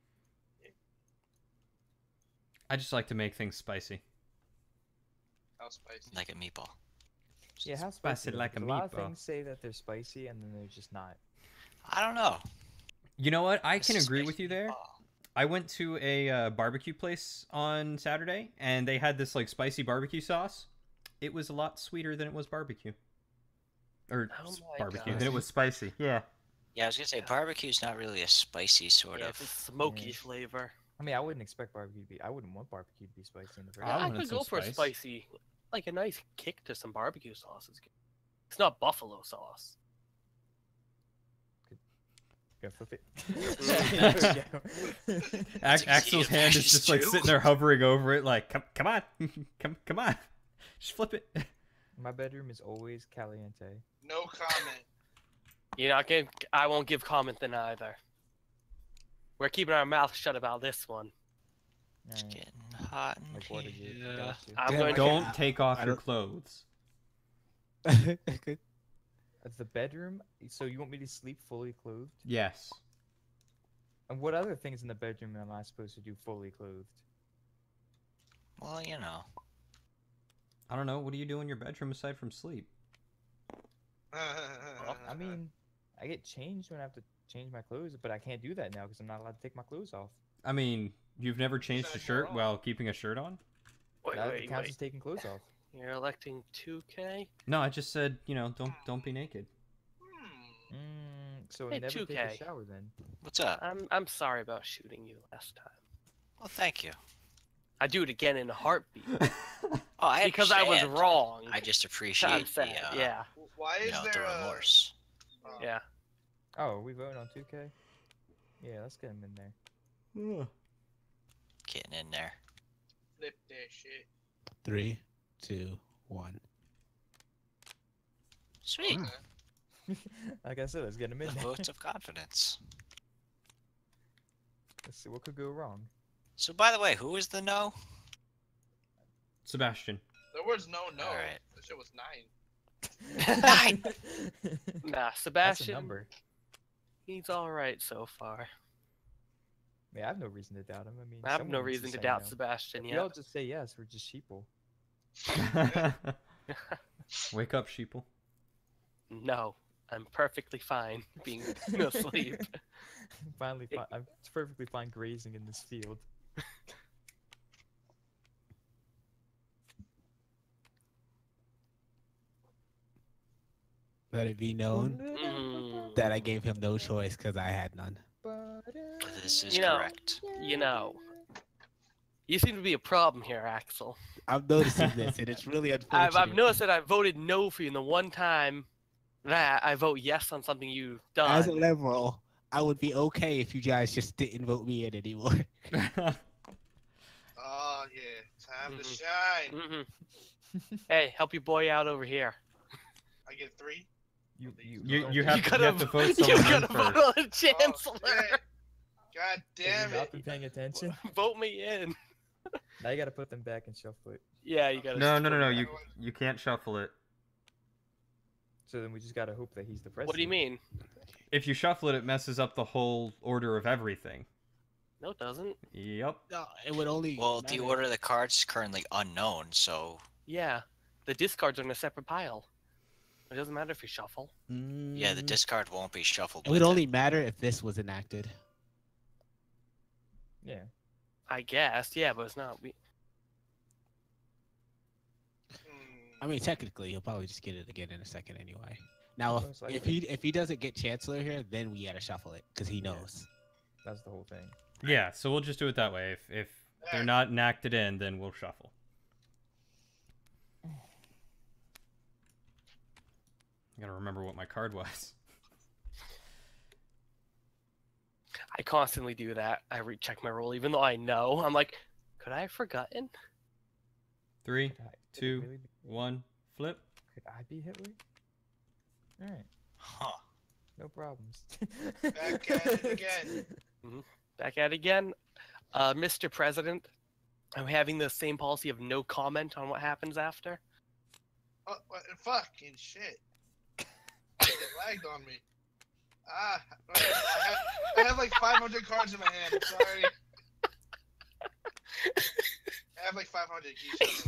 B: I just like to make things spicy.
C: How spicy.
A: Like a meatball.
E: Yeah, how
B: Spicy
E: spicy?
B: like a
E: Because a lot of
B: meatball.
E: things say that they're spicy and then they're just not.
A: I don't know.
B: You know what? I
A: This
B: can
A: is
B: agree
A: spicy
B: with you there.
A: meatball.
B: I went to a uh, barbecue place on Saturday, and they had this like spicy barbecue sauce. It was a lot sweeter than it was barbecue, or
F: Oh
B: s-
F: my
B: barbecue
F: God.
B: than it was spicy. Yeah.
A: Yeah, I was gonna say barbecue's not really a spicy sort
F: Yeah,
A: of.
F: it's a smoky
E: Yeah.
F: flavor.
E: I mean, I wouldn't expect barbecue to be. I wouldn't want barbecue to be spicy in the first
B: I
F: I,
E: place.
B: wanted
F: could
B: some
F: go for a
B: spice.
F: spicy, like a nice kick to some barbecue sauce. Is good. It's not buffalo sauce.
E: Go flip it.
A: That's-
E: There we go.
B: Ac-
A: It's a
B: Axel's
A: key to
B: hand is
A: fascist
B: just like
A: too.
B: sitting there hovering over it, like, come, come on, come, come on, just flip it.
E: My bedroom is always caliente.
C: No comment.
F: You're not gonna. I won't give comment then either. We're keeping our mouth shut about this one.
A: It's
E: Alright,
A: getting hot in
E: Like what is it?
A: here.
E: Got to.
F: I'm
D: Damn,
F: going
D: I
F: to.
B: Don't
D: can't-
B: take off
D: I
B: your
D: don't-
B: clothes.
E: That's the bedroom. So you want me to sleep fully clothed?
B: Yes.
E: And what other things in the bedroom am I supposed to do fully clothed?
A: Well, you know.
B: I don't know. What do you do in your bedroom aside from sleep?
E: I mean, I get changed when I have to change my clothes, but I can't do that now because I'm not allowed to take my clothes off.
B: I mean, you've never changed a
C: Besides
B: shirt
C: your own.
B: while keeping a shirt on?
F: Wait,
E: that
F: wait,
E: counts
F: wait.
E: as taking clothes off.
F: You're electing two K.
B: No, I just said, you know, don't don't be naked.
C: Hmm.
E: Mm, so
F: Hey,
E: never
F: two
E: take
F: K.
E: a shower then.
A: What's up?
F: I'm I'm sorry about shooting you last time.
A: Well, thank you.
F: I do it again in a heartbeat
A: Oh, I
F: because I was
A: understand.
F: wrong.
A: I just
F: I'm
A: appreciate the,
F: sad.
A: uh,
F: Yeah,
C: Why
A: you
C: is
A: know,
C: there
A: the
C: a...
A: remorse.
C: Oh.
F: yeah.
E: Oh, are we voting on two K? Yeah, let's get him in there.
A: Getting in there.
C: Flip that shit.
D: Three, two, one.
A: Sweet.
C: Okay.
E: Like I said, let's get him in
A: The
E: there.
A: votes of confidence.
E: Let's see what could go wrong.
A: So, by the way, who is the no?
B: Sebastian.
C: There was no no.
A: Alright.
C: That shit was nine.
A: Nine.
F: Nah,
E: That's a
F: Sebastian,
E: number.
F: he's all right so far.
E: I mean, I have no reason to doubt him. I mean,
F: I have no
E: someone needs
F: reason to
E: say
F: doubt
E: no.
F: Sebastian
E: If we all
F: yet.
E: just say yes, we're just sheeple.
B: Wake up, sheeple.
F: No, I'm perfectly fine being asleep.
E: Finally, fi- I'm perfectly fine grazing in this field.
D: Let it be known
F: Mm.
D: that I gave him no choice because I had none.
A: This is
F: You know,
A: correct.
F: You know, you seem to be a problem here, Axel.
D: I'm noticing this, and it's really unfortunate.
F: I've, I've noticed that I voted no for you, and the one time that I vote yes on something you've done.
D: As a liberal, I would be okay if you guys just didn't vote me in anymore.
C: Oh yeah, time to
F: Mhm.
C: shine.
F: hmm Hey, help your boy out over here.
C: I get three.
E: You, you,
B: You
E: don't
B: you
E: think-
B: have,
F: you
B: to,
F: gotta,
B: you have to vote
F: you
B: someone in
F: gotta
B: first.
F: vote on the
C: Oh,
F: chancellor.
C: shit. God
E: Have
C: damn
E: you not
C: it.
E: been paying attention?
F: Vote me in.
E: Now you gotta put them back and shuffle it.
F: Yeah, you gotta.
B: No, no, no,
F: vote
B: no.
F: me
B: You
F: in.
B: you can't shuffle it.
E: So then we just gotta hope that he's the president.
F: What do you mean?
B: If you shuffle it, it messes up the whole order of everything.
F: No, it doesn't.
B: Yep.
D: No, it would only.
A: Well, the
D: matter-
A: order of the cards is currently unknown, so
F: Yeah, the discards are in a separate pile. It doesn't matter if you shuffle.
A: yeah, the
D: Mm,
A: discard won't be shuffled.
D: It would
A: with
D: only matter if this was enacted.
E: Yeah.
F: I guess. Yeah, but it's not. We...
D: I mean, technically, he'll probably just get it again in a second anyway. Now, if,
E: Most
D: if
E: likely.
D: he if he doesn't get chancellor here, then we gotta shuffle it because he knows.
E: That's the whole thing.
B: Yeah. So we'll just do it that way. If if they're not enacted in, then we'll shuffle. I gotta remember what my card was.
F: I constantly do that. I recheck my roll, even though I know. I'm like, could I have forgotten?
B: Three,
E: Could I- could it
B: two,
E: really be-
B: one, flip.
E: Could I be Hitler? Alright,
A: Huh.
E: no problems.
C: Back at it again.
F: Back at it again. Uh, Mister President, I'm having the same policy of no comment on what happens after.
C: Oh, what, fucking shit. It lagged on me. Ah, I have, I have like five hundred cards in my hand. I'm sorry. I have like five hundred keys.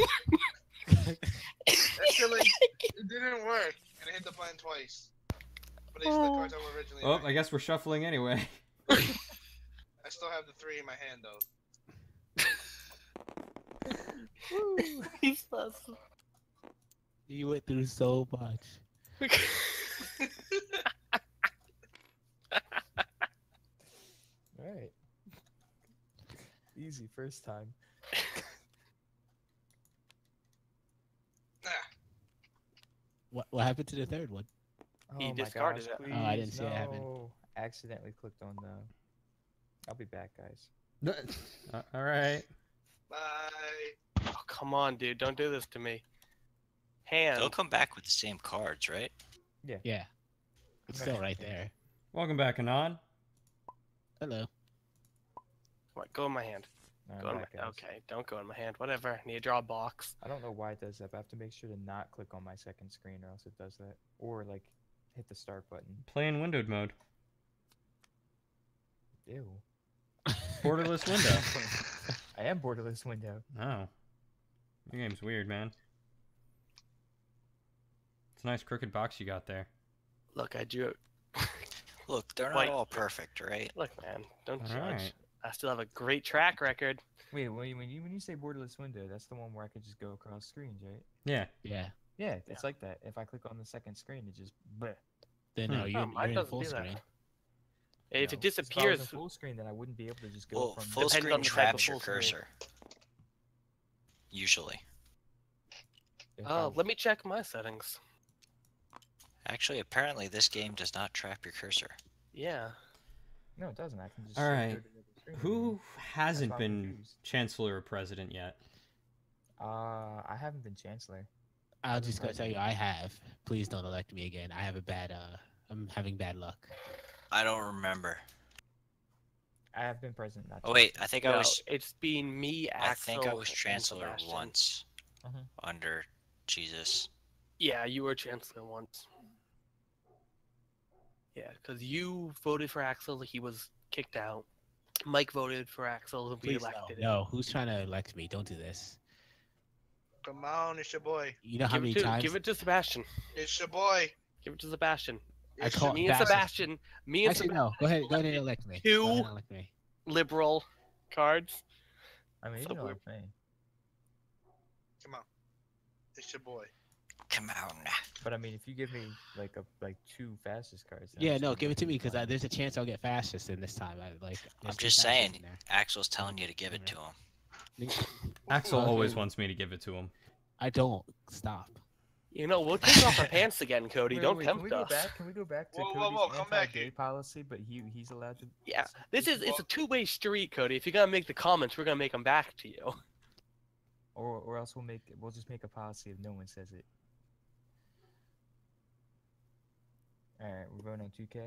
C: That shit like it didn't work, and I hit the button twice. But these are the cards I were originally. in
B: Oh,
C: my
B: I guess we're shuffling anyway.
C: I still have the three in my hand though.
F: He's so-
D: You went through so much.
E: Alright. Easy first time.
C: Ah,
D: What what happened to the third one?
F: He
E: Oh my
F: discarded
E: gosh,
F: it.
E: please,
D: Oh, I didn't see it happen.
E: no. Accidentally clicked on the... I'll be back, guys.
B: Uh, all right.
C: bye.
F: Oh, come on, dude. Don't do this to me. Hand.
A: They'll come back with the same cards, right?
D: Yeah, it's still right there.
B: Welcome back, Anon.
D: Hello.
F: What? Go in my hand.
E: Alright,
F: Go in
E: back,
F: my...
E: guys.
F: Okay, don't go in my hand. Whatever. I need to draw a box.
E: I don't know why it does that, but I have to make sure to not click on my second screen or else it does that. Or, like, hit the start button.
B: Play in windowed mode.
E: Ew.
B: Borderless window.
E: I am borderless window.
B: Oh. Your game's weird, man. It's a nice crooked box you got there.
F: Look, I drew it.
A: Look, they're not
F: Like-
A: all perfect, right?
F: Look, man. Don't
B: All
F: judge.
B: right.
F: I still have a great track record.
E: Wait, when you, when you when you say borderless window, that's the one where I could just go across screens, right?
B: Yeah.
D: Yeah.
E: Yeah, it's like that. If I click on the second screen, it just. Bleh.
D: Then
B: Hmm.
D: no, you're,
F: No, mine
D: you're in
F: doesn't
D: full
F: do that.
D: screen.
F: If
E: No,
F: it
E: 'cause If I
F: disappears,
E: was in full screen, then I wouldn't be able to just go
A: Well,
E: from.
A: full
F: Depends
A: screen
F: on the type
A: traps
F: of
A: your
F: full screen.
A: cursor. Usually.
E: if I
F: oh,
E: was-
F: let me check my settings.
A: Actually, apparently this game does not trap your cursor.
F: Yeah.
E: No, it doesn't. I can just.
B: All
E: shift
B: right.
E: go to the other screen
B: Who hasn't
E: why I'm
B: been
E: confused.
B: chancellor or president yet?
E: again. Uh, I haven't been chancellor.
D: I'm just gonna
E: Right.
D: tell you, I have. Please don't elect me again. I have a bad uh I'm having bad luck.
A: I don't remember.
E: I have been present. Not
A: Oh wait,
E: chancellor.
A: I think I
F: No,
A: was.
F: it's been me,
A: I
F: Axel,
A: think I was
F: and
A: chancellor
F: Sebastian.
A: once.
E: Mhm.
A: Under Jesus.
F: Yeah, you were chancellor once. Yeah, because you voted for Axel, he was kicked out. Mike voted for Axel, and we
D: Please,
F: elected him.
D: no. no, who's trying to elect me? Don't do this.
C: Come on, it's your boy.
D: You know how
F: Give
D: many
F: it, to,
D: times?
F: give it to Sebastian.
C: It's your boy.
F: Give it to Sebastian.
D: I
C: It's
D: call-
C: your
F: Me and
D: Sebastian.
F: Sebastian. Me and
D: Actually,
F: Sebastian.
D: no. Go ahead. Go ahead and elect me.
F: Two-
D: Go ahead and elect me.
F: Liberal cards.
E: I mean, you
F: So
E: know
F: we're-
E: what I'm saying.
C: Come on. It's your boy.
A: Come on.
E: But I mean, if you give me like a like two fastest cards. then
D: Yeah,
E: I'm
D: no,
E: still
D: give it to
E: gonna
D: me
E: be
D: because
E: fine.
D: there's a chance I'll get fastest in this time. I like.
A: I'm
D: there's two
A: just
D: fastest
A: saying.
D: in there.
A: Axel's telling you to give it to him.
B: Axel
D: Okay.
B: always wants me to give it to him.
D: I don't stop.
F: You know, we'll take off our pants again, Cody.
E: Wait,
F: Don't
E: wait,
F: tempt
E: can we go
F: us.
E: back? Can we go back to
C: Whoa, whoa,
E: Cody's
C: whoa, come back
E: anti-gay
C: here.
E: policy? But he he's allowed to.
F: Yeah, this is it's a two-way street, Cody. If you're gonna make the comments, we're gonna make them back to you.
E: Or or else we'll make we'll just make a policy if no one says it. All right, we're voting on two K.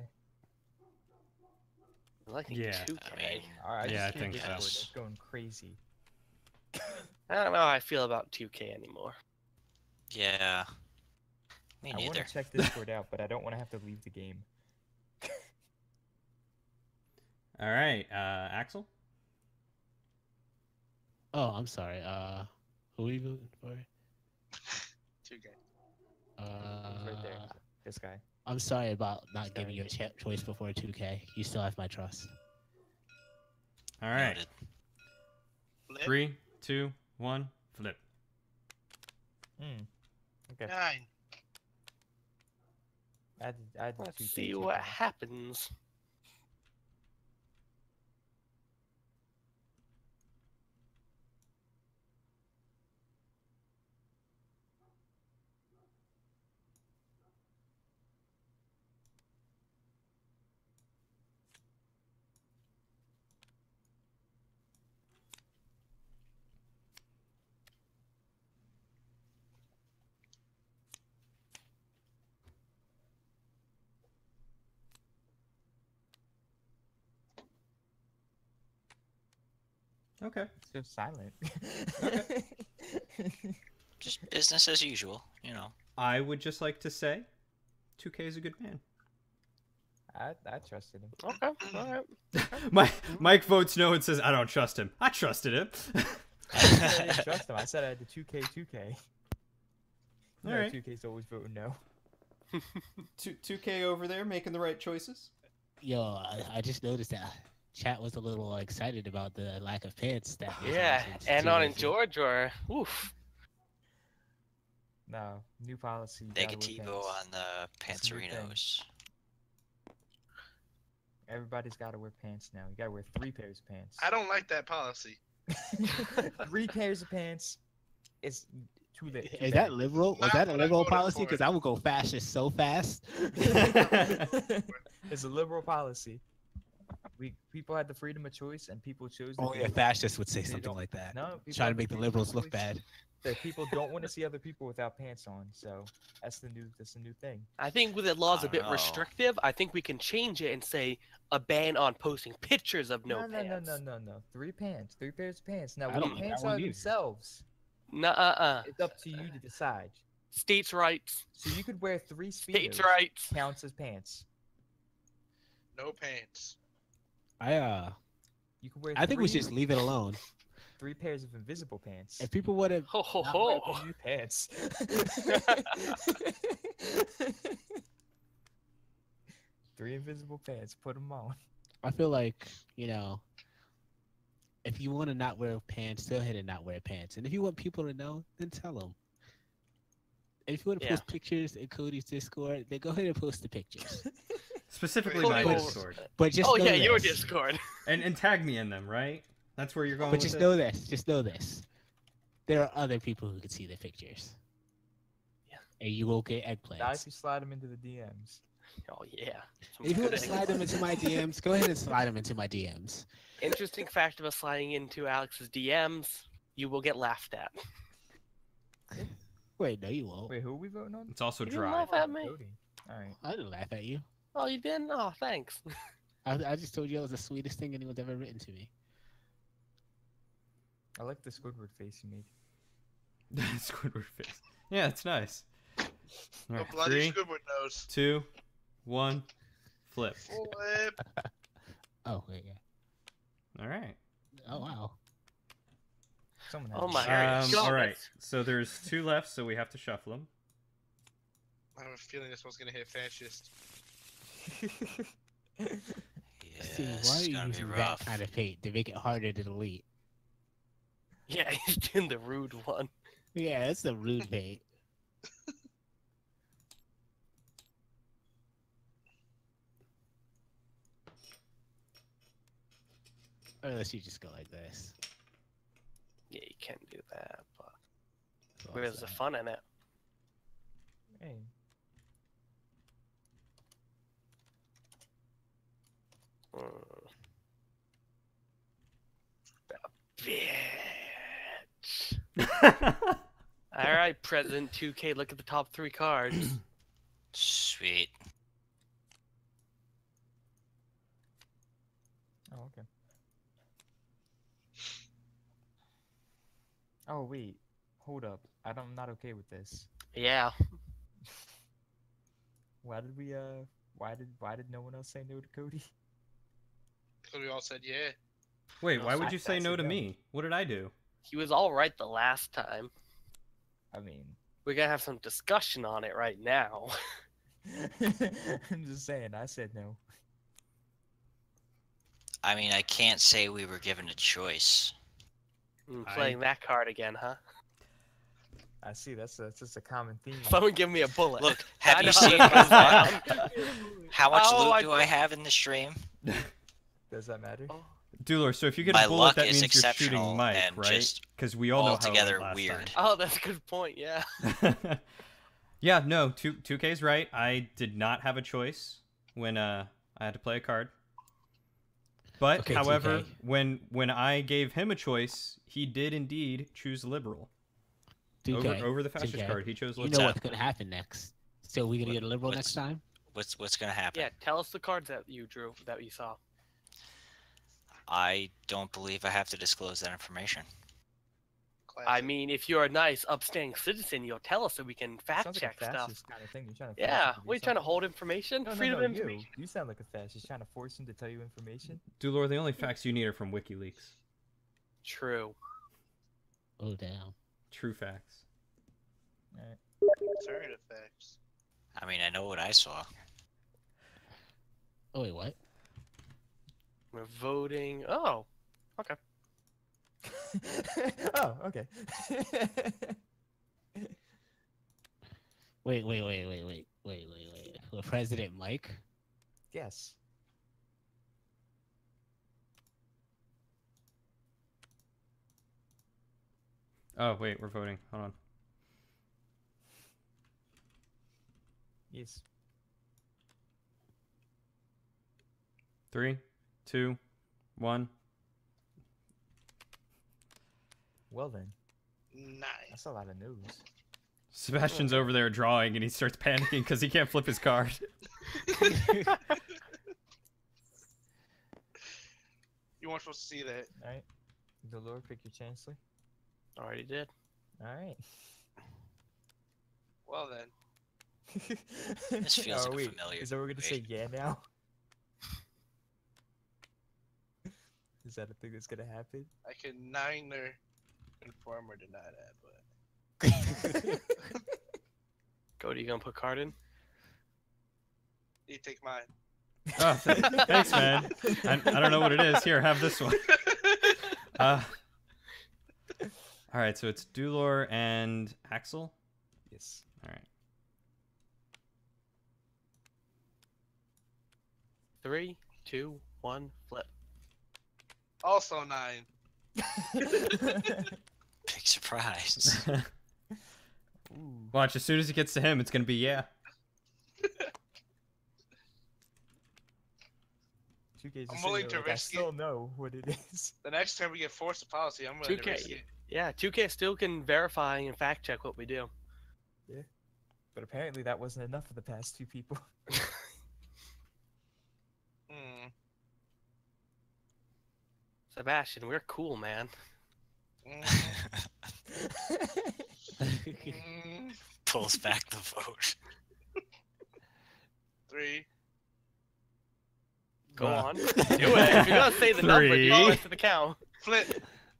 F: I think
B: Yeah.
F: two
A: I
F: K.
A: mean,
E: All right,
B: Yeah, I
E: just
B: think
E: can't
B: so.
E: get Discord, That's going crazy.
F: I don't know how I feel about two K anymore.
A: Yeah. Me
E: I want
A: neither.
E: to check Discord out, but I don't want to have to leave the game.
B: All right, uh, Axel.
D: Oh, I'm sorry. Uh, who are you voting for?
C: two K.
D: Uh,
E: He's right there. This guy.
D: I'm sorry about not
E: This
D: giving
E: guy.
D: you a cha- choice before two K. You still have my trust.
B: All right,
A: Noted.
C: Flip.
B: three, two, one, flip.
E: Hmm. Okay.
C: Nine.
E: I did, I did
F: Let's
E: two K,
F: see
E: two
F: what
E: K.
F: happens.
B: Okay.
E: So silent.
A: Just business as usual, you know.
B: I would just like to say, two K is a good man.
E: I I trusted him.
F: Okay, all right.
B: Mike, Mike votes no and says I don't trust him. I trusted him.
E: I didn't say I didn't trust him. I said I had the two K, two K.
B: All
E: No,
B: right.
E: two K's always voting no.
B: Two two K over there making the right choices.
D: Yo, I, I just noticed that chat was a little excited about the lack of pants that was
F: Yeah,
D: mentioned
F: and
D: two
F: on in
D: years ago.
F: George or oof.
E: No, new policy. you gotta wear
A: Negativo
E: pants.
A: on the
E: It's a new thing.
A: Panzerinos.
E: Everybody's got to wear pants now. You got to wear three pairs of pants.
C: I don't like that policy.
E: Three pairs of pants is too late.
D: Is that liberal? Was
C: Not
D: that a
C: what I
D: liberal
C: voted
D: policy?
C: for.
D: Because I would go fascist so fast.
E: It's a liberal policy. We people had the freedom of choice, and people chose. that
D: Only
E: they-
D: a fascist would say
E: they
D: something
E: don't-
D: like that.
E: No, people
D: Trying
E: had
D: to make the
E: freedom of
D: liberals look
E: choice
D: bad.
E: That people don't want to see other people without pants on. So that's the new. That's the new thing.
F: I think with the law's
A: I
F: a bit
A: don't know.
F: restrictive. I think we can change it and say a ban on posting pictures of no,
E: no, no,
F: pants.
E: no, no, no, no. Three pants. Three pairs of pants. Now,
D: I
E: what
D: don't-
E: the
D: I
E: pants
D: wouldn't
E: are
D: either.
E: themselves,
F: Nuh uh.
E: it's up to you to decide.
F: States' rights.
E: So you could wear three
F: States'
E: speedos.
F: rights.
E: Counts as pants.
C: No pants.
D: I uh,
E: You could wear.
D: I think we
E: three-
D: should just leave it alone.
E: Three pairs of invisible pants.
D: If people would have
F: Ho ho
E: Not wear
F: ho.
E: the new pants. Three invisible pants. Put them on.
D: I feel like, you know, if you want to not wear pants, go ahead and not wear pants. And if you want people to know, then tell them. And if you want to
F: Yeah.
D: post pictures in Cody's Discord, then go ahead and post the pictures.
B: Specifically
C: Cody
B: my
C: will-
B: Discord.
D: But just
F: Oh
D: know
F: yeah, your
D: this.
F: Discord.
B: And and tag me in them, right? That's where you're going
D: But
B: with
D: just
B: it?
D: know this. Just know this. There are other people who can see the pictures.
F: Yeah.
D: And you will get
E: Not if
D: eggplants.
E: you slide them into the D Ms.
F: Oh yeah. Some
D: If you want
F: good
D: to slide them into my D Ms, go ahead and slide them into my D Ms.
F: Interesting fact about sliding into Alex's D Ms, you will get laughed at.
D: Wait, no, you won't.
E: Wait, who are we voting on?
B: It's also
F: You didn't
B: dry.
F: laugh at me.
E: Cody. All right.
D: I didn't laugh at you.
F: Oh, you didn't? Oh, thanks.
D: I, I just told you that was the sweetest thing anyone's ever written to me.
E: I like the Squidward face you made.
B: Squidward face. Yeah, it's nice. All
C: A
B: right,
C: bloody
B: three,
C: Squidward nose.
B: two, one, flip.
C: Flip.
D: Oh wait, yeah.
B: All right.
D: Oh wow.
E: Someone
F: Oh
E: had
F: my
E: to
F: God.
B: Um,
F: God,
B: all right.
F: that's-
B: So there's two left, so we have to shuffle them.
C: I have a feeling this one's gonna hit fascist.
A: Yeah,
D: See,
A: this
D: why are
A: is
D: you
A: gonna be
D: using that
A: rough.
D: kind of paint to make it harder to delete?
F: Yeah, he's doing the rude one.
D: Yeah, that's the rude paint. Or unless you just go like this.
F: Yeah, you can do that, but
D: So
F: where's
D: what's
F: the
D: that?
F: fun in it?
E: Hey,
F: Hmm. The bitch. All right, President two K, look at the top three cards.
A: Sweet.
E: oh okay. Oh wait, hold up. I don't, I'm not okay with this.
F: Yeah.
E: Why did we uh? Why did why did no one else say no to Cody?
C: Because we all said yeah.
B: Wait,
F: No,
B: why would
E: I-
B: you say
E: I
B: no
E: said
B: to
E: no.
B: me? What did I do?
F: He was all right the last time.
E: I mean,
F: We're gonna have some discussion on it right now.
E: I'm just saying. I said no.
A: I mean, I can't say we were given a choice.
F: I'm
B: I-
F: playing that card again, huh?
E: I see. That's a, that's just a common theme.
F: Someone give me a bullet.
A: Look,
F: I
A: have
F: know
A: you
F: how
A: seen
F: this goes
A: my
F: down.
A: How much
F: Oh,
A: loot
F: I
A: do I have in the stream?
E: Does that matter?
F: Oh,
B: Dulor, so if you get
A: My
B: a bullet,
A: luck
B: that
A: is
B: means you're
A: exceptional
B: shooting Mike,
A: and
B: right?
A: just
B: Because we all know how it
A: altogether
B: went last
A: weird.
F: oh, that's a good point. Yeah.
B: time. Yeah, no, two two K's right. I did not have a choice when uh I had to play a card. But
D: Okay,
B: however,
D: two K.
B: when when I gave him a choice, he did indeed choose liberal over
D: two K.
B: over the fascist
D: two K.
B: card. He chose
D: You
B: liberal.
D: know
A: up?
D: what's gonna happen next. So we gonna
A: What-
D: get a liberal
A: what's-
D: next time?
A: What's what's gonna happen?
F: Yeah. Tell us the cards that you drew, that you saw.
A: I don't believe I have to disclose that information.
F: I
C: Classic.
F: mean, if you're a nice, upstanding citizen, you'll tell us so we can fact
E: Sounds
F: check
E: like a
F: stuff.
E: fascist kind of thing. You're trying to. force
F: Yeah,
E: him to do
F: we're trying to
E: something.
F: hold information,
E: No, no,
F: freedom
E: no,
F: of information.
E: You, you sound like a fascist. Trying to force him to tell you information.
B: Dulor, the only facts you need are from WikiLeaks.
F: True.
D: Oh damn.
B: True facts.
E: Alright.
C: Alternative facts.
A: I mean, I know what I saw.
D: Oh wait, what?
F: We're voting. Oh, okay.
E: oh, okay.
D: Wait, wait, wait, wait, wait, wait, wait, wait. For President Mike?
E: yes.
B: Oh wait, we're voting. Hold on.
E: Yes.
B: Three, two, one.
E: Well then,
C: Nice.
E: that's a lot of news.
B: Sebastian's over there drawing, and he starts panicking because he can't flip his card.
C: You weren't supposed to see that.
E: All right. Dolor, pick your chancellor.
F: Already did.
E: All right.
C: Well then.
A: This feels
E: oh,
A: like a
E: wait.
A: familiar
E: Is that what we're gonna say?
A: situation.
E: Yeah now. Is that a thing that's gonna happen?
C: I can neither confirm or deny that, but
F: Cody, you gonna put card in?
C: you take mine.
B: Oh, th- thanks, man. I, I don't know what it is. Here, have this one. Uh, all right, so it's Dulor and Axel.
E: Yes.
B: All right.
F: Three, two, one, flip.
C: Also nine.
A: Big surprise.
E: Ooh.
B: Watch, as soon as it gets to him, it's gonna be yeah.
E: two K's
C: I'm
E: just
C: willing
E: sitting
C: to
E: there like, I
C: risk it.
E: still know what it is.
C: The next time we get forced to policy, I'm
F: two
C: willing to
F: K.
C: risk it.
F: Yeah, two K still can verify and fact check what we do.
E: But apparently that wasn't enough for the past two people.
F: Sebastian, we're cool, man.
C: Mm, mm,
A: Pulls back the vote.
C: three.
F: Go
B: Uh,
F: on. Do it. If you're gonna say the number,
B: Three.
F: you go to the count.
C: Flip.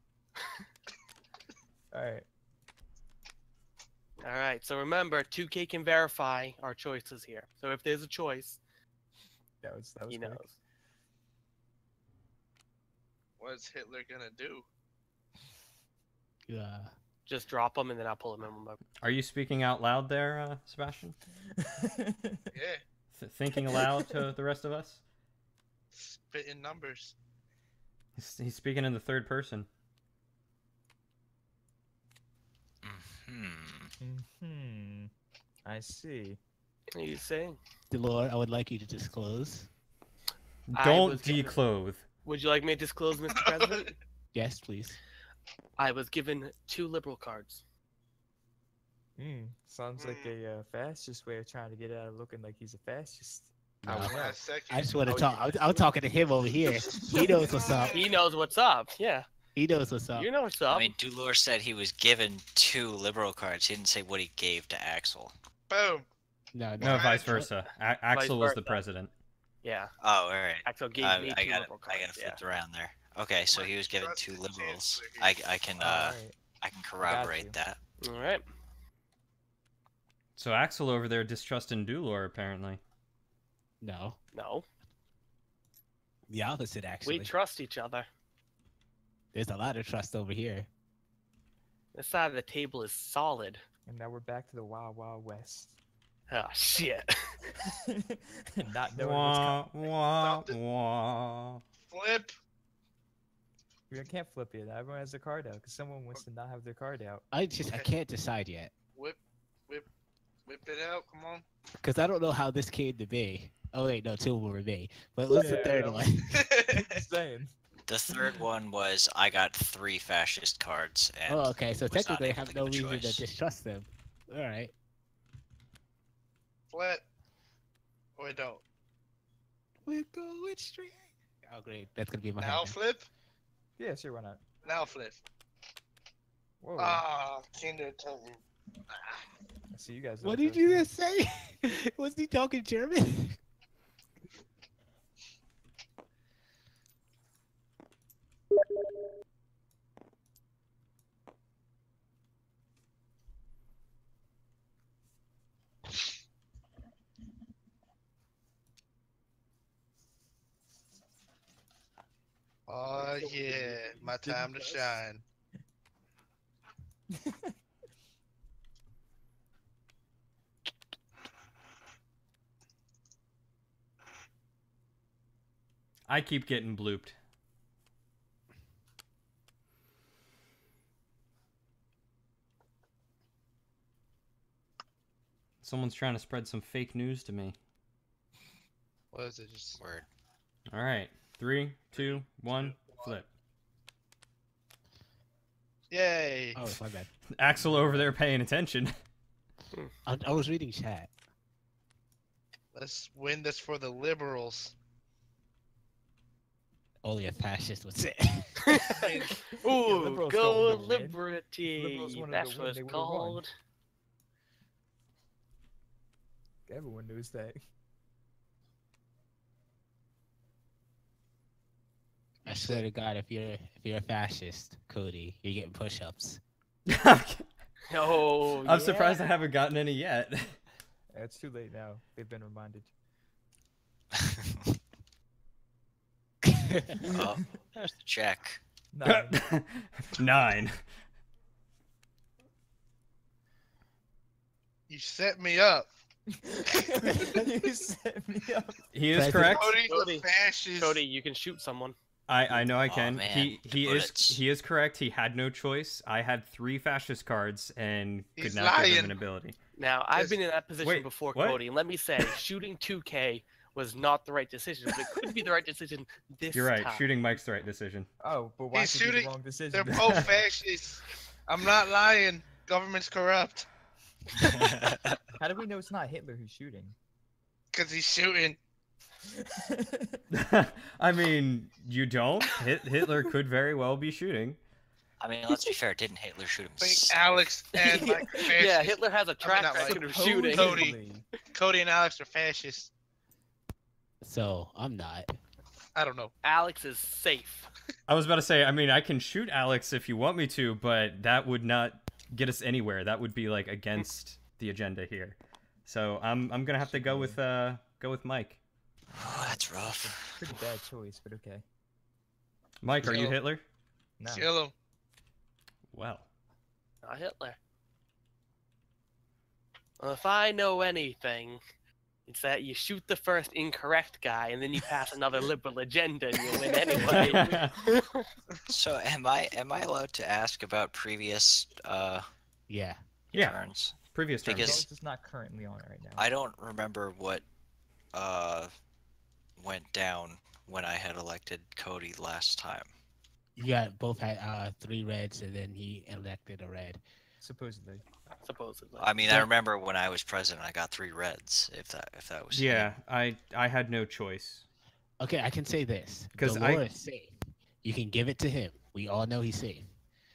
E: Alright.
F: All right. So remember, two K can verify our choices here. So if there's a choice,
E: That was that was
F: he
E: quick.
F: knows.
C: What's Hitler gonna do?
D: Yeah.
F: Just drop him, and then I'll pull him in. Remember.
B: Are you speaking out loud there, uh, Sebastian?
C: Yeah,
B: Th- thinking aloud to the rest of us?
C: spitting numbers.
B: He's, he's speaking in the third person.
A: Hmm.
E: Hmm. I see.
F: What are you saying?
D: Delore, I would like you to disclose.
F: I
B: Don't
F: was given-
B: declothe.
F: Would you like me to disclose, Mister President?
D: Yes, please.
F: I was given two liberal cards.
E: Hmm. Sounds like a uh, fascist way of trying to get out of looking like he's a fascist.
D: No.
E: I don't know.
C: Last second.
D: I just want to
E: Oh,
D: talk. I'm, I'm talking to him over here. He knows what's up.
F: He knows what's up. Yeah,
D: He knows what's up.
F: you know what's up.
A: I mean, Dulor said he was given two liberal cards. He didn't say what he gave to Axel.
C: Boom.
D: No, no.
B: No,
C: Right.
B: vice versa. A- Axel was the
F: versa.
B: president.
F: Yeah,
A: Oh, all right.
F: Axel gave
A: I,
F: me
A: I
F: two
A: got it.
F: liberal
A: I
F: cards.
A: got it
F: yeah.
A: flipped around there. Okay, so he was given
C: Trust
A: two
C: the
A: liberals.
C: chancellor
A: I,
C: here.
A: I can uh
E: Alright.
A: I can corroborate
E: you.
A: that.
F: All right.
B: So Axel over there distrusting Dulor, apparently.
D: No.
F: No,
D: The opposite, actually.
F: we trust each other.
D: There's a lot of trust over here.
F: This side of the table is solid.
E: And now we're back to the Wild Wild West.
F: Oh shit.
E: Not knowing what's
B: Wah,
E: coming.
B: wah,
C: Something-
B: wah.
C: Flip.
E: We can't flip it. Everyone has their card out because someone wants to not have their card out.
D: I just I can't decide yet
C: Whip, whip, whip it out. Come on.
D: because I don't know how this came to be. Oh wait, no, two were me. But what's the
E: Yeah,
D: third
E: that
D: one?
E: Just saying.
A: The third one was I got three fascist cards and
D: Oh, okay. So
A: was not
D: technically, I
A: able
D: have
A: to
D: no
A: give a
D: reason to
A: choice.
D: distrust them. All right.
C: Flip. Or don't.
D: We're going straight. Oh great, that's gonna be my
C: Now
D: hand.
C: flip.
E: Yeah, sure, why not?
C: Now flip.
E: Whoa.
C: Ah, Kinder tell you.
E: I see you guys.
D: What
E: also.
D: did you just say? Was he talking German?
C: Oh yeah, my time to shine.
B: I keep getting blooped. Someone's trying to spread some fake news to me.
C: What is it? Just
A: Word.
B: All right. Three, two, one, flip.
C: yay.
D: Oh, my bad.
B: Axel over there paying attention.
D: I, I was reading chat.
C: Let's win this for the liberals.
D: Only a fascist would say.
F: Ooh,
E: liberals
F: go
E: don't wanna win.
F: liberty.
E: Liberals wanted to
F: That's
E: win,
F: what it's
E: they would've won.
F: called.
E: Everyone knows that.
D: I swear to God, if you're if you're a fascist, Cody, you're getting push-ups.
F: Oh,
B: I'm surprised I
F: yeah.
B: haven't gotten any yet.
E: Yeah, it's too late now. They've been reminded.
A: Oh, check.
E: Nine.
B: Nine.
C: You set me up.
E: You set me up.
B: He is
D: President-
B: correct.
C: Cody's
F: Cody,
C: a fascist.
F: Cody, you can shoot someone.
B: I, I know I
A: Aw,
B: can.
A: man,
B: he
A: the
B: he is
A: bullets.
B: he is correct. He had no choice. I had three fascist cards and could
C: He's
B: not give him
C: lying.
B: an ability.
F: Now, I've
C: Yes.
F: been in that position
B: Wait,
F: before,
B: what?
F: Cody, and let me say, shooting two K was not the right decision, but it could be the right decision this
B: You're right.
F: time.
B: Shooting Mike's the right decision.
E: Oh, but why
C: He's
E: should be
C: shooting-
E: the wrong decision?
C: They're both fascists. I'm not lying. Government's corrupt.
E: How do we know it's not Hitler who's shooting?
C: Cause he's shooting.
B: I mean, you don't. Hit- Hitler could very well be shooting.
A: I mean, let's be fair. Didn't Hitler shoot
C: I think
A: himself?
C: Alex and Mike are fascists.
F: Yeah, Hitler has a track
C: not
F: record
C: Mike.
F: of shooting.
C: Cody. Cody and Alex are fascists.
D: So I'm not.
C: I don't know.
F: Alex is safe.
B: I was about to say, I mean, I can shoot Alex if you want me to, but that would not get us anywhere. That would be like against the agenda here. So I'm I'm gonna have to go with uh go with Mike.
A: Oh, that's rough.
E: Pretty bad choice, but okay.
B: Mike, are you
C: So-
B: Hitler?
E: No.
C: Kill him.
B: Well,
F: Not Hitler. Well, if I know anything, it's that you shoot the first incorrect guy and then you pass another liberal agenda and you win anyway.
A: So am I am I allowed to ask about previous uh
D: Yeah.
B: yeah,
A: turns?
B: previous turn.
E: As long
A: Because-
E: as it's not currently on right now.
A: I don't remember what uh went down when I had elected Cody last time.
D: You got both had uh three reds, and then he elected a red.
E: Supposedly.
F: Supposedly.
A: I mean, I
D: Yeah.
A: remember when I was president, I got three reds. If that if that was
B: Yeah, I I had no choice.
D: Okay, I can say this.
B: 'Cause
D: the
B: I-
D: law is safe. You can give it to him. We all know he's safe.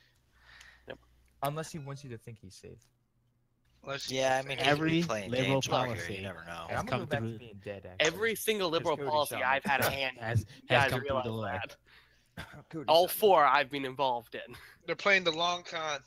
E: Unless he wants you to think he's safe.
C: Let's
A: Yeah, I mean, he could
D: Every
A: be playing
D: liberal
A: games out here.
D: policy
A: You never know.
D: has
E: I'm
D: come
E: gonna go back
D: through-
E: to being dead, actually.
F: Every single liberal
E: Cody
F: policy
E: shot me.
F: I've had a hand in,
D: Has,
F: you
D: has
F: guys
D: come through
F: realize
D: the law.
F: that.
E: Cody
F: All
E: shot me.
F: four I've been involved in.
C: They're playing the long con.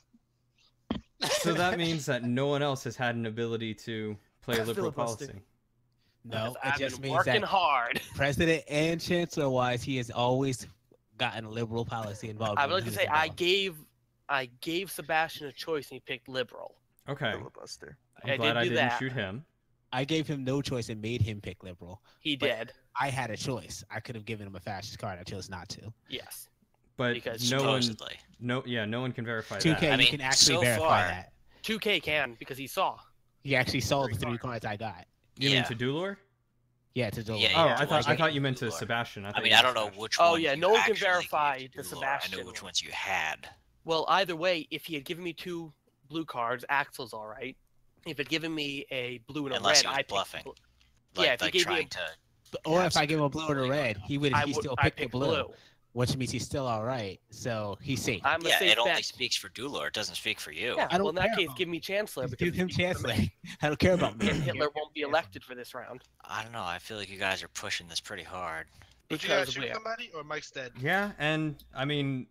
B: So that means that no one else has had an ability to play a liberal
E: Filibuster.
B: policy.
D: No,
F: I've
D: it just
F: been
D: means
F: working
D: that
F: hard.
D: president and chancellor wise, he has always gotten liberal policy involved.
F: I
D: when
F: would like
D: he
F: to
D: was
F: say I
D: involved.
F: gave I gave Sebastian a choice and he picked liberal.
B: Okay,
E: Filibuster.
B: I'm
F: I
B: glad
F: did
B: I
F: do
B: didn't
F: that.
B: shoot him.
D: I gave him no choice and made him pick liberal.
F: He
D: But-
F: did.
D: I had a choice. I could have given him a fascist card. I chose not to.
F: Yes.
B: But
F: Because
B: no one,
A: Supposedly.
B: no, yeah, no one can verify
D: two K,
B: that.
A: I mean,
D: you can actually
A: so
D: verify
A: far-
D: that.
F: two K can because he saw.
D: He actually saw the
C: Three
D: three
C: cards.
D: cards I got.
B: You
A: yeah.
B: mean to Dulor?
D: Yeah, to do.
A: Yeah,
B: Oh,
A: yeah,
B: I thought
A: like
B: I
A: it-
B: thought you meant to
A: Dulor.
B: Sebastian. I,
A: I
B: thought
A: mean,
B: you
A: I
B: meant
A: don't know
B: Sebastian.
A: which
F: Oh,
A: one.
F: yeah,
A: you
F: no one can
A: actually
F: verify
A: gave to
F: the
A: Dulor. I
F: Sebastian
A: knew which
F: one.
A: ones you had.
F: Well, either way, if he had given me two blue cards, Axel's all right. If it given me a blue and a
A: Unless
F: red,
A: he was
F: I picked
A: bluffing.
F: bl-
A: Like,
F: Yeah, if he
A: like
F: gave me a-
A: trying to.
D: Or
A: have
D: if I
A: some
D: give him a blue or a
A: really
D: red,
A: going
D: he would.
F: I
D: He
F: would
D: still
F: I
D: picked the
F: picked
D: blue, which means he's still all right. So he's safe.
F: I'm a
A: Yeah,
F: safe
A: it only
F: bet.
A: speaks for Dulor. It doesn't speak for you.
F: Yeah,
D: I don't
F: well, in that
D: care
F: case,
D: about
F: give me Chancellor
D: Just
F: because
D: give him
F: he speaks for
D: chancellor.
F: me.
D: I don't care about me.
F: Hitler won't be elected for this round
A: I don't know. I feel like you guys are pushing this pretty hard.
C: Did you guys
F: because
C: shoot
F: we're
C: somebody or Mike's dead?
B: Yeah, and I mean,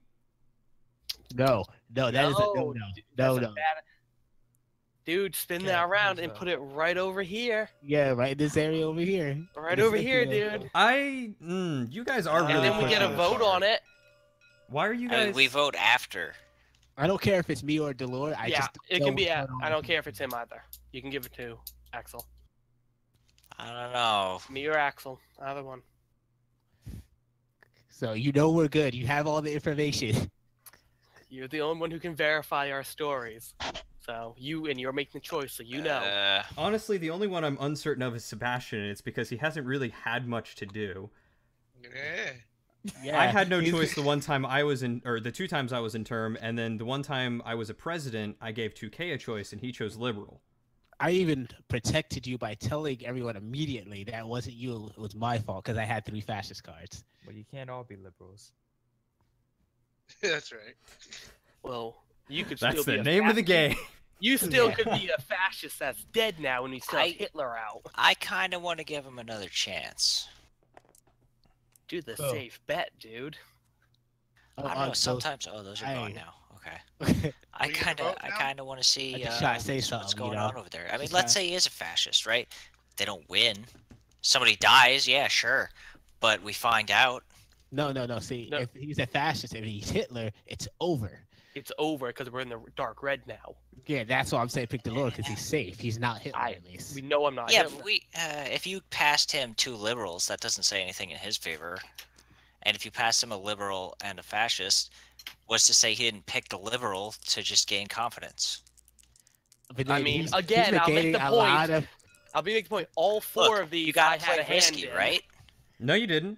D: No, no, that is a no,
F: No,
D: no,
F: dude,
D: no,
F: that's a
D: no.
F: bad- Dude, spin
E: Yeah,
F: that around
E: who's
F: and
E: up?
F: put it right over here.
D: Yeah, right in this area over here.
F: Right
D: This
F: over here,
D: area.
F: dude.
B: I, mm, you guys are
A: And
B: really.
F: And then we
B: pushing
F: get a
B: this
F: vote
B: hard.
F: on it.
B: Why are you
A: I
B: guys?
A: mean, we vote after.
D: I don't care if it's me or Delore. I
F: yeah,
D: just
F: it
D: know
F: can be.
D: what's
F: A,
D: going on
F: I don't
D: with
F: care if it's him either. You can give it to Axel.
A: I don't know.
F: Me or Axel, either one.
D: So you know we're good. You have all the information.
F: You're the only one who can verify our stories. So you and you're making the choice, so you know.
A: Uh,
B: Honestly, the only one I'm uncertain of is Sebastian, and it's because he hasn't really had much to do.
C: Yeah.
D: Yeah,
B: I had no
D: he's-
B: choice the one time I was in, or the two times I was in term, and then the one time I was a president, I gave two K a choice, and he chose liberal.
D: I even protected you by telling everyone immediately that wasn't you. It was my fault because I had three fascist cards.
E: Well, you can't all be liberals.
C: That's right.
F: Well, you could
B: That's
F: still be
B: the
F: a
B: name of the
F: fascist.
B: game.
F: You still
D: Yeah.
F: could be a fascist that's dead now, and we still have
A: I-
F: Hitler out.
A: I kind of want to give him another chance.
F: Do the
D: Oh.
F: safe bet, dude.
D: Oh,
A: I don't
D: uh,
A: know.
D: so-
A: Sometimes, oh, those are
D: I-
A: gone now. Okay.
D: I
A: I
C: We get to
A: kind of,
C: vote
A: I
C: now?
A: kind of want to see
D: I just
A: uh,
D: try to say
A: what's
D: something, you
A: going
D: know?
A: on over there. I mean,
D: Just
A: let's
D: try-
A: say he is a fascist, right? They don't win. Somebody dies, yeah, sure, but we find out.
D: No, no, no. See,
F: No.
D: if he's a fascist, if he's Hitler, it's over.
F: It's over because we're in the dark red now.
D: Yeah, that's why I'm saying pick the Lord because he's safe. He's not Hitler
F: I-
D: at least.
F: We know I'm not
A: yeah,
F: Hitler.
A: but we. Uh, if you passed him two liberals, that doesn't say anything in his favor. And if you passed him a liberal and a fascist, what's to say he didn't pick the liberal to just gain confidence?
D: But
F: I
D: then
F: mean,
D: he's-
F: again,
D: he's
F: I'll make
D: negating
F: the
D: a lot
F: point.
D: of-
F: I'll be making the point. All four
A: Look,
F: of these
A: you gotta
F: I had
A: play
F: a hand
A: risky,
F: in.
A: right?
B: No, you didn't.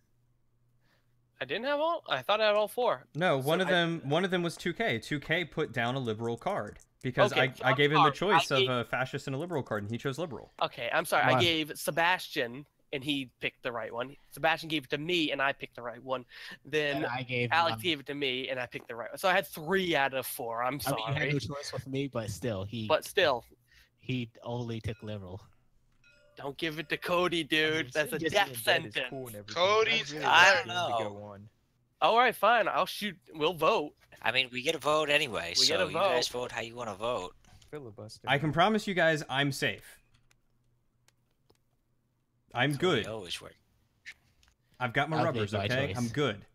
F: I didn't have all. I thought I had all four.
B: No,
F: So
B: one of
F: I-
B: them, one of them was two K. two K put down a liberal card because
F: Okay,
B: I,
F: so
B: I
F: I'm
B: gave him the
F: sorry, I
B: choice of
F: gave-
B: a fascist and a liberal card, and he chose liberal.
F: Okay, I'm sorry. I
D: Why?
F: gave Sebastian and he picked the right one. Sebastian gave it to me, and I picked the right one. Then
D: And I gave
F: Alex
D: um,
F: gave it to me, and I picked the right one. So I had three out of four. I'm
D: I
F: sorry,
D: mean, you had no choice with me, but still, he
F: but still,
D: he only took liberal.
F: don't give it to Cody,
E: I mean,
F: dude. That's a
E: saying
F: death
E: yes is
F: sentence.
E: cool and everything,
C: Cody's
E: but really
A: I
E: like
A: don't
E: him to
A: know.
E: go on.
F: All right, fine. I'll shoot. We'll vote.
A: I mean, we get a vote anyway,
F: We
A: so
F: get a
A: you guys
F: vote.
A: vote how you want to vote.
E: Filibuster.
B: I can promise you guys, I'm safe. I'm
A: That's how we
B: good.
A: always work.
B: I've got my
D: I'll
B: rubbers,
D: make my
B: okay?
D: choice.
B: I'm good.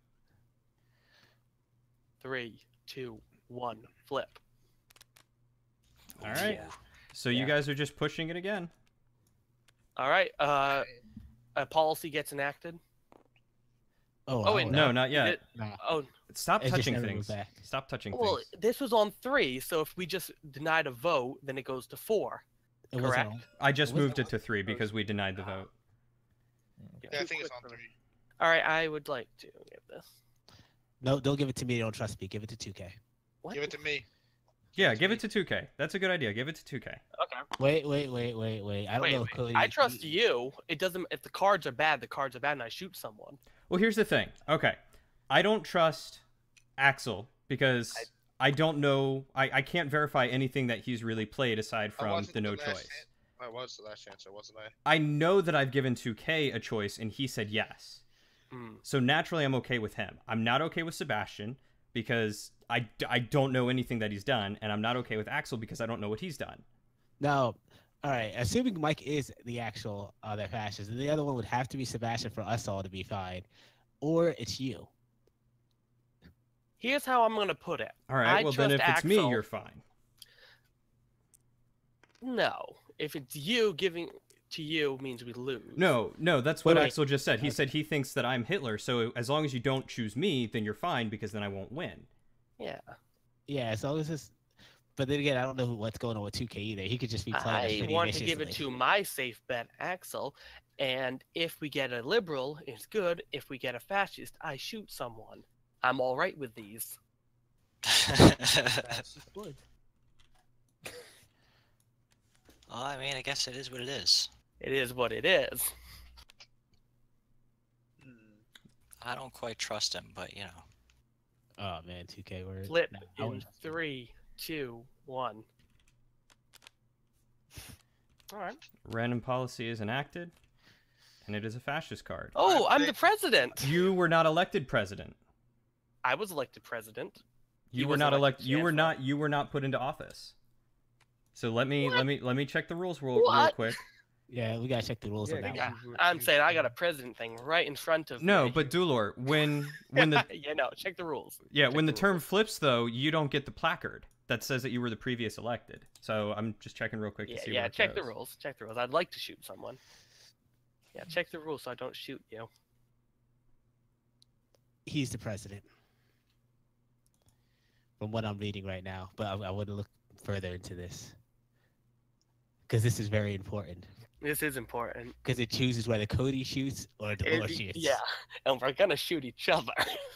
F: Three, two, one, flip.
B: All right.
A: Ooh.
B: So you
E: Yeah.
B: guys are just pushing it again.
F: All right. Uh, a policy gets enacted.
D: Oh,
F: Oh,
D: I
F: wait,
D: don't
B: No,
D: know.
B: not yet.
F: It-
D: Nah.
F: oh,
B: Stop
D: It just
B: touching
D: never moved
B: things.
D: back.
B: Stop touching
F: well,
B: things.
F: this was on three. So if we just denied a vote, then it goes to four.
D: It wasn't
F: correct.
D: on-
B: I just
D: was-
B: moved it to three because we denied the vote.
E: Okay.
C: Yeah, I
F: Too
C: think it's
F: quick
C: on
F: for me.
C: three.
F: All right. I would like to give this.
D: No, don't give it to me. Don't trust me. Give it to two K.
F: What?
C: Give it to me.
B: Yeah, give it to two K. That's a good idea. Give it to two K.
F: Okay.
D: Wait, wait, wait, wait, wait. I don't
F: Wait,
D: know,
F: wait.
D: Cody.
F: I trust you. It doesn't. If the cards are bad, the cards are bad, and I shoot someone.
B: Well, here's the thing. Okay. I don't trust Axel because I, don't know. I, I can't verify anything that he's really played aside
C: I
B: from
C: wasn't
B: the no
C: last
B: choice.
C: chan- I was the last answer, wasn't I?
B: I know that I've given two K a choice and he said yes.
F: Hmm.
B: So naturally, I'm okay with him. I'm not okay with Sebastian because I, I don't know anything that he's done. And I'm not okay with Axel because I don't know what he's done.
D: No. All right. Assuming Mike is the actual uh, that fascist, then the other one would have to be Sebastian for us all to be fine, or it's you.
F: Here's how I'm gonna put it.
B: All right.
F: I
B: well, then if
F: trust
B: it's me,
F: Axel.
B: you're fine.
F: No. If it's you giving to you means we lose.
B: No, no, that's what
D: Wait, wait.
B: Axel just said. He
D: Okay.
B: said he thinks that I'm Hitler. So as long as you don't choose me, then you're fine because then I won't win.
F: Yeah.
D: Yeah, as long as it's. But then again, I don't know what's going on with two K either. He could just be playing. us
F: I
D: pretty
F: want to give it
D: viciously.
F: to my safe bet, Axel. And if we get a liberal, it's good. If we get a fascist, I shoot someone. I'm all right with these.
E: That's just wood.
A: Well, I mean, I guess it is what it is.
F: It is what it is.
C: Hmm.
A: I don't quite trust him, but you know.
D: Oh man, two K word.
F: Flip
D: Nah, I
F: in
D: wouldn't trust him.
F: three, two, one. All right.
B: Random policy is enacted, and it is a fascist card.
F: Oh,
C: I
F: I'm the
C: think-
F: president.
B: You were not elected president.
F: I was elected president.
B: You
F: He
B: were
F: was
B: not
F: elected
B: elected. You were
F: chancellor.
B: not. You were not put into office. So let me
F: What?
B: let me let me check the rules real, real
F: What?
B: quick.
D: Yeah, we gotta check the rules on
E: Yeah,
D: that
F: Yeah,
D: one.
E: you were-
F: I'm
E: you-
F: saying I got a president thing right in front of
B: No,
F: me.
B: but Dulor, when when the
F: yeah, no, check the rules.
B: yeah
F: Check
B: when the
F: the
B: term
F: rules.
B: flips though, you don't get the placard that says that you were the previous elected. So I'm just checking real quick
F: Yeah,
B: to see
F: yeah,
B: where it
F: check the
B: goes.
F: rules. Check the rules. I'd like to shoot someone. Yeah, check the rules so I don't shoot you.
D: He's the president. From what I'm reading right now, but I, I want to look further into this because this is very important.
F: This is important.
D: Because it chooses whether Cody shoots or
F: If
D: Delore
F: you-
D: shoots.
F: yeah, and we're gonna shoot each other.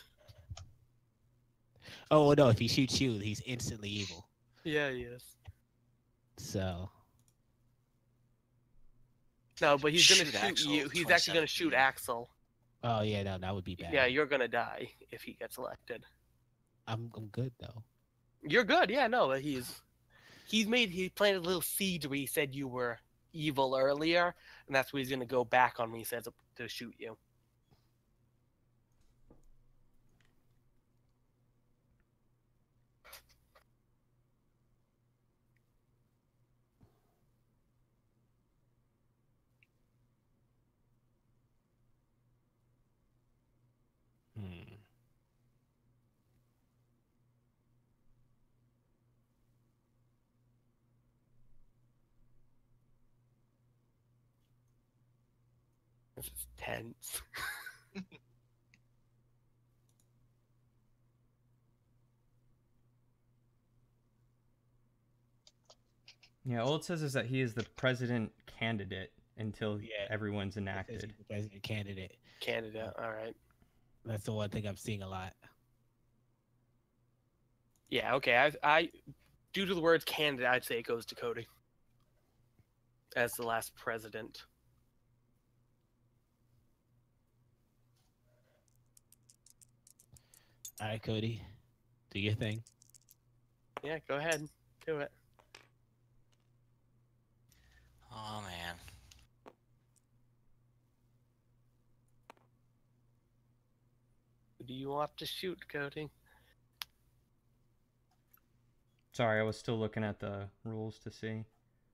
D: Oh well, no, if he shoots you, he's instantly evil.
F: yeah, he is.
D: So
F: No, but he's gonna
A: Shoot
F: shoot
A: Axel,
F: you. He's actually gonna shoot
A: twenty-seven.
F: Axel.
D: oh yeah, no, that would be bad.
F: Yeah, you're gonna die if he gets elected.
D: I'm I'm good though.
F: You're good. Yeah, no, but he's he's made he planted a little seed where he said you were evil earlier, and that's where he's gonna go back on when he says to shoot you.
D: Hmm.
F: This is tense.
B: Yeah, all it says is that he is the president candidate until
D: Yeah.
B: everyone's
D: It says
B: enacted.
D: he's the president candidate.
F: Canada. All right.
D: That's the one thing I'm seeing a lot.
F: Yeah. Okay. I I due to the words candidate, I'd say it goes to Cody as the last president.
D: All right, Cody, do your thing.
F: Yeah, go ahead. Do it.
A: Oh man.
F: Who do you want to shoot, Cody?
B: Sorry, I was still looking at the rules to see.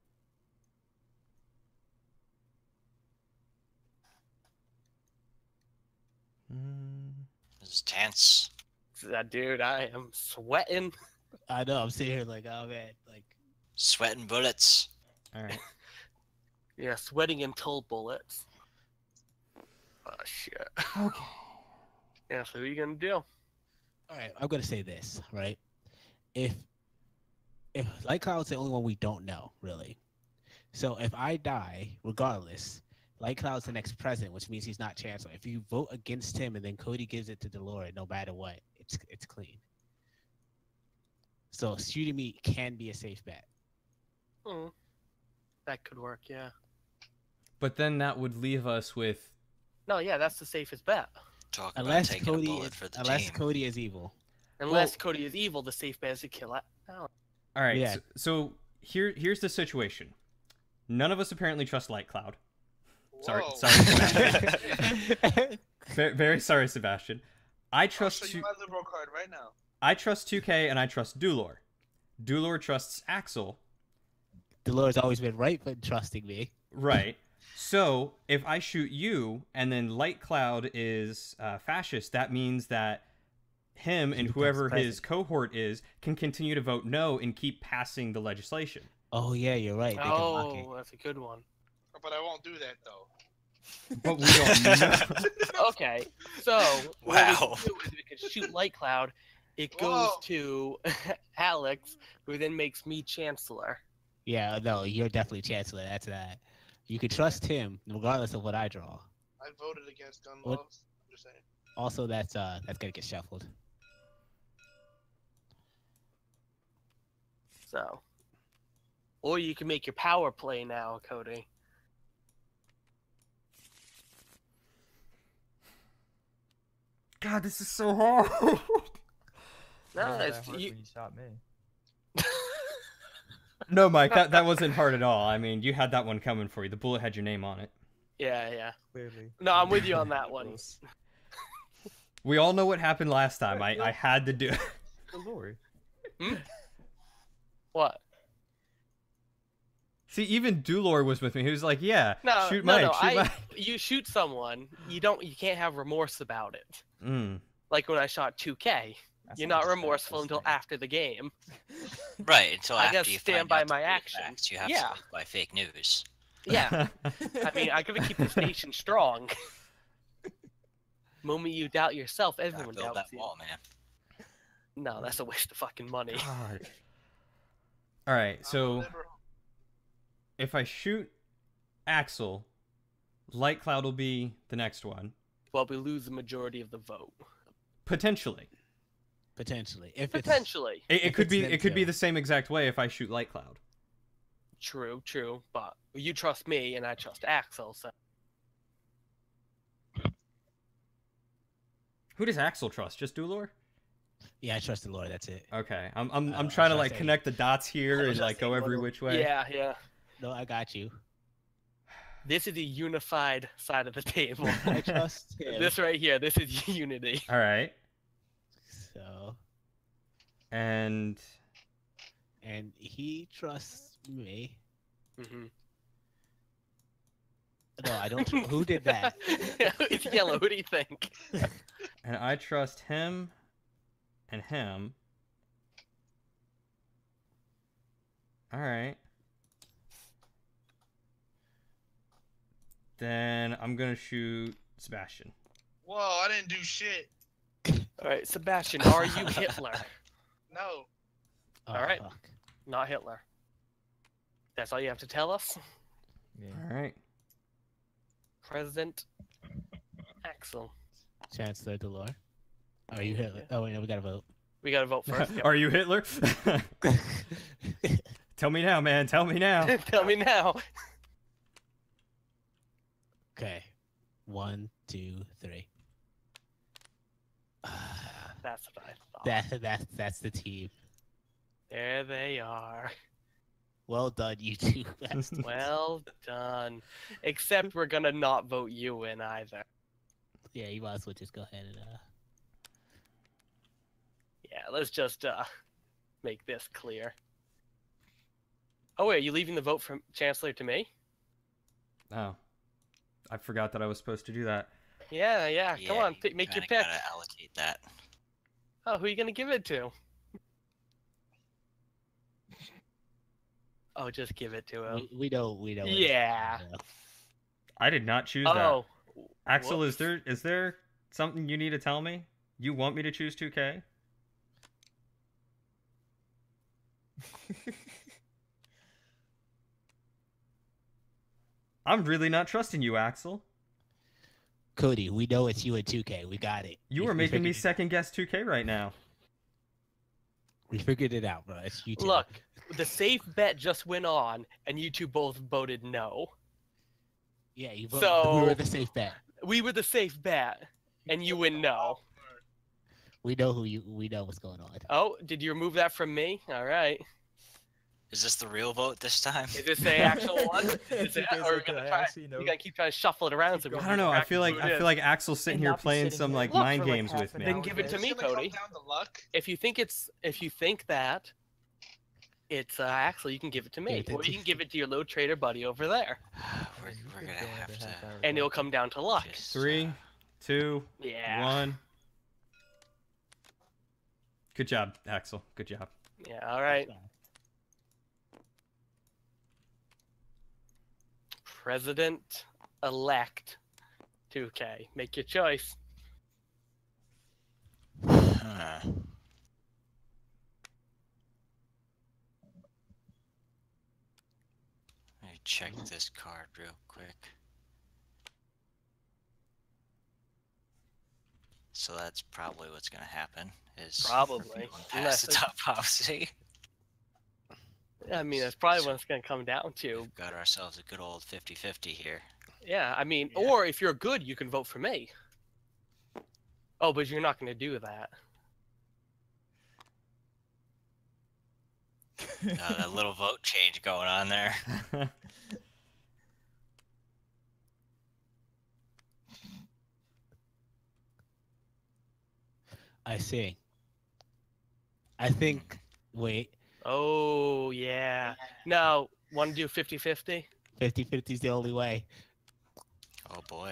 B: Mm.
A: This is tense.
F: Uh, dude, I am sweating.
D: I know. I'm sitting here like, oh man, like.
A: Sweating bullets.
B: All right.
F: Yeah, sweating until bullets. Oh shit.
B: Okay.
F: Yeah, so what are you gonna do?
D: All right, I'm gonna say this, right? If if Light Cloud's the only one we don't know, really. So if I die, regardless, Light Cloud's the next president, which means he's not chancellor. If you vote against him and then Cody gives it to Delore, no matter what, it's it's clean. So shooting me can be a safe bet.
F: Hmm. That could work, yeah.
B: But then that would leave us with.
F: No, yeah, that's the safest bet.
A: Talk
D: Unless
A: about taking
D: Cody
A: a bullet
D: is,
A: for the
D: unless
A: team.
D: Cody is evil.
F: Unless
B: Well-
F: Cody is evil, the safe bet is to kill it. Oh.
B: All right.
D: Yeah.
B: So, so here here's the situation. None of us apparently trust Light Cloud. Sorry,
C: Whoa.
B: sorry, Sebastian. Ve- very sorry, Sebastian. I
C: I'll
B: trust
C: show you
B: two,
C: my liberal card right now.
B: I trust two K and I trust Dulor. Dulor trusts Axel.
D: Delore's always been right for trusting me.
B: Right. So if I shoot you and then Light Cloud is uh, fascist, that means that him
D: He
B: and
D: becomes
B: whoever his
D: president.
B: cohort is can continue to vote no and keep passing the legislation.
D: Oh yeah, you're right. They can lock it.
F: Oh, that's a good one.
C: But I won't do that though.
B: But we don't know.
F: Okay, so
A: Wow.
F: what we can do is we can shoot Light Cloud. It goes
C: Whoa.
F: to Alex, who then makes me Chancellor.
D: Yeah, no, you're definitely chancellor. That's that. You can trust him regardless of what I draw.
C: I voted against gun
D: What-
C: laws. I'm just saying.
D: Also, that's uh, that's gonna get shuffled.
F: So, or you can make your power play now, Cody.
B: God, this is so hard.
F: No,
E: Wasn't that
F: it's,
E: hard
F: you,
E: when you shot me.
B: No, Mike, that, that wasn't hard at all. I mean, you had that one coming for you. The bullet had your name on it.
F: yeah, yeah.
E: Clearly.
F: No, I'm with you on that one.
E: Close.
B: We all know what happened last time. I, I had to do it.
E: Good lord.
F: What?
B: See, even Dulor was with me. He was like, yeah,
F: No,
B: shoot
F: no,
B: Mike,
F: no.
B: shoot
F: I,
B: Mike.
F: you shoot someone, you don't, you can't have remorse about it.
B: Mm.
F: Like when I shot two K,
E: That's
F: you're
E: not
F: not
E: the
F: remorseful
E: fastest
F: until
E: thing.
F: after the game.
A: Right, until
F: I
A: after
F: gotta
A: you
F: stand
A: find
F: by
A: out the
F: my
A: real
F: actions.
A: facts, you have
F: Yeah.
A: to live by fake news.
F: Yeah, I mean, I gotta keep this nation strong. Moment you doubt yourself,
A: Gotta
F: everyone
A: build
F: doubts
A: that
F: you.
A: wall, man.
F: No, that's a waste of fucking money.
B: God. All right,
C: I'm a
B: so
C: liberal.
B: if I shoot Axel, Light Cloud will be the next one.
F: Well, we lose the majority of the vote.
B: Potentially.
D: Potentially, if it's
F: Potentially.
B: It, it
D: If
B: could
D: it's
B: be
D: them
B: it could be
D: two.
B: the same exact way if I shoot Light Cloud.
F: True, true. But you trust me, and I trust Axel, so.
B: Who does Axel trust? Just Dulor?
D: yeah, I trust the Lord. That's it.
B: Okay. I'm I'm
D: Uh,
B: I'm
D: I
B: trying to
D: trust
B: like
D: Aiden.
B: connect the dots here
D: I
B: and
D: trust
B: like go
D: Aiden.
B: every which way.
F: Yeah, yeah.
D: No, I got you.
F: This is a unified side of the table.
D: I trust him.
F: This right here, this is unity.
B: All right.
D: So,
B: And
D: and he trusts me.
F: hmm
D: No, I don't. tr- Who did that?
F: It's yellow. Who do you think?
B: and I trust him and him. All right. Then I'm going to shoot Sebastian.
C: Whoa, I didn't do shit.
F: All right, Sebastian, are you Hitler?
C: No.
D: Oh,
F: All right.
D: fuck.
F: Not Hitler. That's all you have to tell us?
E: Yeah.
B: All right.
F: President Axel.
D: Chancellor Delore. Are you Hitler? Oh wait, no, we gotta vote.
F: We gotta vote first.
B: Are you Hitler? Tell me now, man. Tell me now.
F: Tell me now.
D: Okay. One, two, three.
F: That's what I thought.
D: That that that's the team.
F: There they are.
D: Well done, you two. bastards.
F: Well done. Except we're gonna not vote you in either.
D: Yeah, you might as well just go ahead and uh.
F: Yeah, let's just uh make this clear. Oh wait, are you leaving the vote from Chancellor to me?
B: Oh, I forgot that I was supposed to do that.
F: Yeah, yeah. Come
A: Yeah,
F: on,
A: you
F: pick, make your
A: kinda
F: pick.
A: Gotta allocate that.
F: Oh, who are you gonna give it to? Oh, just give it to him.
D: We, we know we know. what it's-
F: Yeah.
D: yeah.
B: I did not choose that.
F: Oh,
B: Axel, is
F: whoops.
B: there is there something you need to tell me? You want me to choose two K? I'm really not trusting you, Axel.
D: Cody, we know it's you and two K. We got it.
B: You
D: We-
B: are
D: we
B: making me
D: figured it-
B: second guess two K right now.
D: We figured it out, bro. It's you two.
F: Look, the safe bet just went on, and you two both voted no.
D: Yeah, you voted.
F: So-
D: we were the safe bet.
F: We were the safe bet, and you went no.
D: We know who you. We know what's going on.
F: Oh, did you remove that from me? All right.
A: Is this the real vote this time?
F: Is this the actual one? Is it,
E: Because,
F: or are we
E: like,
F: gonna
E: I
F: try?
E: actually know-
F: We gotta keep trying to shuffle it around. So we
B: I
F: can
B: don't know. I
F: track
B: feel like
F: who
B: I
F: it
B: feel
F: is.
B: like Axel's sitting
E: And
B: here
E: not be
B: playing
E: sitting
B: some
E: here.
B: like
F: Look,
B: mind
E: for, like,
B: games
E: half
B: with
E: an
B: me.
F: Then
E: hour.
F: give it to
C: It's
F: me,
C: gonna come
F: Cody.
C: down to luck.
F: If you think it's, if you think that it's uh, Axel, you can give it to me,
D: Give it to
F: or you
D: T-
F: can give it to your low trader buddy over there,
A: we're
E: You
A: we're
E: could
A: gonna
E: go
A: have
E: with a half
A: to.
E: hour
F: and
E: vote.
F: it'll come down to luck.
A: Just,
B: Three, two,
F: Yeah.
B: one. Good job, Axel. Good job.
F: Yeah. All right. President-elect two K. Make your choice.
A: Huh. Let me check this card real quick. So that's probably what's gonna happen. Is
F: Probably.
A: going past
F: Unless
A: the
F: it's-
A: top policy.
F: I mean, that's probably what it's gonna come down to.
A: We've got ourselves a good old fifty fifty here.
F: Yeah. I mean,
C: Yeah.
F: or if you're good, you can vote for me. Oh, but you're not gonna do that.
A: Uh, a little vote change going on there.
D: I see. I think. Wait,
F: Oh yeah. No. Want to do fifty fifty?
D: fifty fifty is the only way.
A: Oh boy.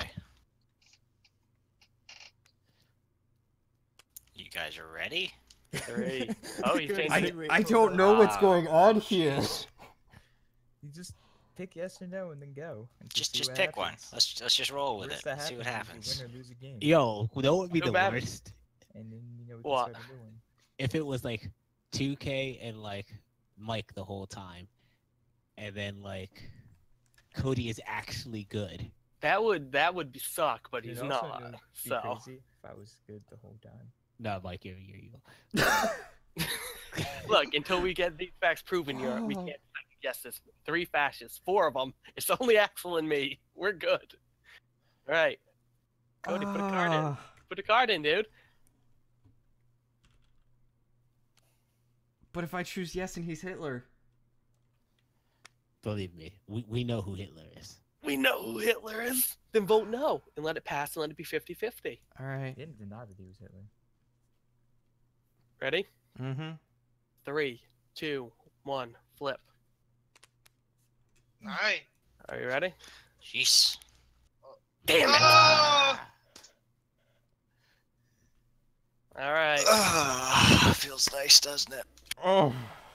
A: You guys are ready?
F: Three. Oh, he's changing
B: I,
F: it.
B: I don't know what's
A: Ah.
B: going on here.
E: You just pick yes or no and then go. and
A: Just
E: see
A: just
E: what
A: pick one.
E: happens.
A: Let's let's just roll with
E: Worst
A: it.
E: that
A: See what
E: happens is
A: happens.
E: you win or lose a game.
D: Yo, that would be
F: Go
D: the
F: back.
D: worst
E: And then you know we can
F: What?
E: start a new one.
D: if it was like two K and like Mike the whole time, and then like Cody is actually good.
F: That would that would be suck, but he's
E: It'd also
F: not.
E: be- be
F: So
E: crazy if I was good the whole time.
D: No, Mike, you're you're evil.
F: look, until we get these facts proven, you're we can't second guess this. Three fascists, four of them. It's only Axel and me. We're good. All right, Cody, put a card in.
B: Ah.
F: Put a card in, dude.
B: But if I choose yes and he's Hitler.
D: Believe me, we, we know who Hitler is.
F: We know who Hitler is. Then vote no and let it pass and let it be fifty fifty.
B: All right.
E: He didn't deny that he was Hitler.
F: Ready?
B: Mm-hmm.
F: Three, two, one, flip.
C: Alright.
F: Are you ready?
A: Jeez.
F: Damn it!
C: Oh!
F: All right.
A: Ah, feels nice, doesn't it?
B: Oh.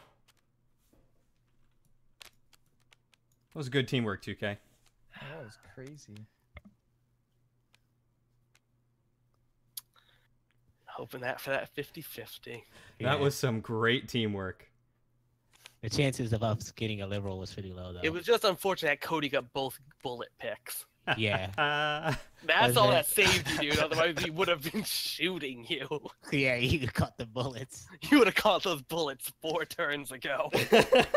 B: That was good teamwork, two K.
E: Oh, that was crazy.
F: Hoping that for that fifty fifty.
B: That was some great teamwork.
D: The chances of us getting a liberal was pretty low, though.
F: It was just unfortunate that Cody got both bullet picks.
D: Yeah.
B: Uh,
F: That's
D: Was
F: all
D: it?
F: that saved you, dude. Otherwise, he would have been shooting you.
D: Yeah, you cut the bullets.
F: You would have caught those bullets four turns ago.
E: I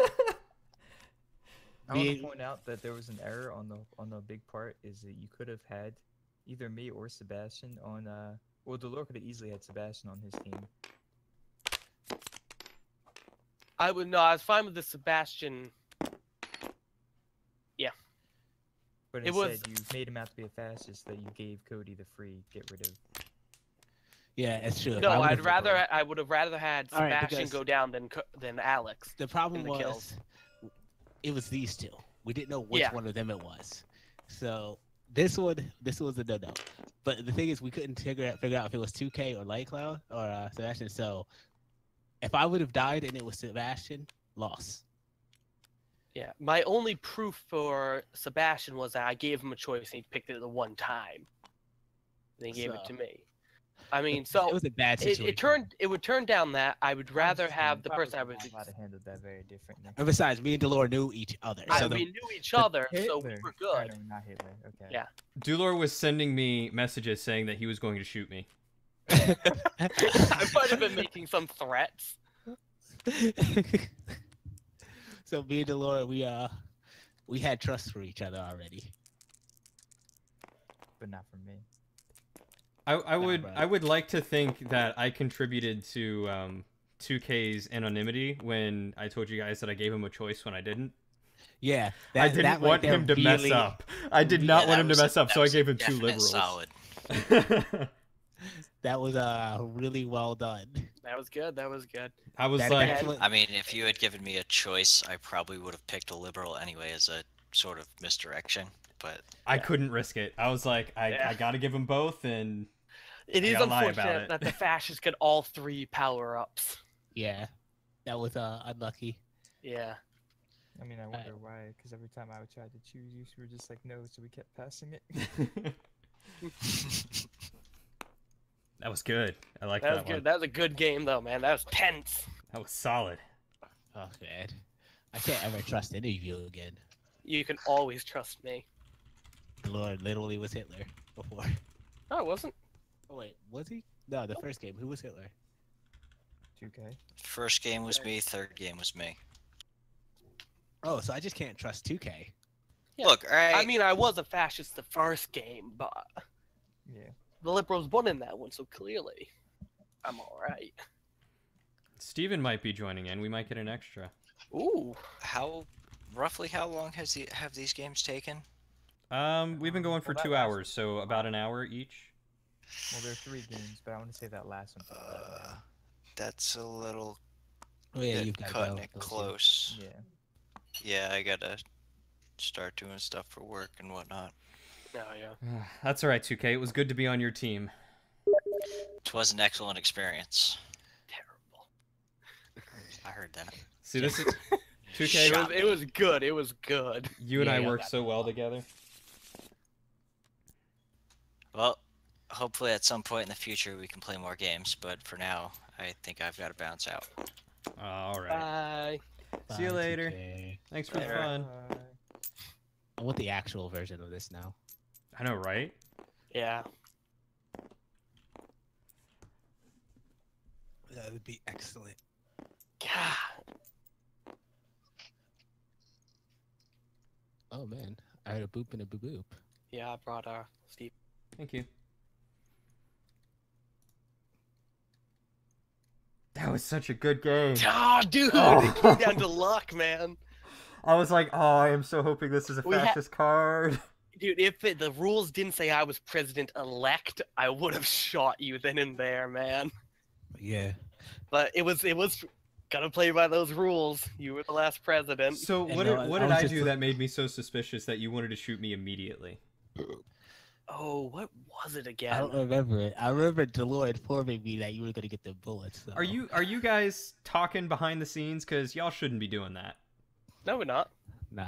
E: want
D: The-
E: to point out that there was an error on the on the big part. Is that you could have had either me or Sebastian on uh Well, Delore could have easily had Sebastian on his team.
F: I would no. I was fine with the Sebastian.
E: But
F: It
E: instead,
F: was-
E: you made him out to be a fascist that you gave Cody the free get rid of.
D: Yeah, it's true. If
F: No,
D: I
F: I'd
D: would've-
F: rather. I would have rather had
D: All right,
F: Sebastian
D: because-
F: go down than Co- than Alex.
D: The problem
F: in the
D: was
F: kills.
D: it was these two. We didn't know which
F: Yeah.
D: one of them it was. So this one, this was a no-no. But the thing is, we couldn't figure out, figure out if it was two K or Light Cloud or uh, Sebastian. So if I would have died and it was Sebastian, loss.
F: Yeah, my only proof for Sebastian was that I gave him a choice and he picked it the one time. And he gave it
D: So-
F: to me. I mean,
D: It-
F: so
D: it was a bad
F: it,
D: situation.
F: it turned it would turn down that I would rather
E: Honestly,
F: have the
E: probably
F: person I
E: would
F: was.
E: not have handled that very differently.
D: And besides, me and Delore knew each other.
F: I,
D: So the-
F: we knew each other, so we
E: Hitler.
F: were
E: Oh,
F: good.
E: no, not Hitler. Okay.
F: Yeah.
B: Dulor was sending me messages saying that he was going to shoot me.
F: I might have been making some threats.
D: so me and Delore, we uh, we had trust for each other already.
E: But not from me.
B: I, I would
D: bro.
B: I would like to think that I contributed to um, two K's anonymity when I told you guys that I gave him a choice when I didn't.
D: Yeah,
B: I
D: that-
B: didn't
D: that right
B: want
D: there
B: him to mess
D: really-
B: up. I did not
A: Yeah,
B: want
A: that
B: him to
A: was a-
B: mess up,
A: that
B: so I
A: was a
B: gave him two
A: definite
B: liberals.
A: Solid.
D: That was uh really well done.
F: That was good. That was good.
B: I was
D: That
B: like,
D: definitely-
A: I mean, if you had given me a choice, I probably would have picked a liberal anyway as a sort of misdirection. But
B: I couldn't risk it. I was like, I,
F: Yeah.
B: I got to give them both, and
F: It
B: I
F: is
B: gotta lie about
F: unfortunate
B: it.
F: that the fascists get all three power ups.
D: Yeah, that was uh unlucky.
F: Yeah.
E: I mean, I
D: Right.
E: wonder why. Because every time I would try to choose you, you were just like, no, so we kept passing it.
B: that was good. I like
F: That
B: that,
F: was
B: one.
F: good. That was a good game, though, man. That was tense.
B: That was solid.
D: Oh man, I can't ever trust any of you again.
F: You can always trust me.
D: The Lord literally was Hitler before.
F: No, it wasn't.
D: Oh wait, was he? No, the first game. Who was Hitler?
E: two K.
A: first game was me, third game was me.
D: Oh, so I just can't trust two K.
F: Yeah.
A: Look, all right.
F: I mean, I was a fascist the first game, but
E: Yeah.
F: the liberals won in that one, so clearly I'm all right.
B: Steven might be joining in. We might get an extra.
F: Ooh.
A: how roughly how long has the have these games taken?
B: Um, we've been going for
E: Well, that
B: two
E: lasts-
B: hours, so about an hour each.
E: Well, there are three games, but I want to say that last one.
A: Uh, that's a little
D: Oh yeah,
A: bit
D: you've got
A: cutting
D: go,
A: it
D: those two.
A: close.
E: Yeah.
A: Yeah, I gotta start doing stuff for work and whatnot.
F: Oh yeah.
B: That's all right, two K. It was good to be on your team.
A: It was an excellent experience.
F: Terrible.
A: I heard that.
B: See, this is two K.
F: It was, it was good. It was good.
B: You and
D: Yeah,
B: I
D: y'all
B: work
D: got
B: so
D: me.
B: well together.
A: Well, hopefully at some point in the future we can play more games, but for now, I think I've got to bounce out.
B: All right.
F: Bye.
B: See you
D: Bye,
B: later.
D: two K.
B: Thanks for the
A: Later.
B: fun.
E: Uh,
D: I want the actual version of this now.
B: I know, right?
F: Yeah.
D: That would be excellent.
F: God.
D: Oh man, I heard a boop and a boop boop.
F: Yeah, I brought uh Steve.
B: Thank you. That was such a good game.
F: Ah, dude,
B: Oh.
F: it came down to luck, man.
B: I was like, oh, I am so hoping this is a
F: We ha-
B: fascist card.
F: Dude, if it, the rules didn't say I was president elect, I would have shot you then and there, man.
D: Yeah.
F: But it was it was gotta play by those rules. You were the last president.
B: So
D: And
B: what
D: no,
B: did,
D: I-
B: what
D: I
B: did
D: was
B: I
D: just
B: do
D: look-
B: that made me so suspicious that you wanted to shoot me immediately?
F: Oh, what was it
D: I
F: again?
D: don't remember it. I remember Deloitte informing me that you were gonna get the bullets. So.
B: Are you are you guys talking behind the scenes? Because y'all shouldn't be doing that.
F: No, we're not.
D: Nah.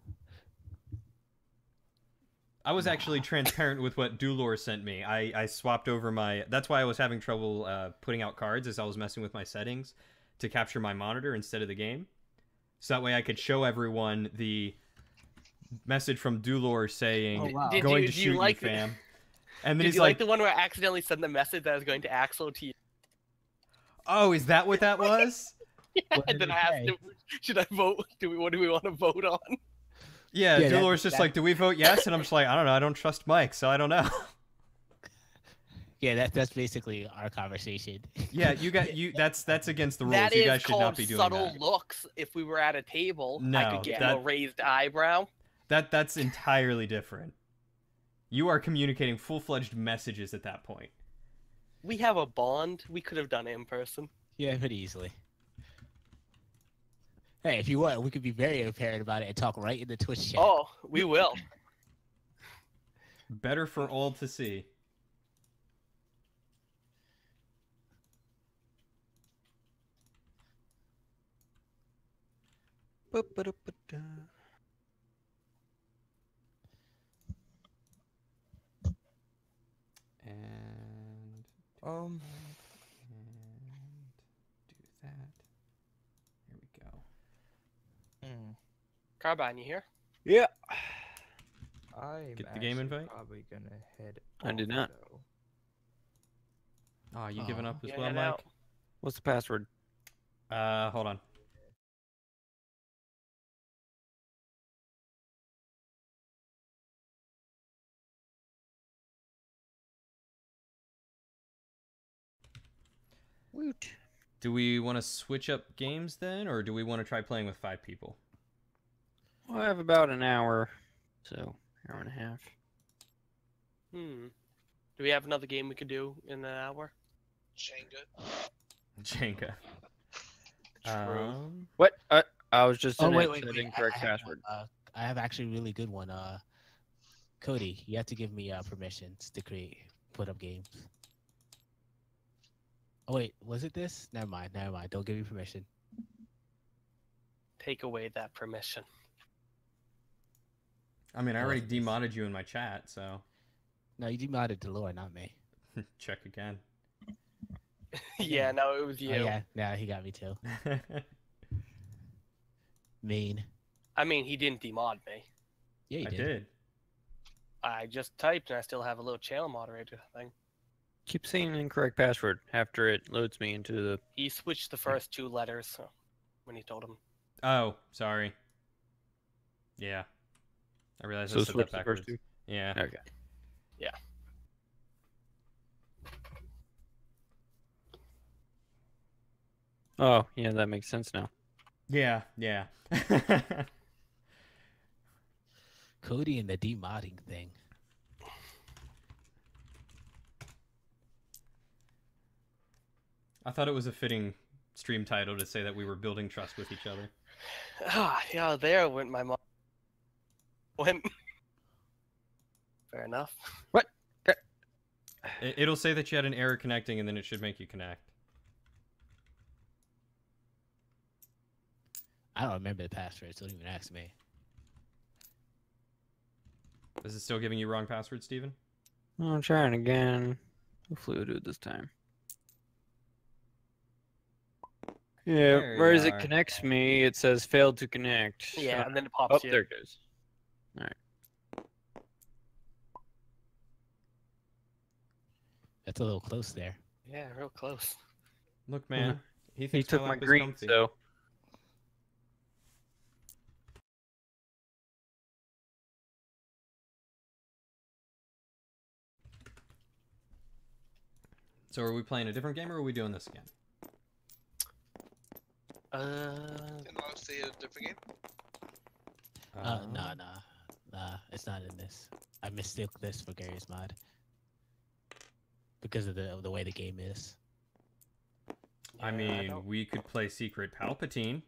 B: I was actually transparent with what Dulor sent me. I, I swapped over my... That's why I was having trouble uh, putting out cards, as I was messing with my settings to capture my monitor instead of the game. So that way I could show everyone the message from Dulor saying,
D: Oh, wow.
F: Did
B: going
F: you-
B: to
F: do you
B: shoot you,
F: like the-
B: fam. And then
F: Did
B: he's
F: you
B: like,
F: like the one where I accidentally sent the message that I was going to Axel to you?
B: oh, is that what that was?
D: What
F: And
D: did
F: then
D: it
F: I asked
D: say?
F: him, should I vote? Do we what do we want to vote on?
B: Yeah,
D: Yeah, that-
B: Dulor's just
D: that-
B: like, do we vote yes? And I'm just like, I don't know, I don't trust Mike, so I don't know.
D: Yeah, that's that's basically our conversation.
B: Yeah, you got you. That's that's against the rules.
F: That
B: you
F: is
B: guys should
F: called
B: not be doing
F: subtle
B: that.
F: looks. If we were at a table, I
B: No,
F: could give him a
B: that-
F: raised eyebrow.
B: That that's entirely different. You are communicating full-fledged messages at that point.
F: We have a bond. We could have done it in person.
D: Yeah, pretty easily. Hey, if you want, we could be very apparent about it and talk right in the Twitch chat.
F: Oh, we will.
B: Better for all to see. And
E: Um,
B: and do that. Here we go.
E: mm,
F: Carbine, you here?
E: yeah. I'm
B: Get the game
E: actually
B: invite?
E: probably gonna head.
G: I did
E: off,
G: not.
E: though.
B: Oh, you giving
D: Aw.
B: up as
F: Yeah,
B: well,
F: head
B: Mike?
F: out.
G: What's the password?
B: Uh, hold on.
G: Woot.
B: Do we want to switch up games then, or do we want to try playing with five people?
G: Well, I have about an hour, so hour and a half.
F: Hmm. Do we have another game we could do in an hour?
C: Jenga.
B: Jenga.
F: True.
B: Um,
G: What? Uh, I was just
D: Oh
G: in
D: wait,
G: it,
D: wait,
G: said
D: wait. I-
G: incorrect
D: I, have,
G: password.
D: uh, I have actually a really good one. Uh, Cody, you have to give me uh, permissions to create, put up games. Oh wait, was it this? Never mind, never mind. Don't give me permission.
F: Take away that permission.
B: I mean, I
D: Oh,
B: already
D: it's this.
B: demodded you in my chat, so
D: No, you demodded Delore, not me.
B: check again.
F: Yeah, no, it was you.
D: Oh, yeah, yeah, he got me too. Mean.
F: I mean, he didn't demod me.
D: Yeah, you
B: I
D: did.
B: did.
F: I just typed, and I still have a little channel moderator thing.
G: Keep saying incorrect password after it loads me into the.
F: He switched the first two letters so, when he told him.
B: Oh, sorry. Yeah. I realized
G: So
B: I said
G: switch
B: that
G: the first
B: backwards.
G: two.
B: Yeah.
G: Okay. Oh, yeah, that makes sense now.
B: Yeah, yeah.
D: Cody and the demodding thing.
B: I thought it was a fitting stream title to say that we were building trust with each other.
F: Ah, yeah, there went my mom. Went. Fair enough.
B: It, it'll say that you had an error connecting, and then it should make you connect.
D: I don't remember the password, so don't even ask me.
B: Is it still giving you wrong password, Steven?
G: Oh, I'm trying again. Hopefully we'll do it this time. Yeah,
B: There you
G: whereas it
B: are.
G: connects me, it says failed to connect.
F: Yeah,
G: Uh,
F: and then it
G: oh,
F: pops you.
G: there it goes.
D: That's a little close there.
F: Yeah, real close.
B: Look, man. He
G: He
B: thinks
G: took my
B: lap is
G: green,
B: comfy.
G: so.
B: So are we playing a different game, or are we doing this again?
F: Uh,
C: And I'll say a different game.
D: Uh,
B: Um,
D: nah, nah, nah. It's not in this. I mistook this for Gary's mod because of the of the way the game is.
B: I
F: yeah,
B: mean,
F: don't-
B: we could play Secret Palpatine.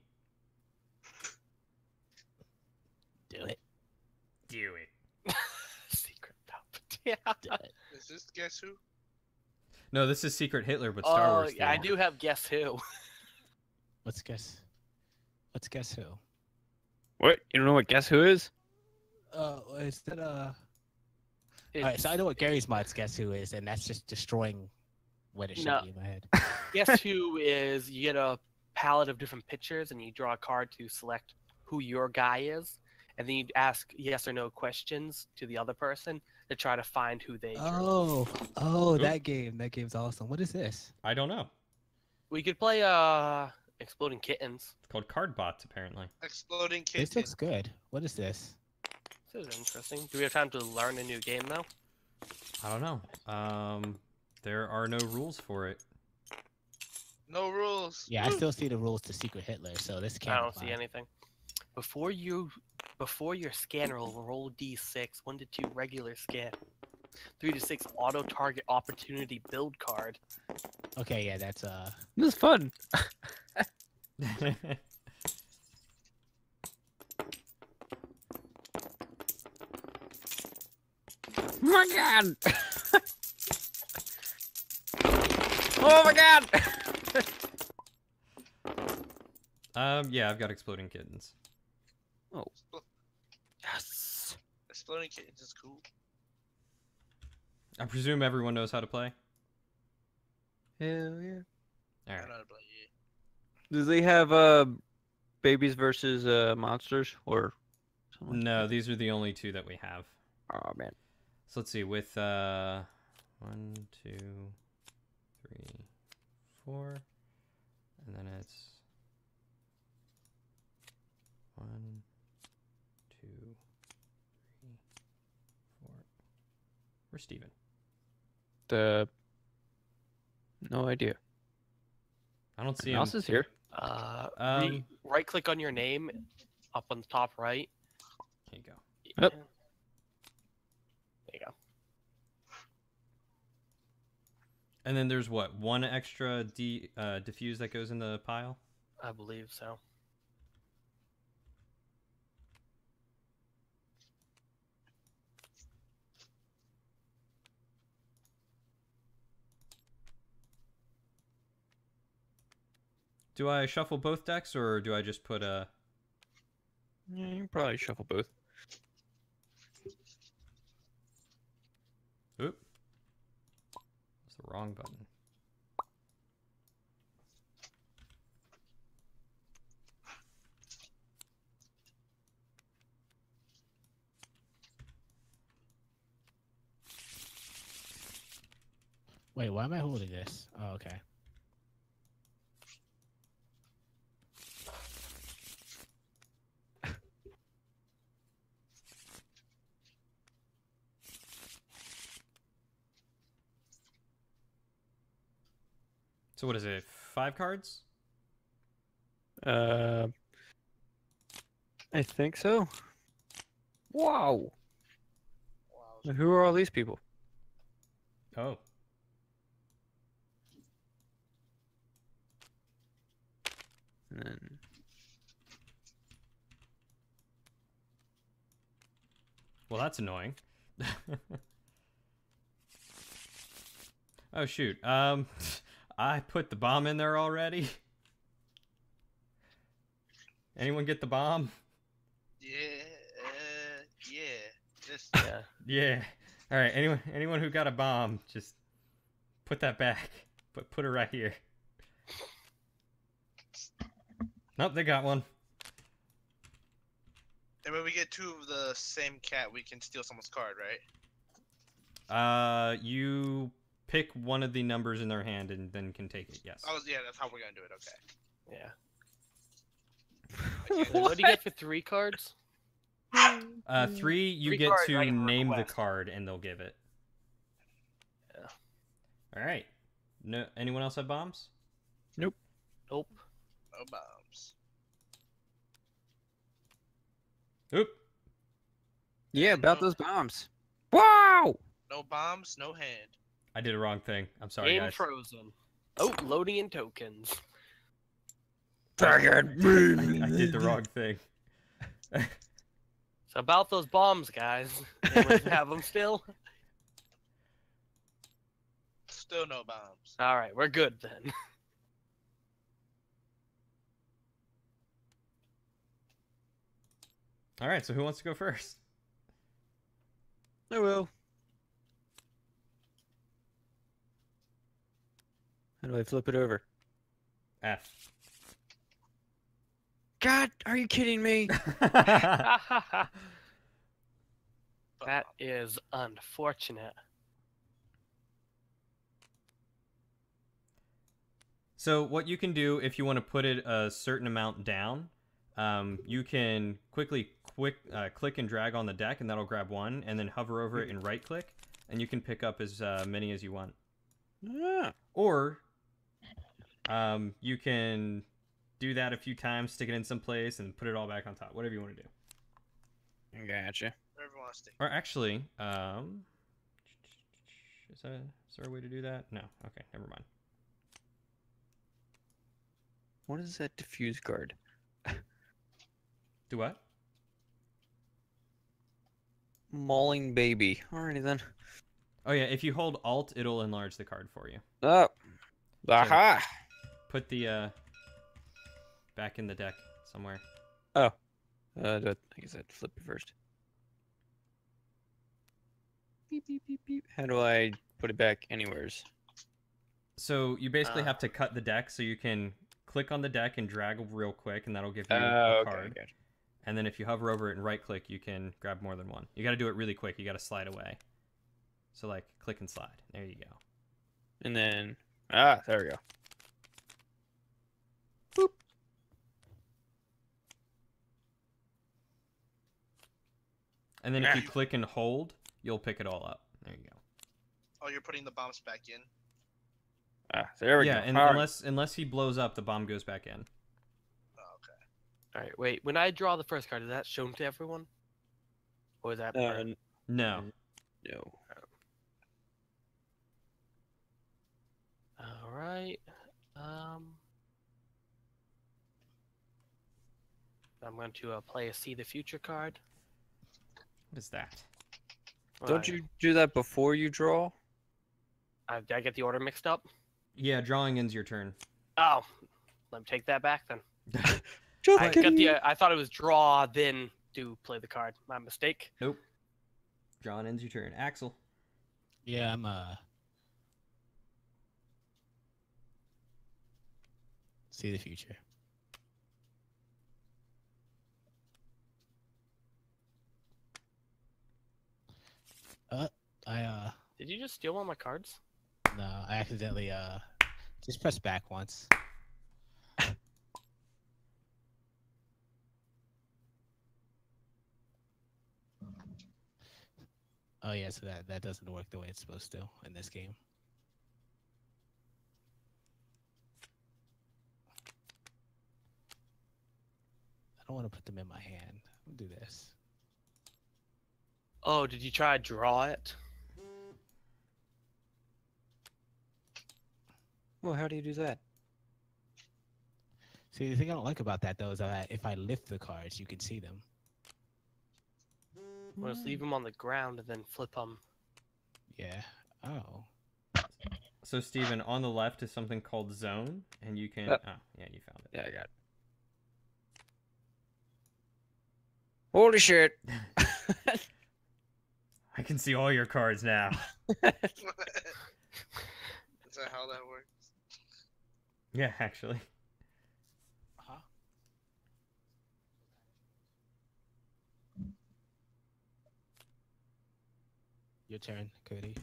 D: Do it.
B: Do it.
F: Secret Palpatine. Yeah.
D: Do it.
C: Is this Guess Who?
B: No, this is Secret Hitler, but Star
F: Oh,
B: Wars.
F: yeah, I
B: themed.
F: do have Guess Who.
D: Let's guess. Let's guess who.
G: What? You don't know what Guess Who is?
D: Uh, is that uh? All right, so I
F: It's-
D: know what Gary's mod's guess who is, and that's just destroying what it should
F: No.
D: be in my head.
F: Guess Who is you get a palette of different pictures and you draw a card to select who your guy is, and then you ask yes or no questions to the other person to try to find who they drew.
D: Oh, oh,
B: Ooh.
D: that game. That game's awesome. What is this?
B: I don't know.
F: We could play uh Exploding Kittens.
B: It's called Card Bots, apparently.
C: Exploding
D: This
C: Kitten.
D: looks good. What is this?
F: This is interesting. Do we have time to learn a new game though?
B: I don't know. Um, There are no rules for it.
C: No rules.
D: Yeah, I still see the rules to Secret Hitler, so this can't.
F: I don't
D: apply.
F: see anything. Before you, before your scan roll, roll d six, one to two regular scan, three to six auto target opportunity build card.
D: Okay, yeah, that's uh.
G: This is fun. My God! Oh my God!
B: um, yeah, I've got exploding kittens.
G: Oh. Yes.
C: Exploding kittens is cool.
B: I presume everyone knows how to play.
G: Hell yeah.
B: All
C: I
B: right.
C: don't know how to play it.
G: Do they have uh babies versus uh monsters or something like
B: No,
G: that?
B: these are the only two that we have.
G: Oh man.
B: So let's see, with uh, one, two, three, four, and then it's one, two, three, four. Where's Steven?
G: The no idea.
B: I don't see him.
G: Mouse is here.
F: Uh,
B: Um,
F: right click on your name, up on the top right.
B: Here you go.
G: Yep.
F: There you go.
B: And then there's what? One extra D uh, diffuse that goes in the pile?
F: I believe so.
B: Do I shuffle both decks or do I just put a...
G: Yeah, you can probably shuffle both.
B: Oop. That's the wrong button.
D: Wait, why am I holding this? Oh, okay.
B: So what is it? Five cards?
G: Uh, I think so. Wow.
C: Wow.
G: Who are all these people?
B: Oh.
G: And then
B: Well, that's annoying. Oh shoot. Um, I put the bomb in there already. Anyone get the bomb?
C: Yeah, uh, yeah. Just
F: Yeah.
B: Yeah. All right. Anyone? Anyone who got a bomb, just put that back. Put put her right here. Nope, they got one.
C: and when we get two of the same cat, we can steal someone's card, right?
B: Uh, you pick one of the numbers in their hand and then can take it. Yes.
C: Oh, yeah, that's how we're gonna do it. Okay.
F: Yeah.
C: I can't-
F: What do you get for three cards?
B: Uh, three. You
F: Three
B: get
F: cards,
B: to
F: I can
B: name the
F: request.
B: card and they'll give it.
F: Yeah.
B: All right. No. Anyone else have bombs?
F: Nope.
C: No bombs.
B: Oop.
G: yeah, about those bombs. Wow.
C: No bombs, no hand.
B: I did a wrong thing. I'm sorry,
F: Game
B: guys.
F: frozen. Oh, loading in tokens.
G: Dragon
B: I, I did the wrong thing.
F: It's about those bombs, guys. Anyone have them still?
C: Still no bombs.
F: All right, we're good then.
B: All right. So who wants to go first?
G: I will. How do I flip it over?
B: F.
G: God, are you kidding me?
F: that is unfortunate.
B: So what you can do if you want to put it a certain amount down, um, you can quickly quick uh, click and drag on the deck, and that'll grab one, and then hover over it and right click, and you can pick up as uh, many as you want.
G: Ah,
B: Or um, you can do that a few times, stick it in some place, and put it all back on top. Whatever you want to do.
G: gotcha.
C: Wherever you want to stay.
B: Or actually, um, is, that, is there a way to do that? No. Okay, never mind.
G: What is that diffuse card?
B: Do what?
G: Mauling baby. Alrighty then.
B: Oh yeah, if you hold Alt, it'll enlarge the card for you.
G: Oh. Aha!
B: Put the uh back in the deck somewhere.
G: Oh. Uh, do I, I guess I'd flip it first. Beep, beep, beep, beep. How do I put it back anywheres?
B: So you basically
F: Uh.
B: have to cut the deck, so you can click on the deck and drag real quick, and that'll give you
G: Oh,
B: a
G: okay,
B: card.
G: gotcha.
B: And then if you hover over it and right click, you can grab more than one. You got to do it really quick. You got to slide away. So like click and slide. There you go.
G: And then, ah, there we go. Boop.
B: And then if you click and hold, you'll pick it all up. There you go.
C: Oh, you're putting the bombs back in.
G: Ah, there we
B: yeah,
G: go.
B: and
G: All right.
B: unless unless he blows up, the bomb goes back in.
C: Oh, okay.
F: All right, wait. When I draw the first card, is that shown to everyone? Or is that?
G: Uh,
F: part-
G: n-
B: No.
G: no.
F: All right. Um. I'm going to uh, play a See the Future card.
B: What is that?
G: Don't
F: Right.
G: you do that before you draw?
F: Uh, did I get the order mixed up?
B: Yeah, drawing ends your turn.
F: Oh, let me take that back then.
G: Just
F: I got
G: kidding.
F: the. Uh, I thought it was draw, then do play the card. My mistake.
B: Nope. Drawing ends your turn. Axel.
D: Yeah, I'm uh. See the future. Uh, I uh
F: Did you just steal one of my cards?
D: no, I accidentally uh just pressed back once. Oh yeah, so that that doesn't work the way it's supposed to in this game. I don't want to put them in my hand. I'll do this.
F: Oh, did you try to draw it?
G: Well, how do you do that?
D: See, the thing I don't like about that though is that if I lift the cards, you can see them.
F: Or just leave them on the ground and then flip them.
D: Yeah. Oh.
B: So Steven, on the left is something called zone, and you can.
G: Uh,
B: oh, yeah, you found
G: Yeah, I got it. Holy shit!
B: it. I can see all your cards now.
C: Is that how that works?
B: Yeah, actually.
D: Huh? Your turn, Cody.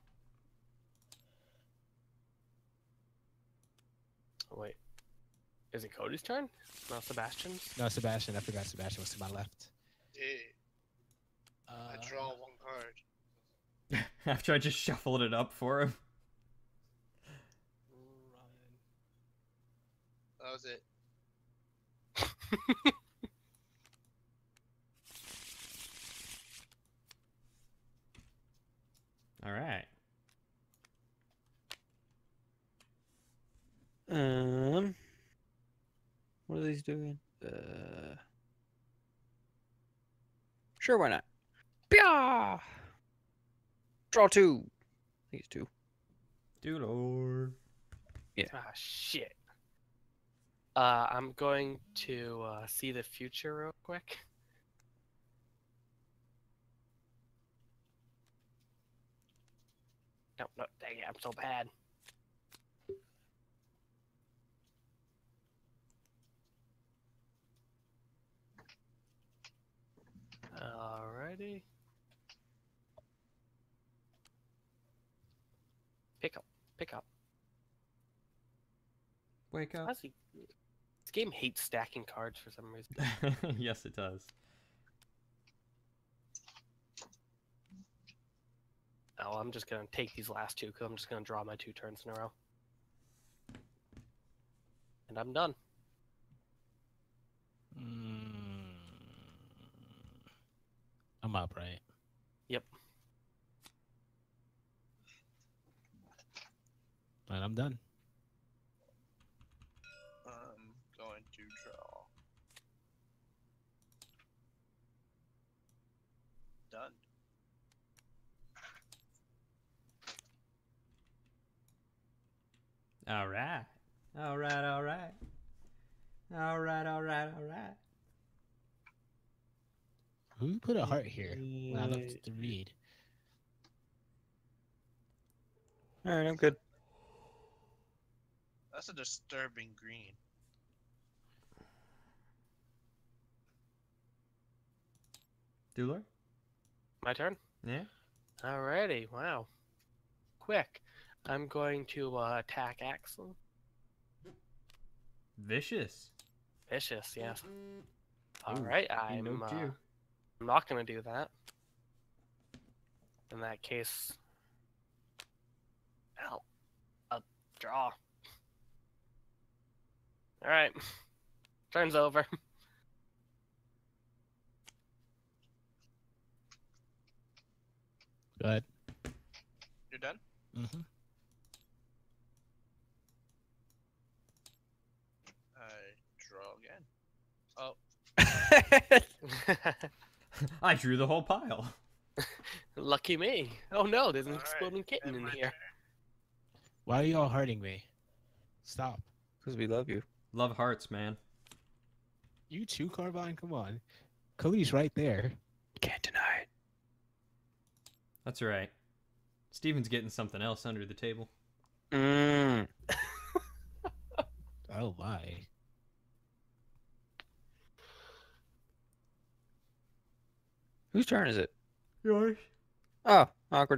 F: Oh, wait. Is it Cody's turn? No, Sebastian's?
D: No, Sebastian. I forgot Sebastian was to my left.
C: Yeah,
D: Uh,
C: I draw one card.
B: After I just shuffled it up for him.
C: That was it.
B: All right.
G: Um, what are these doing? Uh, sure, why not? Pia! Draw two. I think it's two.
B: Doodle.
F: Ah, shit. Uh, I'm going to uh, see the future real quick. No, no, dang it, I'm so bad. Alrighty. Pick up, pick up.
B: Wake up.
F: Honestly, this game hates stacking cards for some reason.
B: Yes, it does.
F: Oh, I'm just gonna take these last two because I'm just gonna draw my two turns in a row. And I'm done.
D: Mm, I'm up, right?
F: Yep.
D: And I'm done.
C: I'm going to draw. Done.
B: All right. All right, all right. All right, all right, all right.
D: Who put a heart here? Well, that's to read.
G: All right, I'm good.
C: That's a disturbing green.
B: Dueler?
F: My turn?
B: Yeah?
F: Alrighty, wow. Quick. I'm going to uh, attack Axel.
B: Vicious.
F: Vicious, yes.
B: Ooh,
F: Alright,
B: he
F: I'm,
B: noped
F: uh,
B: you.
F: I'm not going to do that. In that case... Ow. A draw. Alright. Turn's over.
D: Go ahead.
C: You're done?
D: Mm-hmm.
C: I draw again. Oh,
B: I drew the whole pile.
F: Lucky me. Oh no, there's an
C: Alright,
F: exploding kitten
C: and
F: in
C: my
F: here.
D: Why are y'all hurting me? Stop.
G: Because we love you.
B: Love hearts, man.
D: You too, Carbine? Come on. Cody's right there.
G: Can't deny it.
B: That's right. Steven's getting something else under the table.
G: Mm.
D: Oh my.
G: Whose turn is it?
B: Yours.
G: Oh, awkward.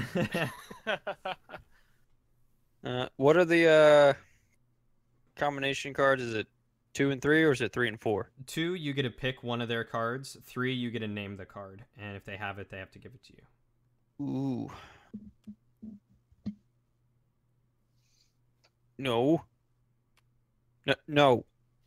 G: Uh, what are the uh, combination cards? Is it two and three, or is it three and four?
B: Two, you get to pick one of their cards. Three, you get to name the card. And if they have it, they have to give it to you.
G: Ooh. No. No. No.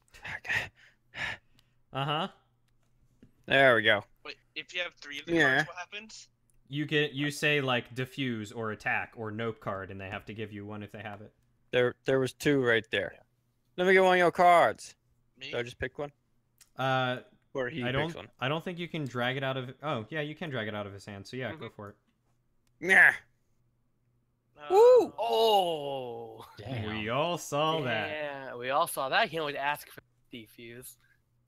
B: Uh-huh.
G: There we go.
C: wait, if you have three of the
G: Yeah.
C: cards, what happens?
B: You get you say like diffuse or attack or nope card, and they have to give you one if they have it.
G: There, there was two right there. Let me get one of your cards.
C: Me?
G: Do I just pick one,
B: Uh,
G: or he
B: I
G: picks
B: don't.
G: one?
B: I don't think you can drag it out of. Oh, yeah, you can drag it out of his hand. So yeah, go
F: Mhm.
B: for it.
G: Yeah.
C: Uh,
G: Woo!
F: Oh!
D: Damn.
B: We all saw that.
F: Yeah, we all saw that. You can always ask for defuse.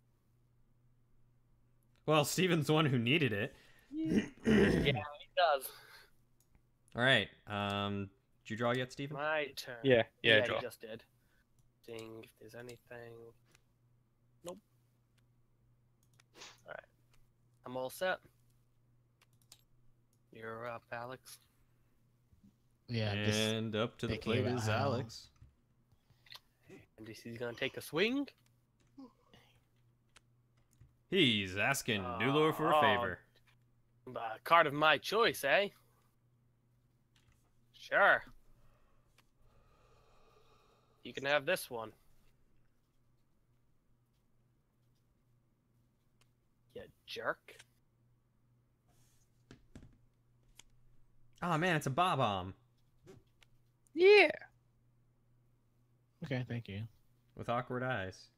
B: Well, Steven's the one who needed it.
F: Yeah, he does.
B: All right. Um, did you draw yet, Steven?
F: My turn.
G: Yeah. Yeah.
F: yeah,
G: draw.
F: he just did. Seeing if there's anything. Nope. Alright. I'm all set. You're up, Alex.
D: Yeah, I'm just
B: And up to the
D: thinking
B: plate
D: about
B: is
D: how-
B: Alex.
F: And he's gonna take a swing.
B: He's asking Nulo for a
F: Oh.
B: favor.
F: Uh, card of my choice, eh? Sure. You can have this one. You jerk.
B: Oh man, it's a Bob-omb
G: Yeah.
D: Okay, thank you.
B: with awkward eyes.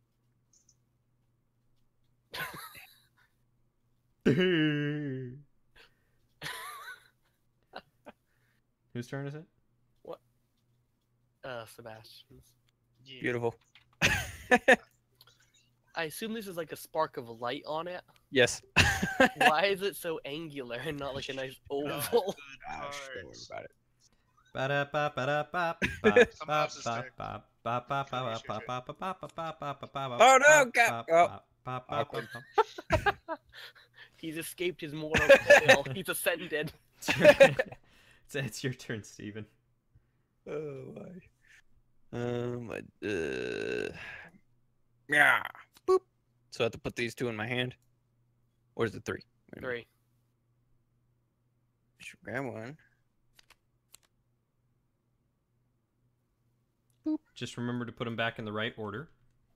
B: Whose turn is it?
F: Uh, Sebastian's.
C: yeah.
G: Beautiful.
F: I assume this is like a spark of light on it.
G: Yes.
F: Why is it so angular and not like a nice
C: No,
F: oval?
C: good
G: Gosh, don't worry
C: cards.
G: about it.
B: Ba-da-ba-ba-da-ba,
C: Someone else's turn.
B: ba- ba- ba- ba- ba-
C: Finish your
B: ba- ba- ba- ba- ba- ba- ba- ba-
G: Oh, no,
B: ba-
G: God.
B: ba-
G: Oh.
B: ba- ba- ba-
G: Awkward.
B: ba-
F: He's escaped his mortal coil. He's ascended.
B: It's it's your turn, Steven.
G: Oh my. Um. I- Uh. Yeah. Boop. So I have to put these two in my hand, or is it three? Wait a minute.
F: Three.
G: Which Grab one.
B: Just remember to put them back in the right order.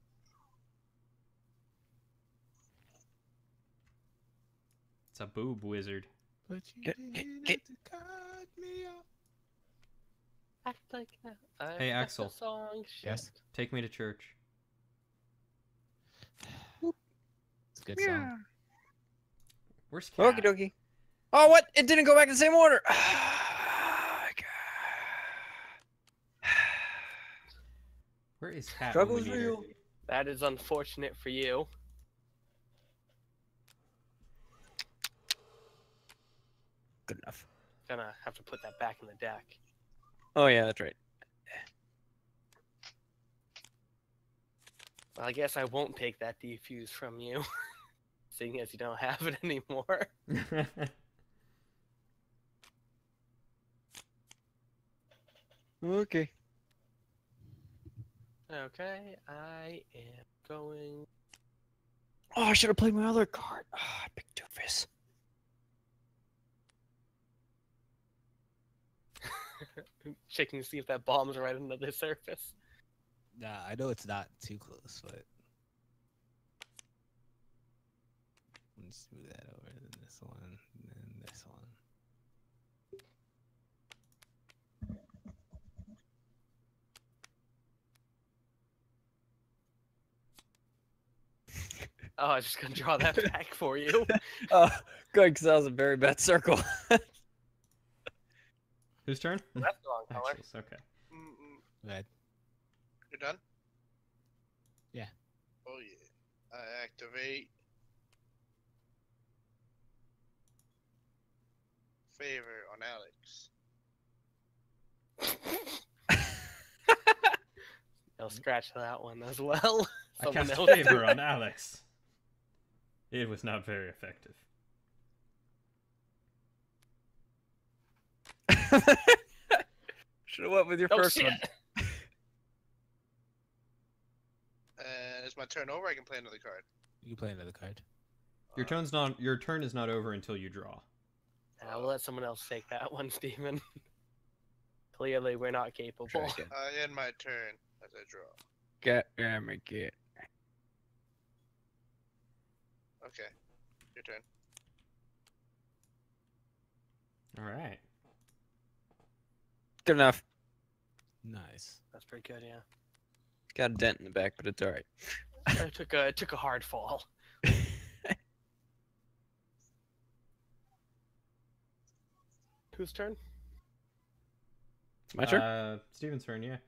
B: It's a boob wizard.
D: But you
G: Get-
D: didn't
G: get-
D: have to cut me off.
F: Act like that. I
B: Hey,
F: got
B: Axel.
F: the Song
D: Yes.
F: shit.
B: Take me to church.
D: It's a good song.
B: Where's Cat?
G: Okie dokie. Oh, what? It didn't go back in the same order.
B: Where is Cat?
G: Struggle
B: when
G: is
B: we need her?
G: real.
F: That is unfortunate for you.
G: Good enough.
F: Gonna have to put that back in the deck.
G: Oh yeah, that's right.
F: Well, I guess I won't take that defuse from you, seeing as you don't have it anymore.
G: Okay.
F: Okay, I am going.
G: Oh, I should have played my other card. Oh, I picked Doofus.
F: Checking to see if that bomb's right under the surface.
D: Nah, I know it's not too close, but let's move that over. Then this one, and then this one.
F: Oh, I was just gonna draw that back for you.
G: Oh, good, because that was a very bad circle.
B: Whose turn?
F: That's the wrong color.
B: Axel's, okay.
C: Mm-mm.
D: Go ahead.
C: You're done?
D: Yeah.
C: Oh yeah. I activate. Favor on Alex.
F: I'll scratch that one as well.
B: I
F: Someone
B: cast
F: else.
B: favor on Alex. It was not very effective.
G: Should have went with your
F: Oh,
G: first
F: shit.
G: one.
C: And it's my turn over. I can play another card.
D: You can play another card.
B: Your turn's not. Your turn is not over until you draw.
F: I will let someone else take that one, Steven. Clearly, we're not capable.
G: Try again.
C: I end my turn as I draw.
G: Get, yeah, make it.
C: Okay. Your turn.
B: All right.
G: Good enough.
D: Nice.
F: That's pretty good, yeah.
G: Got a dent in the back, but it's alright.
F: I took a took a hard fall. Whose turn?
G: My turn?
B: Uh, Steven's turn. Yeah.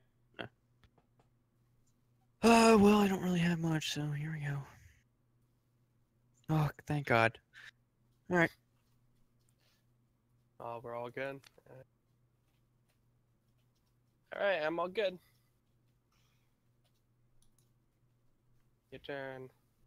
G: Uh, well, I don't really have much, so here we go. Oh, thank God. Alright.
F: Oh, we're all good. All right, I'm all good. Your turn.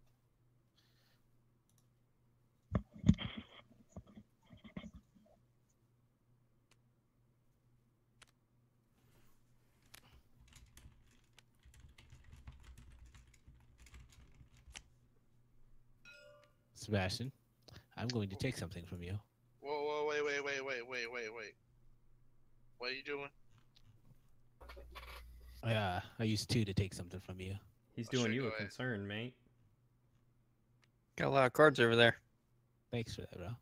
D: Sebastian, I'm going to take something from you.
C: Whoa, whoa, wait, wait, wait, wait, wait, wait, wait. What are you doing?
D: I, uh, I used two to take something from you.
B: He's
C: Oh,
B: doing
C: sure,
B: you
C: go
B: a
C: ahead.
B: concern, mate.
G: Got a lot of cards over there.
D: Thanks for that, bro.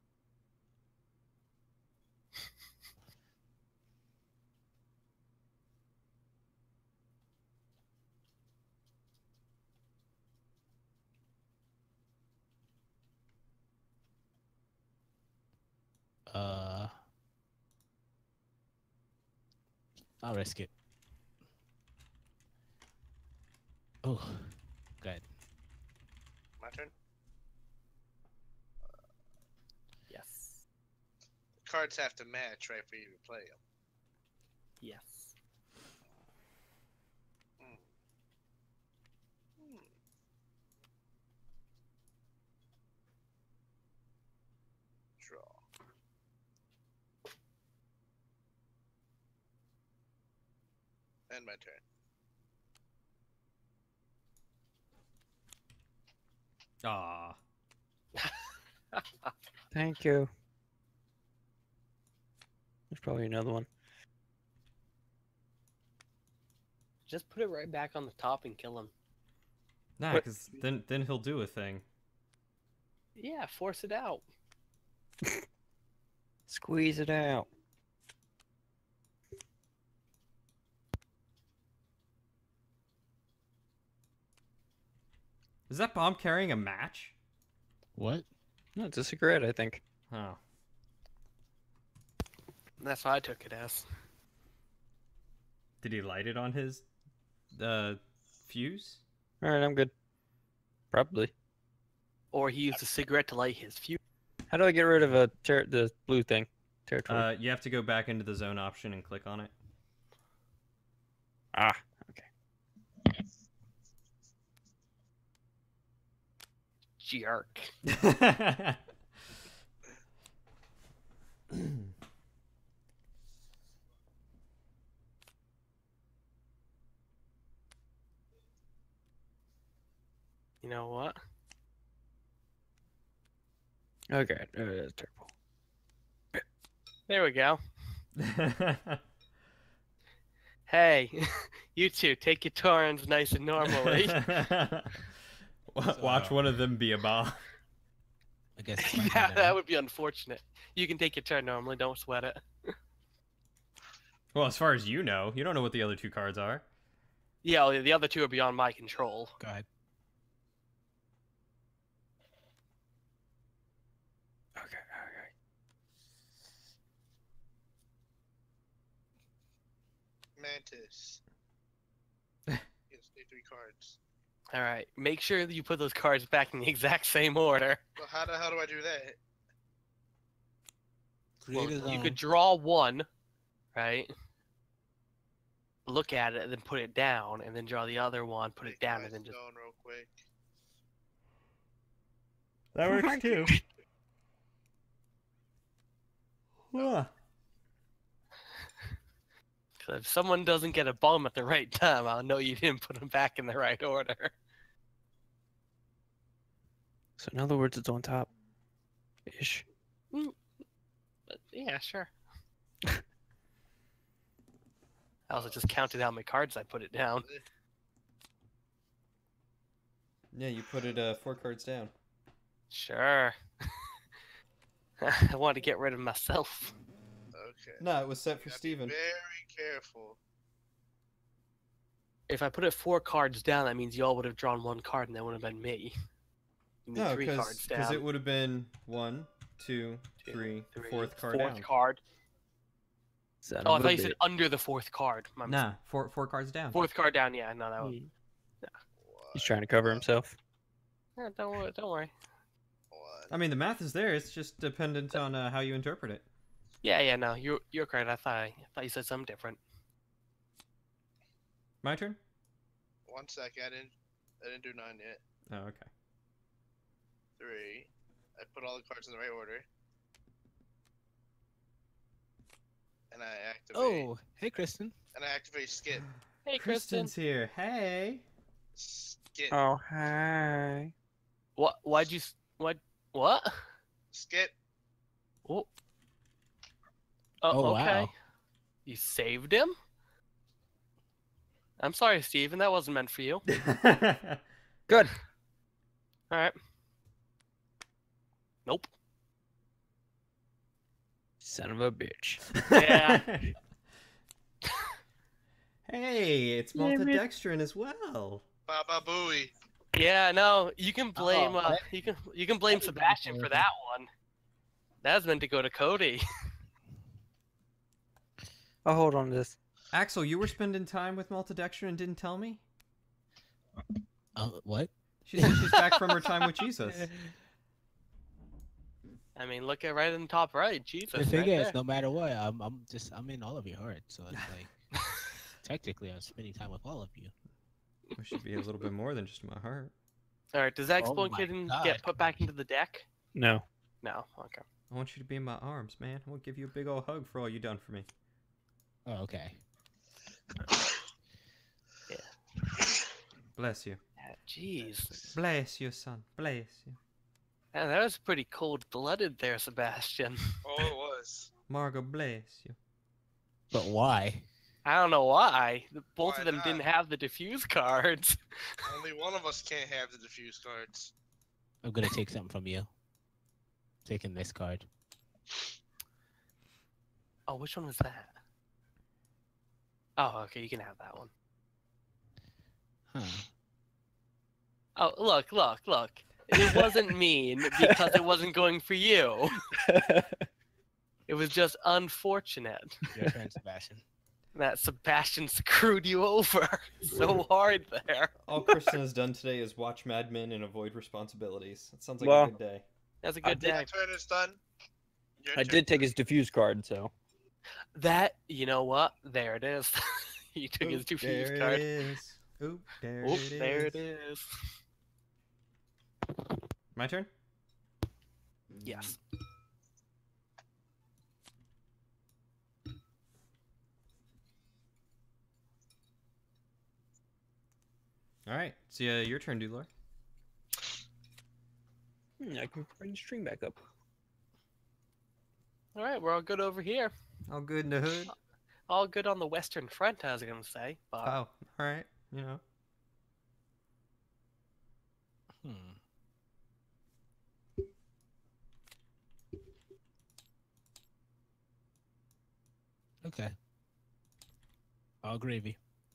D: Uh, I'll risk it. Oh, good.
C: My turn?
F: Yes.
C: Cards have to match, right, for you to play them.
F: Yes.
C: Hmm. Hmm. Draw. End my turn.
B: Ah.
G: Thank you. There's probably another one.
F: Just put it right back on the top and kill him.
B: Nah,
G: What-
B: because then then he'll do a thing.
F: Yeah, force it out.
G: Squeeze it out.
B: Is that bomb carrying a match?
D: What?
G: No, it's a cigarette, I think.
B: Oh.
F: That's what I took it as.
B: Did he light it on his uh, fuse?
G: All right, I'm good. Probably.
F: Or he used a cigarette to light his fuse.
G: How do I get rid of a ter- the blue thing? Territory.
B: Uh, you have to go back into the zone option and click on it.
G: ah.
F: Jerk. You know what?
G: Okay. Uh, that's terrible.
F: There we go. Hey, you two, take your turns nice and normally.
B: Wa- Watch one of them be a bomb.
D: I guess. it's my
F: Yeah,
D: turn
F: that
D: now.
F: would be unfortunate. You can take your turn normally, don't sweat it.
B: Well, as far as you know, you don't know what the other two cards are.
F: Yeah, well, the other two are beyond my control.
D: Go ahead.
G: Okay. Okay.
C: Mantis. Yes, they three cards.
F: All right, make sure that you put those cards back in the exact same order.
C: Well, how the hell do I do that?
F: Well,
D: Create a
F: you
D: zone.
F: could draw one, right? Look at it, and then put it down, and then draw the other one, put it
C: Make
F: down,
C: my
F: and then just.
C: zone real quick.
B: That works too. Huh.
F: If someone doesn't get a bomb at the right time, I'll know you didn't put them back in the right order.
G: So in other words, it's on top. Ish.
F: But yeah, sure. I also just counted how many cards I put it down.
B: Yeah, you put it uh, four cards down.
F: Sure. I want to get rid of myself.
C: Okay.
B: No, it was set for
C: Gotta be
B: Steven.
C: Very careful.
F: If I put it four cards down, that means y'all would have drawn one card, and that would have been me. You need
B: No,
F: three cards
B: because
F: down.
B: it would have been one, two,
F: Two,
B: three,
F: three,
B: fourth card
F: fourth
B: down.
F: card.
G: Son
F: Oh, I
G: of a
F: thought you said
G: bitch.
F: under the fourth card. My mistake.
B: Nah, four four cards down.
F: Fourth card down, yeah, no, that was.
G: He-
C: One,
G: He's trying to cover himself.
F: Yeah, don't worry, don't worry.
C: one.
B: I mean, the math is there. It's just dependent on uh, how you interpret it.
F: Yeah, yeah, no, you're you're correct. I thought I, thought you said something different.
B: My turn?
C: One sec. I didn't. I didn't do nine yet.
B: Oh, okay.
C: Three. I put all the cards in the right order. And I activate.
D: Oh, hey, Kristen.
C: And I activate skip.
F: Hey, Kristen.
B: Kristen's here. Hey.
C: Skip.
G: Oh, hi.
F: What? Why'd you? s- What? What?
C: Skip.
F: Oh.
D: Oh,
F: Oh, okay.
D: wow.
F: You saved him? I'm sorry, Steven. That wasn't meant for you.
G: Good.
F: All right. Nope.
G: Son of a bitch.
F: Yeah.
B: Hey, it's maltodextrin as well.
C: Baba Booey.
F: Yeah, no, you can blame
D: Oh,
F: uh,
D: that-
F: you can you can blame
D: that was
F: Sebastian for
D: awful.
F: that one. That was meant to go to Cody.
G: I'll hold on to this.
B: Axel, you were spending time with maltodextrin and didn't tell me?
D: Uh, what?
B: She said she's back from her time with Jesus.
F: I mean, look at right in the top right. Jesus.
D: The thing
F: right
D: is,
F: there.
D: no matter what, I'm, I'm just, I'm in all of your hearts. So it's like, technically, I'm spending time with all of you.
B: We should be a little bit more than just my heart.
F: All right, does that
D: Oh
F: explode
D: my
F: kitten
D: God.
F: get put back into the deck?
G: No.
F: No. Okay.
B: I want you to be in my arms, man. I want to give you a big old hug for all you done for me.
D: Oh, okay.
B: Bless you.
F: Yeah, Jeez.
B: Bless you, son. Bless you.
F: Man, that was pretty cold-blooded there, Sebastian.
C: Oh, it was.
B: Margot bless you.
D: But why?
F: I don't know why. The- Both
C: Why
F: of them
C: not?
F: didn't have the diffuse cards.
C: Only one of us can't have the diffuse cards.
D: I'm gonna take something from you. Taking this card.
F: Oh, which one was that? Oh, okay, you can have that one.
D: Huh.
F: Oh, look, look, look. It wasn't mean because it wasn't going for you. It was just unfortunate
D: Your turn, Sebastian.
F: that Sebastian screwed you over so hard there.
B: All Kristen has done today is watch Mad Men and avoid responsibilities. It sounds like
G: Well-
B: a good day.
F: That's a
G: I
F: good
G: did-
F: day.
C: My turn is done. Your
G: I
C: turn.
G: did take his diffuse card, so.
F: That, you know what? There it is. He took his
B: Oop,
F: diffuse
B: there
F: card.
B: it is. Oop, there
F: Oop,
B: it is.
F: there it is.
B: My turn?
F: Yes.
B: Alright, so uh, your turn, Dulor.
G: Hmm, I can bring the string back up.
F: All right, we're all good over here.
B: All good in the hood?
F: All good on the Western Front, I was going to say. But
B: Oh, alright, you know.
D: Hmm. Okay. All gravy.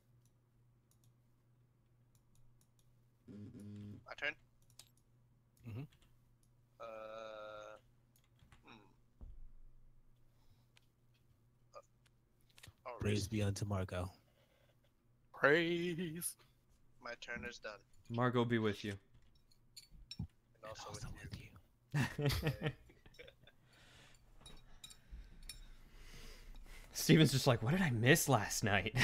C: My turn.
D: Mhm.
C: Uh. Hmm. Uh, oh,
D: Praise be unto Margot.
F: praise.
C: My turn is done.
B: Margot be with you.
C: And
D: And
C: also,
D: also
C: with
D: with
C: you.
D: you.
B: Steven's just like, what did I miss last night?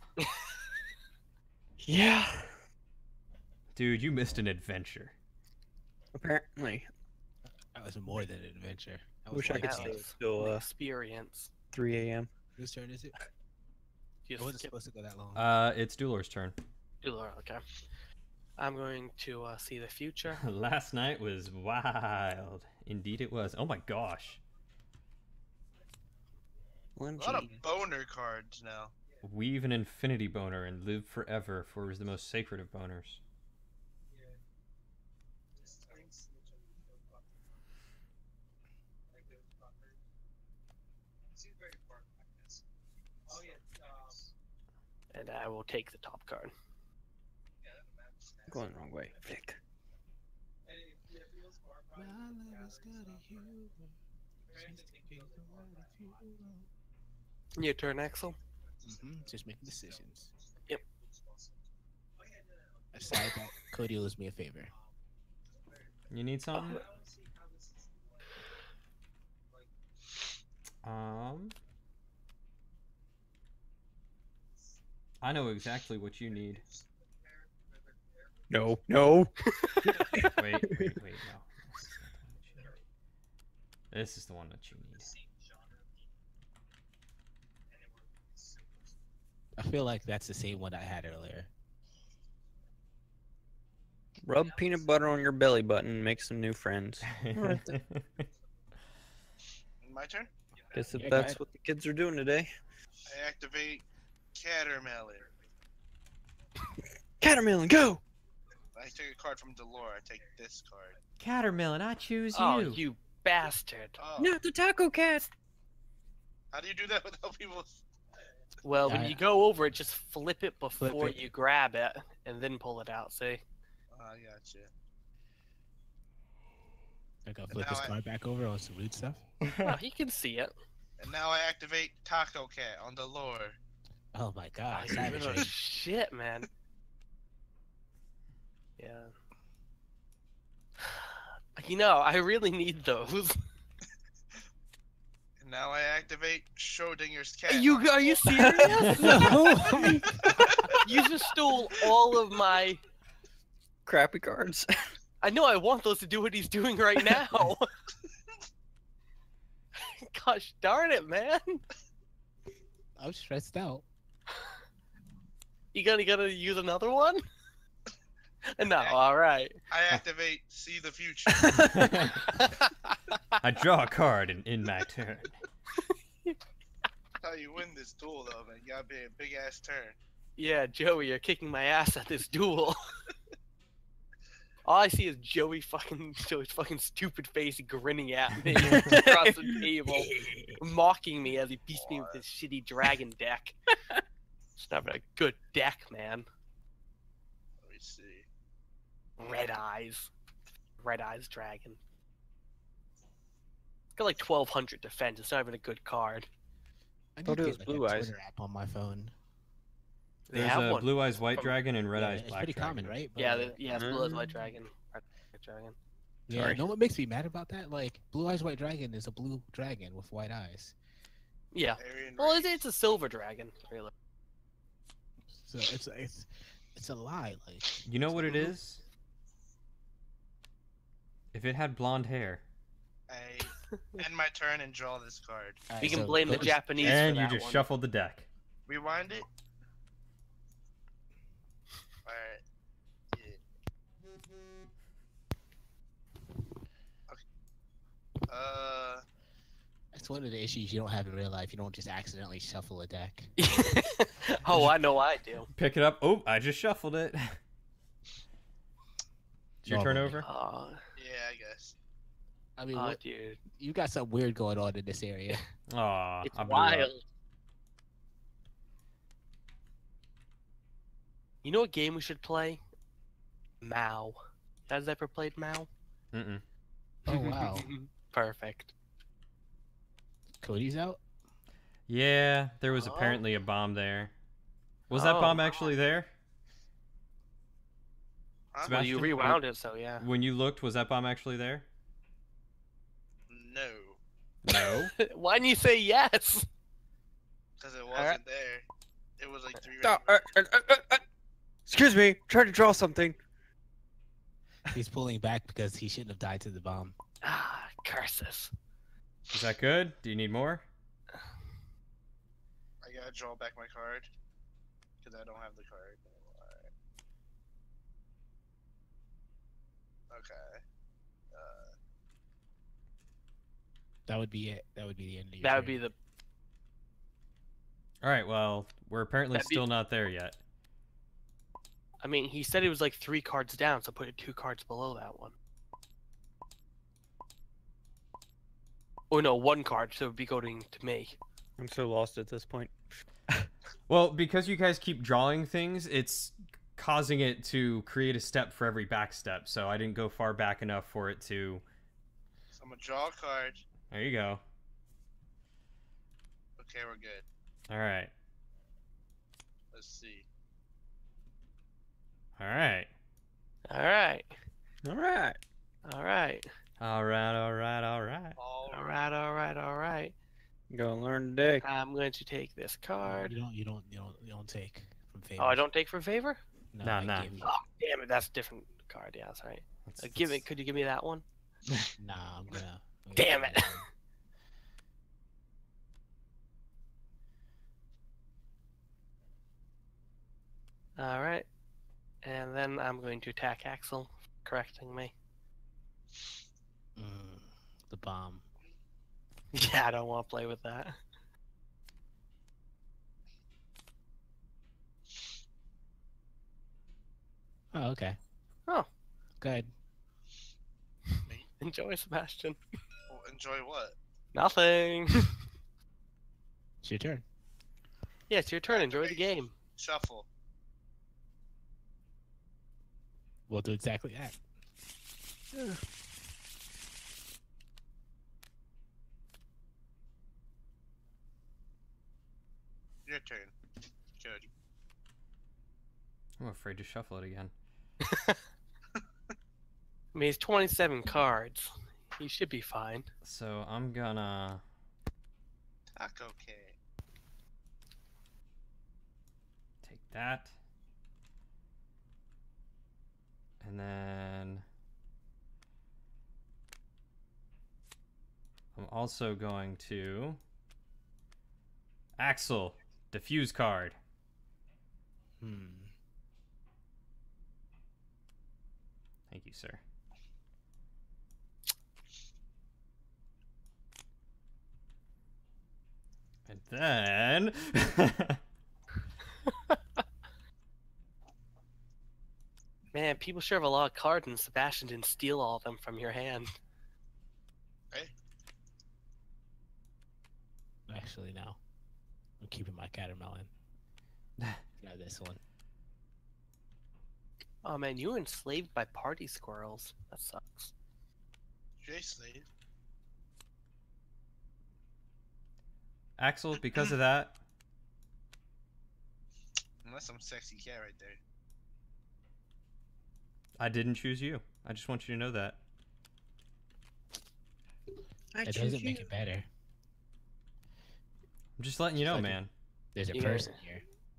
G: Yeah.
B: Dude, you missed an adventure.
G: Apparently.
D: That was more than an adventure. That was
G: Wish I
D: like
G: could
F: that
G: stay
F: was
G: till
F: an
G: uh,
F: experience.
G: three a m
D: Whose turn is it? It
F: Just
D: wasn't
F: skip
D: supposed to go that long.
B: Uh, it's Dulor's turn.
F: Dulor, okay. I'm going to uh, see the future.
B: Last night was wild. Indeed it was. Oh my gosh.
C: A lot of boner cards now.
B: Weave an infinity boner and live forever, for it is the most sacred of boners.
F: And I will take the top card.
G: Going the wrong way. Flick.
D: My lover's got a humor. She's taking a lot of humor.
F: Your turn, Axel.
D: Mhm, Just making decisions.
F: Yep.
D: Aside that, Cody owes me a favor.
B: You need something? Um, I know exactly what you need.
G: No. No.
B: Wait, wait, wait, no. This is the one that you need.
D: I feel like that's the same one I had earlier.
G: Rub peanut butter on your belly button. Make some new friends.
C: My turn.
G: Guess if
D: Yeah, go
G: that's
D: ahead.
G: what the kids are doing today.
C: I activate Catermelon.
G: Catermelon, go!
C: I take a card from Delore. I take this card.
B: Catermelon, I choose
F: Oh, you bastard.
C: Oh,
G: Not the taco cat!
C: how do you do that without people?
F: Well, when
D: Yeah.
F: you go over it, just flip it before
D: Flip it.
F: you grab it, and then pull it out, see?
C: Oh, I gotcha.
D: I gotta
C: And
D: flip
C: now
D: this
C: I-
D: card back over on some rude stuff.
F: Oh, he can see it.
C: And now I activate Taco Cat on Delore.
D: Oh my
F: Oh,
D: god,
F: you're
D: savage.
F: a shit, man. Yeah. You know, I really need those.
C: And now I activate Schrodinger's cat.
F: You
C: on
F: are you
C: Delore.
F: serious?
D: No.
F: You just stole all of my.
G: Crappy cards.
F: I know I want those to do what he's doing right now. Gosh darn it, man!
D: I'm stressed out.
F: You gonna gonna use another one? No, all right.
C: I activate See the Future.
B: I draw a card in, in my turn.
C: how you win this duel, though, man. You gotta be a big ass turn.
F: Yeah, Joey, you're kicking my ass at this duel. All I see is Joey fucking Joey's fucking stupid face grinning at me across the table, mocking me as he beats me with his shitty dragon deck. It's not a good deck, man.
C: Let me see.
F: Red Eyes. Red Eyes Dragon. It's got like twelve hundred defense. It's not even a good card.
D: I
G: Thought
D: need
G: it
D: to
G: was
D: get, like,
G: Blue
D: a
G: Eyes.
D: Twitter app on my phone.
F: They
B: There's
F: have
B: a
F: one.
B: Blue Eyes White
F: From-
B: Dragon and Red
D: Yeah,
B: Eyes
D: it's
B: Black
D: pretty
B: Dragon.
D: common, right? But,
F: Yeah,
D: uh,
F: the, yeah, it's Blue Eyes White
G: Mm.
F: Dragon. Red White Dragon.
D: yeah.
G: Sorry.
D: You know what makes me mad about that? Like, Blue Eyes White Dragon is a blue dragon with white eyes.
F: Yeah.
C: Arian
F: Well,
C: Reed.
F: it's, it's a silver dragon, really.
D: So it's it's it's a lie. Like,
B: You know what it is? If it had blonde hair.
C: I end my turn and draw this card.
D: alright,
F: We can
D: so
F: blame the
D: Cody's-
F: Japanese
B: And
F: for
B: you
F: that
B: just
F: one.
B: shuffled the deck.
C: Rewind it. Alright. Yeah. Okay. Uh.
D: That's one of the issues you don't have in real life. You don't just accidentally shuffle a deck.
F: Oh, I know I do.
B: Pick it up. Oh, I just shuffled it. It's your turn
D: Normally.
B: over?
F: Oh,
C: Yeah, I guess.
D: I mean,
F: oh,
D: what,
F: dude.
D: you got something weird going on in this area.
B: Aw,
F: It's
B: I blew up.
F: wild. You know what game we should play? Mao. You guys ever played Mao?
B: Mm-mm.
D: Oh wow,
F: Perfect.
D: Cody's out.
B: Yeah, there was
F: Oh.
B: apparently a bomb there. Was that
F: Oh.
B: bomb actually there?
C: Huh?
F: Well, you
B: Sebastian,
F: rewound it, so yeah.
B: When you looked, was that bomb actually there?
C: No,
B: No.
F: Why didn't you say yes?
C: because it wasn't
F: Alright.
C: there. It was like three.
G: Uh,
C: red
G: uh, uh, uh, uh, excuse me, trying to draw something.
D: He's pulling back because he shouldn't have died to the bomb.
F: Ah, curses.
B: Is that good? Do you need more?
C: I gotta draw back my card because I don't have the card. Alright. Okay. Uh,
D: That would be it. That would be the end of your
F: That would
D: turn.
F: be the.
B: All right. Well, we're apparently
F: That'd be-
B: still not there yet.
F: I mean, he said it was like three cards down, so put it two cards below that one. Or no, one card, so it would be going to me.
G: I'm so lost at this point.
B: Well, because you guys keep drawing things, it's causing it to create a step for every back step. So I didn't go far back enough for it to.
C: so I'm gonna draw a card.
B: There you go.
C: Okay, we're good.
B: All right.
C: Let's see.
B: All right.
F: All right.
G: All right.
F: All right.
B: All right. All right. All right.
C: All
F: All right. All right. All right.
G: Gonna learn today.
F: I'm going to take this card.
D: You don't. You don't. You don't. You don't take from favor.
F: Oh, I don't take for favor?
D: No,
B: Nah,
D: I
B: nah.
D: gave you-
F: Oh, damn it. That's a different card. Yeah, that's right.
B: Let's-
F: Uh, give
B: let's-
F: it. Could you give me that one?
D: Nah, I'm gonna. I'm gonna
F: Damn
D: give
F: it.
D: you one.
F: All right. And then I'm going to attack Axel, correcting me.
D: Mm, the bomb.
F: Yeah, I don't want to play with that.
D: Oh, okay.
F: Oh.
D: Good.
F: Enjoy, Sebastian.
C: Well, enjoy what?
F: Nothing.
D: It's your turn.
F: Yeah, it's your turn. Enjoy the game.
C: Shuffle.
D: We'll do exactly that.
C: Your turn. Cody.
B: I'm afraid to shuffle it again.
F: I mean, it's twenty-seven cards. You should be fine.
B: So I'm gonna.
C: Taco K.
B: Take that. And then I'm also going to Axel, diffuse card.
D: Hmm.
B: Thank you, sir. And then.
F: Man, people sure have a lot of cards, and Sebastian didn't steal all of them from your hand.
D: Actually, no. I'm keeping my catermelon. Now this one.
F: Oh man, you were enslaved by party squirrels. That sucks.
C: Jay slave.
B: Axel, because of that,
C: Unless I'm sexy cat right there.
B: I didn't choose you. I just want you to know that.
G: I
D: It
G: choose
D: doesn't make
G: you.
D: it better.
B: I'm just letting you know,
D: Like-
B: man.
D: There's a
F: Yeah.
D: person here.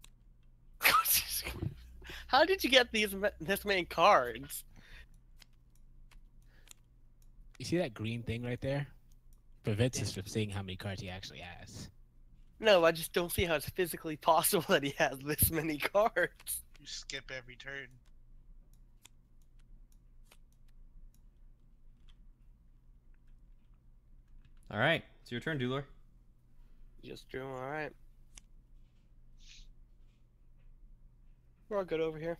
F: How did you get these ma- this many cards?
D: You see that green thing right there? Prevents us from seeing how many cards he actually has.
F: No, I just don't see how it's physically possible that he has this many cards.
C: You skip every turn.
B: All right, it's your turn, Doolor.
F: Just drew, alright. We're all good over here.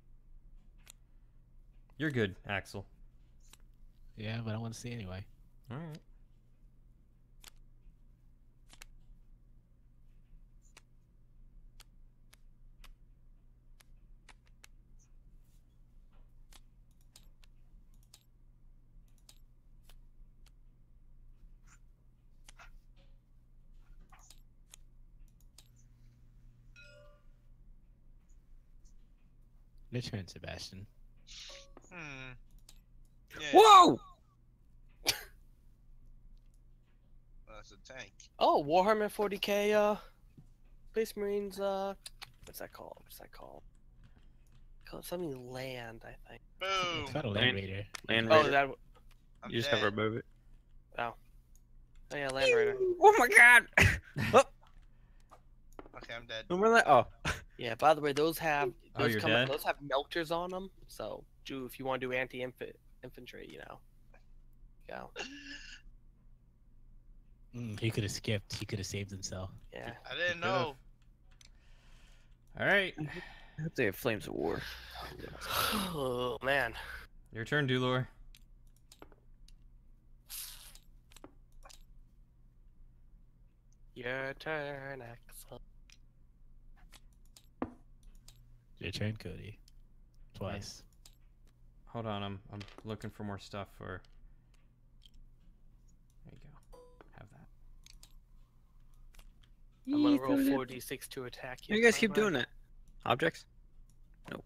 B: You're good, Axel.
D: Yeah, but I want to see anyway.
B: All right.
D: Your turn, Sebastian.
C: Hmm. Yeah.
G: Whoa!
C: Oh, that's a tank.
F: Oh, Warhammer forty K, uh, Space Marines, uh, what's that called? What's that called? Called something land, I think.
C: Boom.
D: It's got a
G: Land-
D: Land Raider.
G: Land
F: Oh,
G: Raider.
F: that.
C: I'm
G: you just
C: dead.
G: have to remove it.
F: Oh yeah, Land Raider.
G: Oh my god!
C: Okay, I'm dead.
G: Who am I like? Oh.
F: Yeah. By the way, those have
B: Oh,
F: those
B: you're
F: come
B: dead?
F: those have melters on them. So, do if you want to do anti-infantry, you know. Go.
D: Mm, he could have skipped. He could have saved himself.
F: Yeah.
C: I didn't
B: Good enough.
C: know.
B: All right,
G: I hope they have Flames of War.
F: Oh man.
B: your turn, Doolor.
F: Your turn, Axel.
D: Your turn, Cody. Twice.
B: Hold on, I'm I'm looking for more stuff for. There you go. Have that.
F: I'm gonna roll four d six to attack you.
G: You guys keep doing that. Objects? Nope.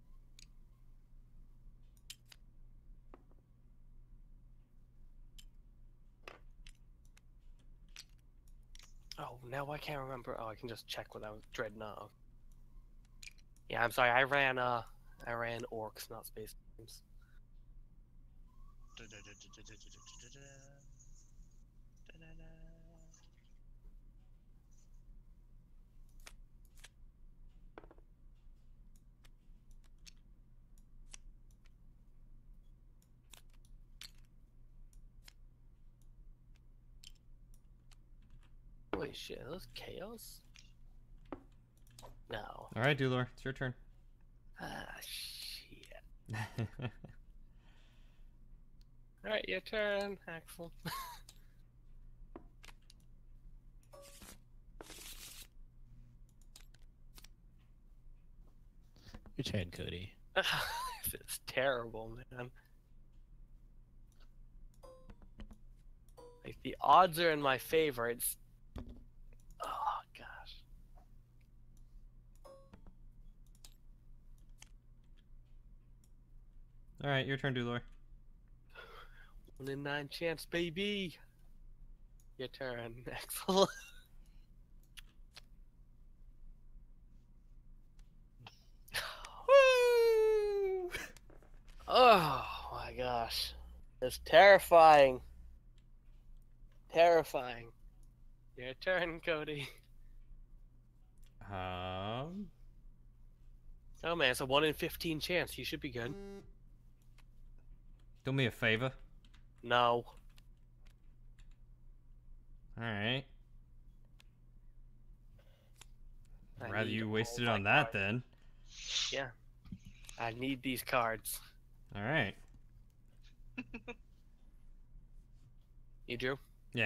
F: Oh, now I can't remember. Oh, I can just check what I was dreading of. Yeah, I'm sorry. I ran uh, I ran orcs, not space marines. Holy shit, are those chaos? No.
B: All right, Doolor, it's your turn.
F: Ah, shit. Alright, your turn, Axel.
D: Your turn, Cody.
F: This is terrible, man. Like, the odds are in my favor. It's. Oh, gosh.
B: All right, your turn, Doolor.
F: One in nine chance, baby. Your turn, Axel.
B: Woo!
F: Oh my gosh. It's terrifying. Terrifying. Your turn, Cody.
B: Um.
F: Oh man, it's a one in fifteen chance. You should be good.
B: Do me a favor.
F: No.
B: All right.
F: I
B: Rather
F: need
B: you
F: all
B: wasted it
F: my
B: on that
F: cards.
B: then.
F: Yeah. I need these cards.
B: All right.
F: You drew?
B: Yeah.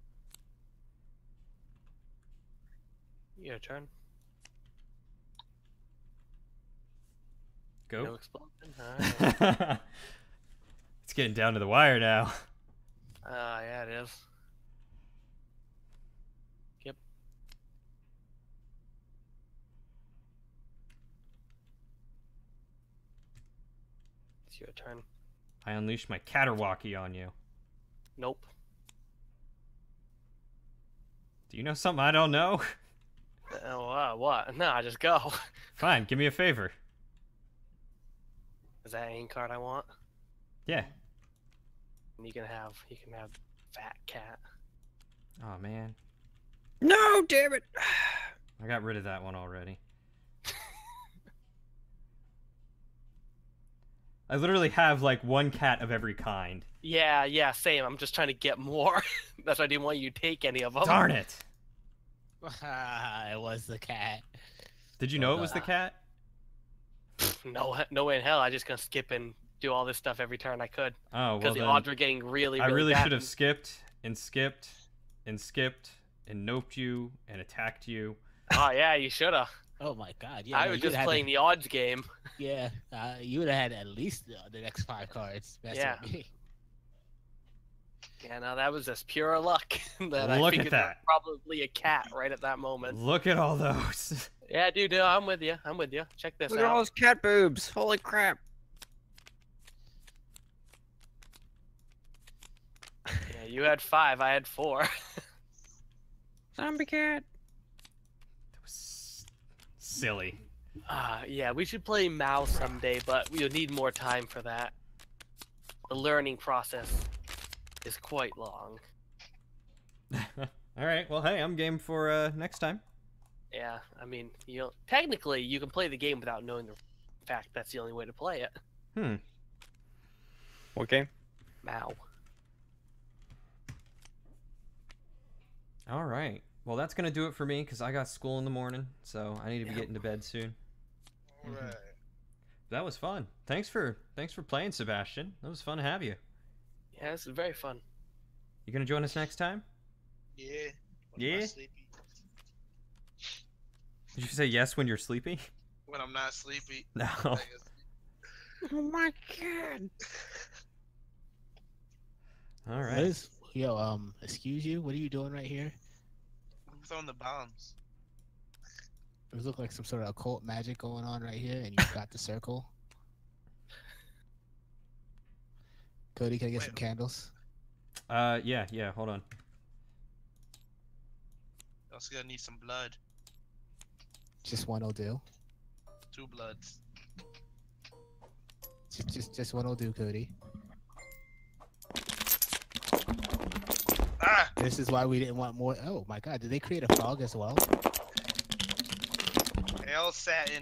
F: Your turn.
B: Go.
F: No explosion. Alright.
B: It's getting down to the wire now.
F: Ah, yeah, it is. Yep. It's your turn.
B: I unleash my Caterwalkie on you.
F: Nope.
B: Do you know something I don't know?
F: Oh, uh, what? No, just go.
B: Fine, give me a favor.
F: Is that any card I want?
B: Yeah.
F: And you can have, you can have Fat Cat.
B: Oh man,
G: No, damn it.
B: I got rid of that one already. I literally have like one cat of every kind.
F: Yeah, yeah, same. I'm just trying to get more. That's why I didn't want you to take any of them.
B: Darn it!
D: It was the cat.
B: Did you know it was the cat?
F: No, no way in hell. I just gonna skip and do all this stuff every turn I could.
B: Oh well,
F: Because the
B: then
F: odds were getting really, really
B: I really
F: bad.
B: should have skipped and skipped and skipped and noped you and attacked you.
F: Oh yeah, you should have.
D: Oh my god! Yeah,
F: I
D: no,
F: was
D: you'd
F: just
D: had to-
F: playing the odds game.
D: Yeah, uh, you would have had at least the, the next five cards. That's
F: Yeah.
D: what me.
F: Yeah, no, that was just pure luck. that I
B: Look at
F: figured
B: that.
F: was probably a cat right at that moment.
B: Look at all those.
F: Yeah, dude, no, I'm with you. I'm with you. Check this
G: Look at all
F: out.
G: those cat boobs. Holy crap.
F: Yeah, you had five. I had four.
G: Zombie cat.
B: That was silly.
F: Uh, yeah, we should play Mao someday, but we'll need more time for that. The learning process is quite long.
B: All right. Well, hey, I'm game for uh, next time.
F: Yeah, I mean, you know, technically you can play the game without knowing the fact that's the only way to play it.
B: Hmm.
G: What game?
F: Mao.
B: All right. Well, that's gonna do it for me because I got school in the morning, so I need to be
F: Yeah.
B: getting to bed soon.
C: All right.
B: That was fun. Thanks for thanks for playing, Sebastian. That was fun to have you.
F: Yeah, this is very fun.
B: You gonna join us next time?
C: Yeah. When I'm
B: Yeah?
C: not sleepy.
B: Did you say yes when you're sleepy?
C: When I'm not sleepy.
B: No.
C: I guess.
G: Oh my god.
B: All
D: What
B: right.
D: is, yo, um, excuse you? What are you doing right here?
C: I'm throwing the bombs.
D: It look like some sort of occult magic going on right here, and you've got the circle. Cody, can I get some
C: Wait.
D: candles?
B: Uh, yeah, yeah. Hold on.
C: Also gonna need some blood.
D: Just one will do.
C: Two bloods.
D: Just, just, just one will do, Cody.
C: Ah!
D: This is why we didn't want more. Oh my God! Did they create a fog as well?
C: Hell satin.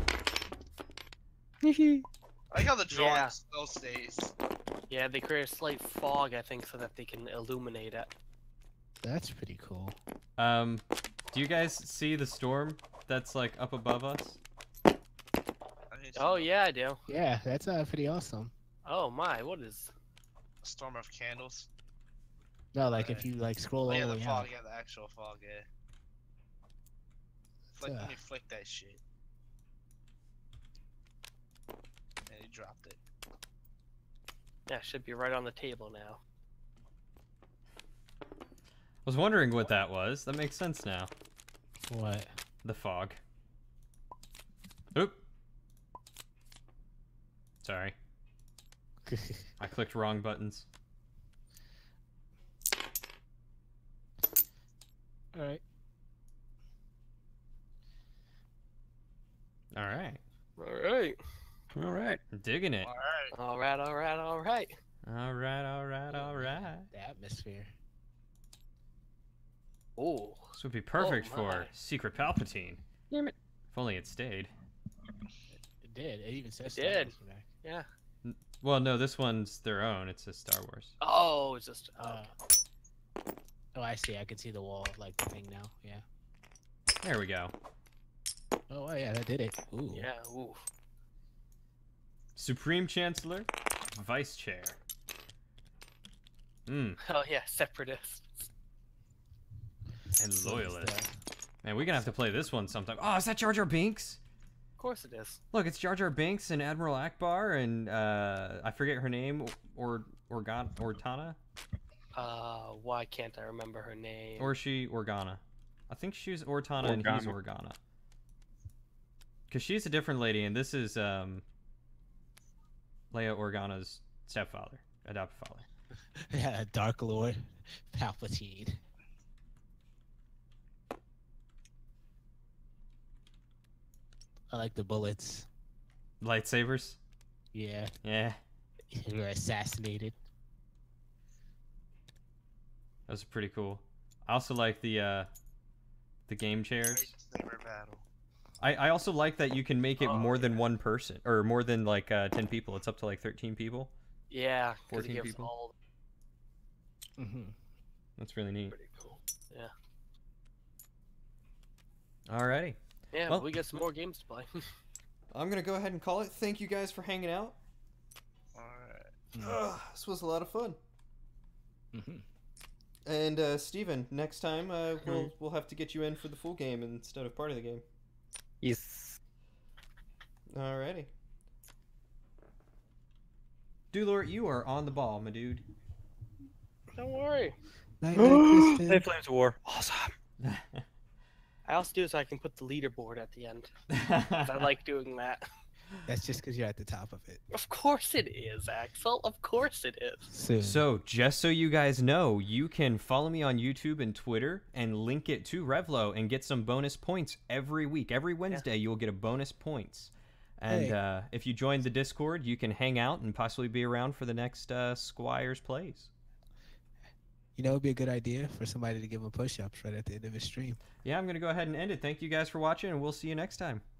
G: Hee hee.
C: I like how the drawing
F: Yeah.
C: still stays.
F: Yeah, they create a slight fog, I think, so that they can illuminate it.
D: That's pretty cool.
B: Um, do you guys see the storm that's like up above us?
C: I need
F: Oh
C: some-
F: yeah, I do.
D: Yeah, that's uh, pretty awesome.
F: Oh my, what is?
C: A storm of candles.
D: No, like if
C: Okay.
D: you like scroll
C: Oh,
D: all
C: yeah,
D: the
C: the
D: way
C: fog.
D: out.
C: Yeah, the actual fog. Yeah. Flick,
D: Yeah.
C: let me flick that shit. And he dropped it.
F: Yeah, it should be right on the table now.
B: I was wondering what that was. That makes sense now.
D: What?
B: The fog. Oop. Sorry. I clicked wrong buttons.
D: All right.
B: All right.
F: All right.
G: All right.
B: I'm digging it.
C: All right.
F: All right, all right, all right.
B: All right, all right, all right.
D: The atmosphere.
F: Oh,
B: This would be perfect
F: my.
B: for Secret Palpatine.
G: Damn it.
B: If only it stayed.
D: It did. It even says
F: It did.
D: Star Wars back.
F: yeah.
B: Well, no, this one's their own. It's a Star Wars.
F: Oh, it's just. Oh.
D: Uh, oh, I see. I can see the wall, like the thing now. Yeah.
B: There we go.
D: Oh yeah, that did it. Ooh.
F: Yeah. Ooh.
B: Supreme Chancellor, Vice Chair. Hmm.
F: Oh yeah, separatists.
B: And
D: So it's
B: Loyalist.
D: the-
B: Man, we're gonna have to play this one sometime. Oh, is that Jar Jar Binks?
F: Of course it is.
B: Look, it's Jar Jar Binks and Admiral Akbar and uh, I forget her name, or Organ Ortana,
F: Uh, why can't I remember her name?
B: or is she Organa? I think she's Ortana and he's
E: Organa.
B: Organa. Cause she's a different lady, and this is um, Leia Organa's stepfather, adopted father.
D: Yeah, Dark Lord Palpatine. I like the bullets.
B: Lightsabers.
D: Yeah,
B: Yeah,
D: you were assassinated.
B: those are pretty cool. I also like the uh, the game chairs.
C: Lightsaber battle.
B: I, I also like that you can make it
F: Oh,
B: more than one person, or more than like uh, ten people. It's up to like thirteen people.
F: Yeah, because it
B: fourteen
F: gives
B: people.
F: all
D: Mm-hmm.
B: That's really neat.
F: pretty cool. Yeah.
B: Alrighty.
F: Yeah,
B: Well-
F: we got some more games to play.
B: I'm gonna go ahead and call it. Thank you guys for hanging out.
C: Alright.
B: Ugh, this was a lot of fun.
D: Mm-hmm.
B: And uh, Steven, next time uh, we'll we'll have to get you in for the full game instead of part of the game.
G: Yes.
B: Alrighty. Dulor, you are on the ball, my dude.
F: Don't worry.
D: Night, night,
G: Hey,
D: Kristen.
G: Flames of War. Awesome.
F: I also do so I can put the leaderboard at the end. 'Cause I like doing that.
D: That's just because you're at the top of it.
F: Of course it is, Axel. Of course it is.
D: Soon.
B: So, just so you guys know, you can follow me on YouTube and Twitter and link it to Revlo and get some bonus points every week. Every Wednesday, you'll get a bonus points. And
D: Hey.
B: uh, if you join the Discord, you can hang out and possibly be around for the next uh, Squires Plays.
D: You know, it'd be a good idea for somebody to give him push-ups right at the end of his stream.
B: Yeah, I'm going to go ahead and end it. Thank you guys for watching, and we'll see you next time.